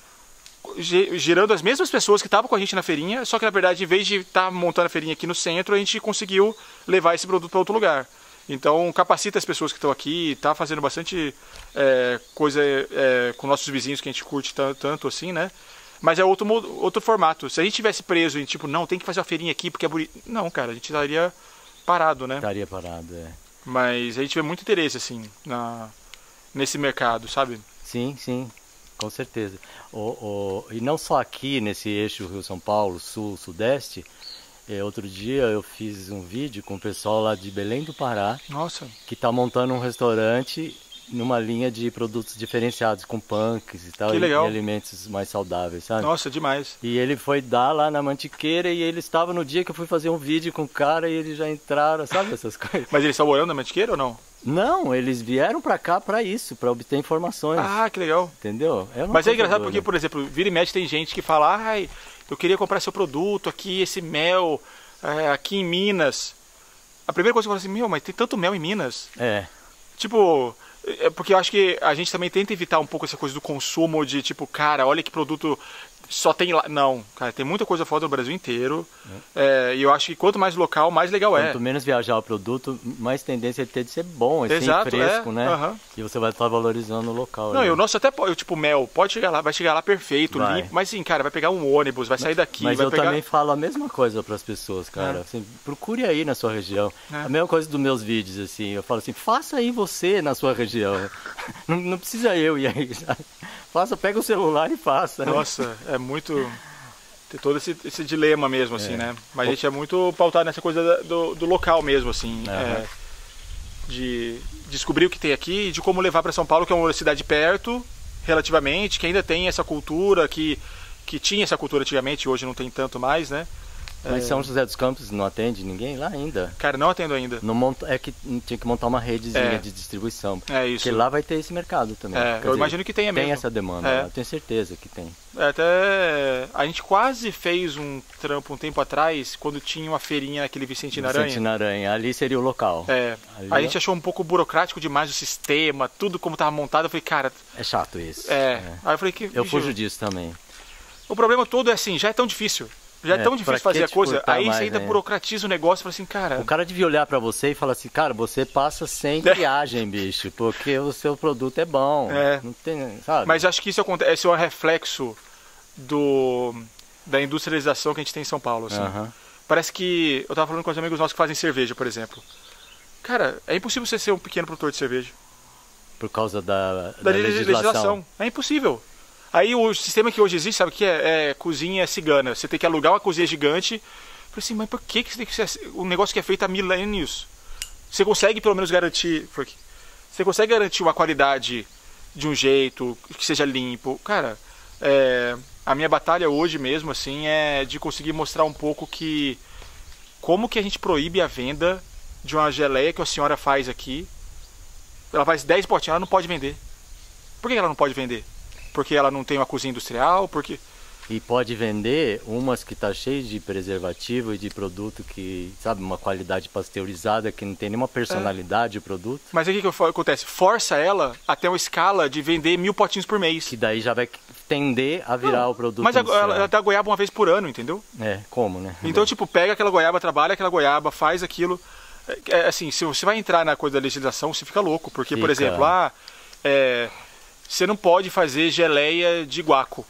gerando as mesmas pessoas que estavam com a gente na feirinha, só que na verdade, em vez de estar montando a feirinha aqui no centro, a gente conseguiu levar esse produto para outro lugar. Então, capacita as pessoas que estão aqui, está fazendo bastante é, coisa é, com nossos vizinhos que a gente curte tanto assim, né? Mas é outro, outro formato. Se a gente tivesse preso em tipo, não, tem que fazer uma feirinha aqui porque é bonito. Não, cara, a gente estaria parado, né? Estaria parado, é. Mas a gente vê muito interesse, assim, na, nesse mercado, sabe? Sim, sim. Com certeza. O, o, e não só aqui nesse eixo Rio-São Paulo, Sul, Sudeste. É, outro dia eu fiz um vídeo com o pessoal lá de Belém do Pará. Nossa. Que está montando um restaurante numa linha de produtos diferenciados, com punks e tal. Que legal. E, e alimentos mais saudáveis, sabe? Nossa, demais. E ele foi dar lá na Mantiqueira e ele estava no dia que eu fui fazer um vídeo com o cara e eles já entraram, sabe essas coisas. Mas eles estão morando na Mantiqueira ou não? Não, eles vieram pra cá pra isso, pra obter informações. Ah, que legal. Entendeu? É Mas é engraçado porque, por exemplo, vira e mexe tem gente que fala, ai, eu queria comprar seu produto aqui, esse mel, é, aqui em Minas. A primeira coisa que eu falo assim, meu, mas tem tanto mel em Minas. É. Tipo, é porque eu acho que a gente também tenta evitar um pouco essa coisa do consumo de tipo, cara, olha que produto... Só tem lá. Não, cara, tem muita coisa foda no Brasil inteiro. É. É, e eu acho que quanto mais local, mais legal quanto é. Quanto menos viajar o produto, mais tendência ele tem de ser bom, de ser fresco, é. né? Uhum. E você vai estar valorizando o local. Não, né? e o nosso até pode, tipo, mel, pode chegar lá, vai chegar lá perfeito, vai. limpo. Mas sim, cara, vai pegar um ônibus, vai sair daqui. Mas vai eu pegar... também falo a mesma coisa para as pessoas, cara. É. Assim, procure aí na sua região. É. A mesma coisa dos meus vídeos, assim. Eu falo assim, faça aí você na sua região. não, não precisa eu ir aí, sabe? Faça, pega o celular e faça. Nossa, né? É muito... Tem todo esse, esse dilema mesmo, assim, é. né? Mas a gente é muito pautado nessa coisa do, do local mesmo, assim. Uhum. É, de descobrir o que tem aqui e de como levar para São Paulo, que é uma cidade perto, relativamente, que ainda tem essa cultura, que, que tinha essa cultura antigamente, hoje não tem tanto mais, né? Mas é... São José dos Campos não atende ninguém lá ainda? Cara, não atendo ainda. Não monta... É que tinha que montar uma redezinha é. de distribuição. É isso. Porque lá vai ter esse mercado também. É, eu dizer, imagino que tenha mesmo. Tem essa demanda, é. Eu tenho certeza que tem. É, até a gente quase fez um trampo um tempo atrás, quando tinha uma feirinha naquele Vicente Aranha. Vicente Aranha, ali seria o local. É. Ali a gente achou um pouco burocrático demais o sistema, tudo como estava montado. Eu falei, cara... É chato isso. É. é. Aí eu falei que... Eu fujo disso também. O problema todo é assim, já é tão difícil. Já é, é tão difícil fazer a coisa, aí você ainda né? burocratiza o negócio e fala assim, cara... O cara devia olhar pra você e falar assim, cara, você passa sem viagem, bicho, porque o seu produto é bom. É. Não tem, sabe? Mas acho que isso acontece, esse é um reflexo do, da industrialização que a gente tem em São Paulo. Assim. Uh-huh. Parece que... Eu tava falando com os amigos nossos que fazem cerveja, por exemplo. Cara, é impossível você ser um pequeno produtor de cerveja. Por causa da, da, da legislação. legislação. É impossível. Aí o sistema que hoje existe, sabe o que é? É cozinha cigana. Você tem que alugar uma cozinha gigante. Eu falei assim, mas por que você tem que ser um negócio que é feito há milênios? Você consegue pelo menos garantir... Você consegue garantir uma qualidade de um jeito, que seja limpo. Cara, é, a minha batalha hoje mesmo, assim, é de conseguir mostrar um pouco que... Como que a gente proíbe a venda de uma geleia que a senhora faz aqui. Ela faz dez potinhos, ela não pode vender. Por que ela não pode vender? Porque ela não tem uma cozinha industrial, porque... E pode vender umas que tá cheio de preservativo e de produto que, sabe, uma qualidade pasteurizada que não tem nenhuma personalidade é. o produto. Mas aí o que, que acontece? Força ela até uma escala de vender mil potinhos por mês. Que daí já vai tender a virar não, o produto Mas ela, ela dá goiaba uma vez por ano, entendeu? É, como, né? Então, Bom. tipo, pega aquela goiaba, trabalha aquela goiaba, faz aquilo... É, assim, se você vai entrar na coisa da legislação, você fica louco. Porque, fica. por exemplo, ah, é, você não pode fazer geleia de guaco.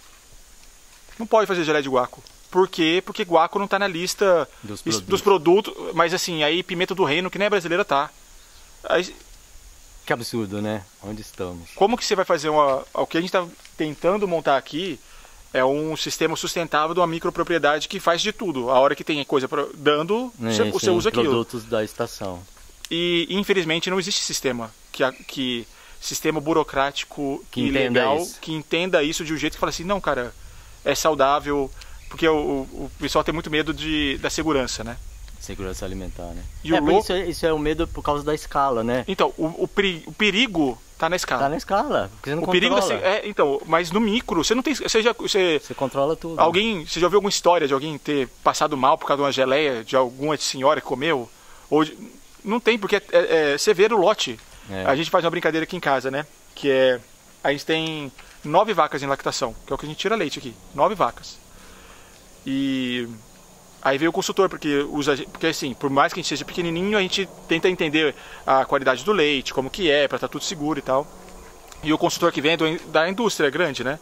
Não pode fazer geleia de guaco. Por quê? Porque guaco não está na lista dos produtos. dos produtos. Mas assim, aí pimenta do reino, que nem a brasileira tá. Aí, que absurdo, né? Onde estamos? Como que você vai fazer uma... O que a gente está tentando montar aqui é um sistema sustentável de uma micropropriedade que faz de tudo. A hora que tem coisa pra, dando, é, você, você usa aquilo. Produtos da estação. E infelizmente não existe sistema que... que sistema burocrático que e legal isso. que entenda isso de um jeito que fala assim, não, cara, é saudável, porque o, o pessoal tem muito medo de, da segurança, né? Segurança alimentar, né? E é, o louco... isso, é, isso é o medo por causa da escala, né? Então, o, o, peri, o perigo tá na escala. Tá na escala, porque você não o controla. Perigo da, é, então, mas no micro, você não tem... Você, já, você, você controla tudo. Alguém, né? Você já ouviu alguma história de alguém ter passado mal por causa de uma geleia de alguma senhora que comeu? Ou de, não tem, porque é, é, você vê no lote. É. A gente faz uma brincadeira aqui em casa, né? Que é... A gente tem nove vacas em lactação, que é o que a gente tira leite aqui. Nove vacas. E... Aí veio o consultor, porque, usa, porque assim, por mais que a gente seja pequenininho, a gente tenta entender a qualidade do leite, como que é, para estar tudo seguro e tal. E o consultor que vem é do, da indústria grande, né?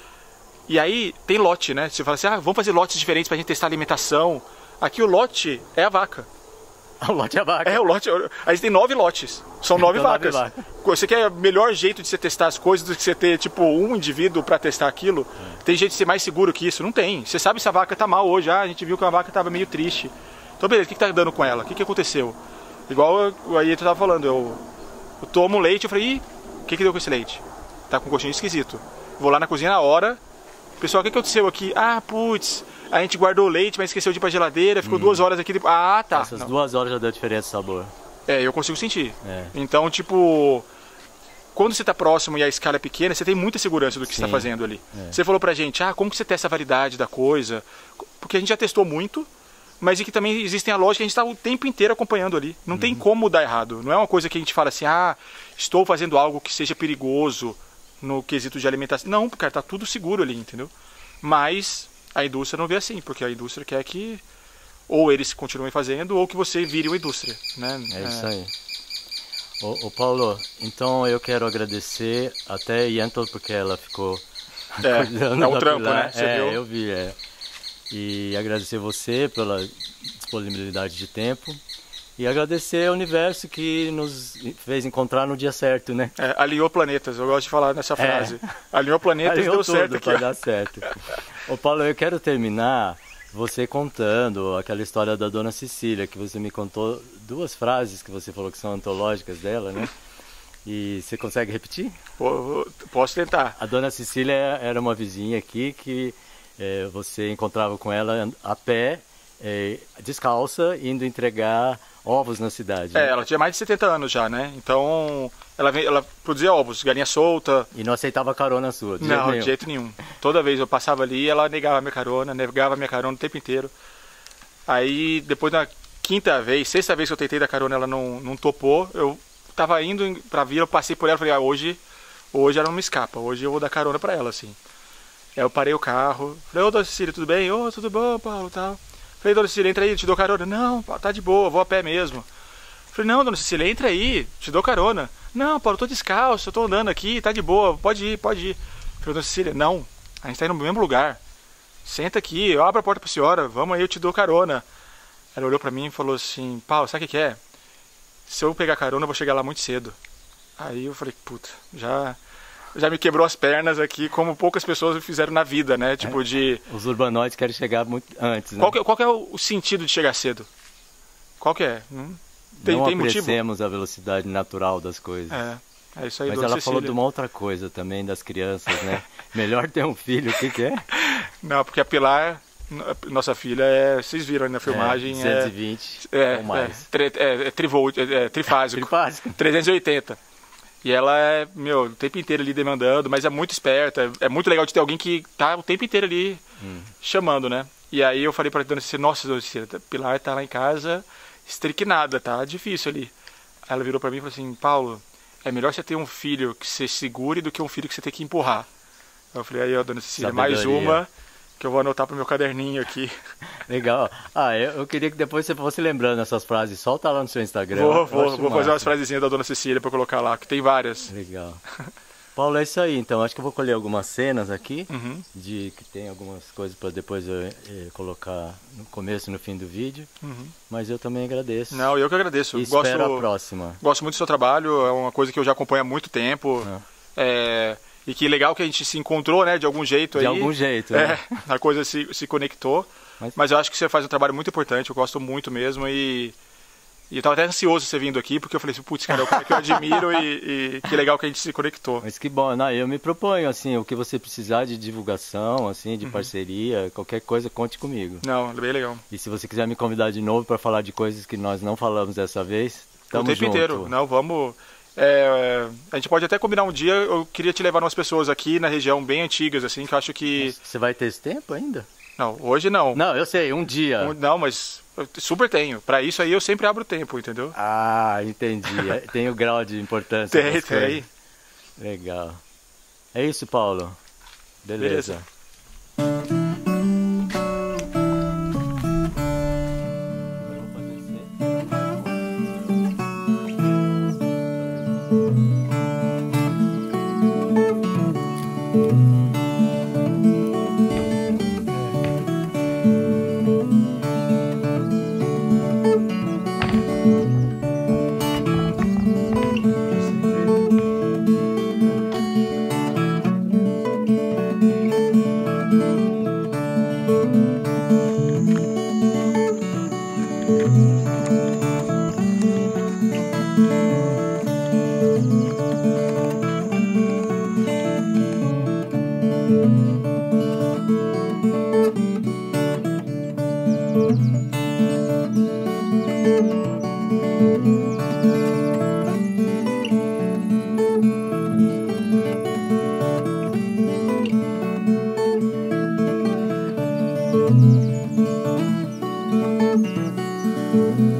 E aí tem lote, né? Você fala assim, ah, vamos fazer lotes diferentes pra gente testar a alimentação. Aqui o lote é a vaca. O lote é a vaca? É, o lote. A gente tem nove lotes. São nove então, vacas. Nove vaca. Você quer o melhor jeito de você testar as coisas do que você ter, tipo, um indivíduo para testar aquilo? É. Tem jeito de ser mais seguro que isso? Não tem. Você sabe se a vaca tá mal hoje. Ah, a gente viu que a vaca tava meio triste. Então, beleza, o que, que tá dando com ela? O que, que aconteceu? Igual aí eu tava falando, eu, eu tomo leite, eu falei, ih, o que, que deu com esse leite? Tá com um gostinho esquisito. Vou lá na cozinha na hora. Pessoal, o que, que aconteceu aqui? Ah, putz, a gente guardou o leite, mas esqueceu de ir pra geladeira, ficou hum. duas horas aqui. Depois... Ah, tá. Essas não. duas horas já deu diferença de sabor. É, eu consigo sentir. É. Então, tipo, quando você está próximo e a escala é pequena, você tem muita segurança do que Sim. você está fazendo ali. É. Você falou pra gente, ah, como que você testa a validade da coisa? Porque a gente já testou muito, mas e que também existem a lógica que a gente está o tempo inteiro acompanhando ali. Não uhum. tem como dar errado. Não é uma coisa que a gente fala assim, ah, estou fazendo algo que seja perigoso no quesito de alimentação. Não, cara, tá tudo seguro ali, entendeu? Mas a indústria não vê assim, porque a indústria quer que ou eles continuem fazendo ou que você vire uma indústria, né? É, é. isso aí. Ô, ô Paulo, então eu quero agradecer até a Yentl, porque ela ficou é, cuidando é um da trampo, Pilar. Né? Você é, viu? eu vi, é. E agradecer você pela disponibilidade de tempo. E agradecer ao universo que nos fez encontrar no dia certo, né? É, alinhou planetas, eu gosto de falar nessa frase. É. Alinhou planetas e deu tudo certo aqui. Pra dar certo. Ô Paulo, eu quero terminar você contando aquela história da Dona Cecília, que você me contou duas frases que você falou que são antológicas dela, né? E você consegue repetir? Posso tentar. A Dona Cecília era uma vizinha aqui que é, você encontrava com ela a pé é, descalça, indo entregar ovos na cidade. É, né? ela tinha mais de setenta anos já, né? Então, ela, vem, ela produzia ovos, galinha solta. E não aceitava carona sua, de Não, jeito nenhum. de jeito nenhum. Toda vez eu passava ali, ela negava minha carona, negava minha carona o tempo inteiro. Aí, depois da quinta vez, sexta vez que eu tentei dar carona, ela não, não topou. Eu tava indo pra vir, eu passei por ela e falei, ah, hoje, hoje ela não me escapa, hoje eu vou dar carona pra ela, assim. Aí eu parei o carro, falei, ô, dona Cecília, tudo bem? Ô, tudo bom, Paulo, tal. Falei, dona Cecília, entra aí, eu te dou carona. Não, tá de boa, vou a pé mesmo. Falei, não, dona Cecília, entra aí, te dou carona. Não, Paulo, eu tô descalço, eu tô andando aqui, tá de boa, pode ir, pode ir. Falei, dona Cecília, não, a gente tá indo no mesmo lugar. Senta aqui, eu abro a porta pra senhora, vamos aí, eu te dou carona. Ela olhou pra mim e falou assim, Paulo, sabe o que que é? Se eu pegar carona, eu vou chegar lá muito cedo. Aí eu falei, puta, já, já me quebrou as pernas aqui, como poucas pessoas fizeram na vida, né? Tipo de... Os urbanoides querem chegar muito antes, né? Qual que, qual que é o sentido de chegar cedo? Qual que é? Hum? Tem, não tem motivo? apreciamos a velocidade natural das coisas. É, é isso aí, Mas dona ela Cecília. falou de uma outra coisa também, das crianças, né? Melhor ter um filho, o que que é? Não, porque a Pilar, nossa filha, é, vocês viram aí na filmagem, é duzentos e vinte é, ou mais. É, tri, é, é, trivolt, é, é trifásico. Trifásico. trezentos e oitenta. E ela é, meu, o tempo inteiro ali demandando, mas é muito esperta. É muito legal de ter alguém que tá o tempo inteiro ali hum. chamando, né? E aí eu falei pra dona Cecília, nossa, dona Cecília, a Pilar tá lá em casa estriquinada, tá difícil ali. Aí ela virou pra mim e falou assim, Paulo, é melhor você ter um filho que você segure do que um filho que você tem que empurrar. Eu falei, aí, ó, dona Cecília, Sabedoria. mais uma que eu vou anotar pro meu caderninho aqui. Legal. Ah, eu, eu queria que depois você fosse lembrando essas frases. Solta lá no seu Instagram. Vou, vou, vou massa. fazer umas frasezinhas da dona Cecília pra colocar lá, que tem várias. Legal. Paulo, é isso aí. Então, acho que eu vou colher algumas cenas aqui, uhum. de que tem algumas coisas para depois eu eh, colocar no começo e no fim do vídeo. Uhum. Mas eu também agradeço. Não, eu que agradeço. E gosto, espero a próxima. Gosto muito do seu trabalho, é uma coisa que eu já acompanho há muito tempo. Ah. É, e que legal que a gente se encontrou, né, de algum jeito de aí. De algum jeito, né? É, a coisa se, se conectou. Mas... Mas eu acho que você faz um trabalho muito importante, eu gosto muito mesmo e... E eu tava até ansioso você vindo aqui, porque eu falei assim, putz, cara, é o cara que eu admiro e, e que legal que a gente se conectou. Mas que bom, não, eu me proponho, assim, o que você precisar de divulgação, assim, de uhum. parceria, qualquer coisa, conte comigo. Não, bem legal. E se você quiser me convidar de novo para falar de coisas que nós não falamos dessa vez, tamo o tempo junto. inteiro. Não, vamos... É, a gente pode até combinar um dia, eu queria te levar umas pessoas aqui na região bem antigas, assim, que eu acho que... Você vai ter esse tempo ainda? Não, hoje não. Não, eu sei, um dia. Um, não, mas... Eu super tenho. Pra isso aí eu sempre abro tempo, entendeu? Ah, entendi. Tem o grau de importância. Tem, tem. Legal. É isso, Paulo. Beleza. Beleza. Thank you.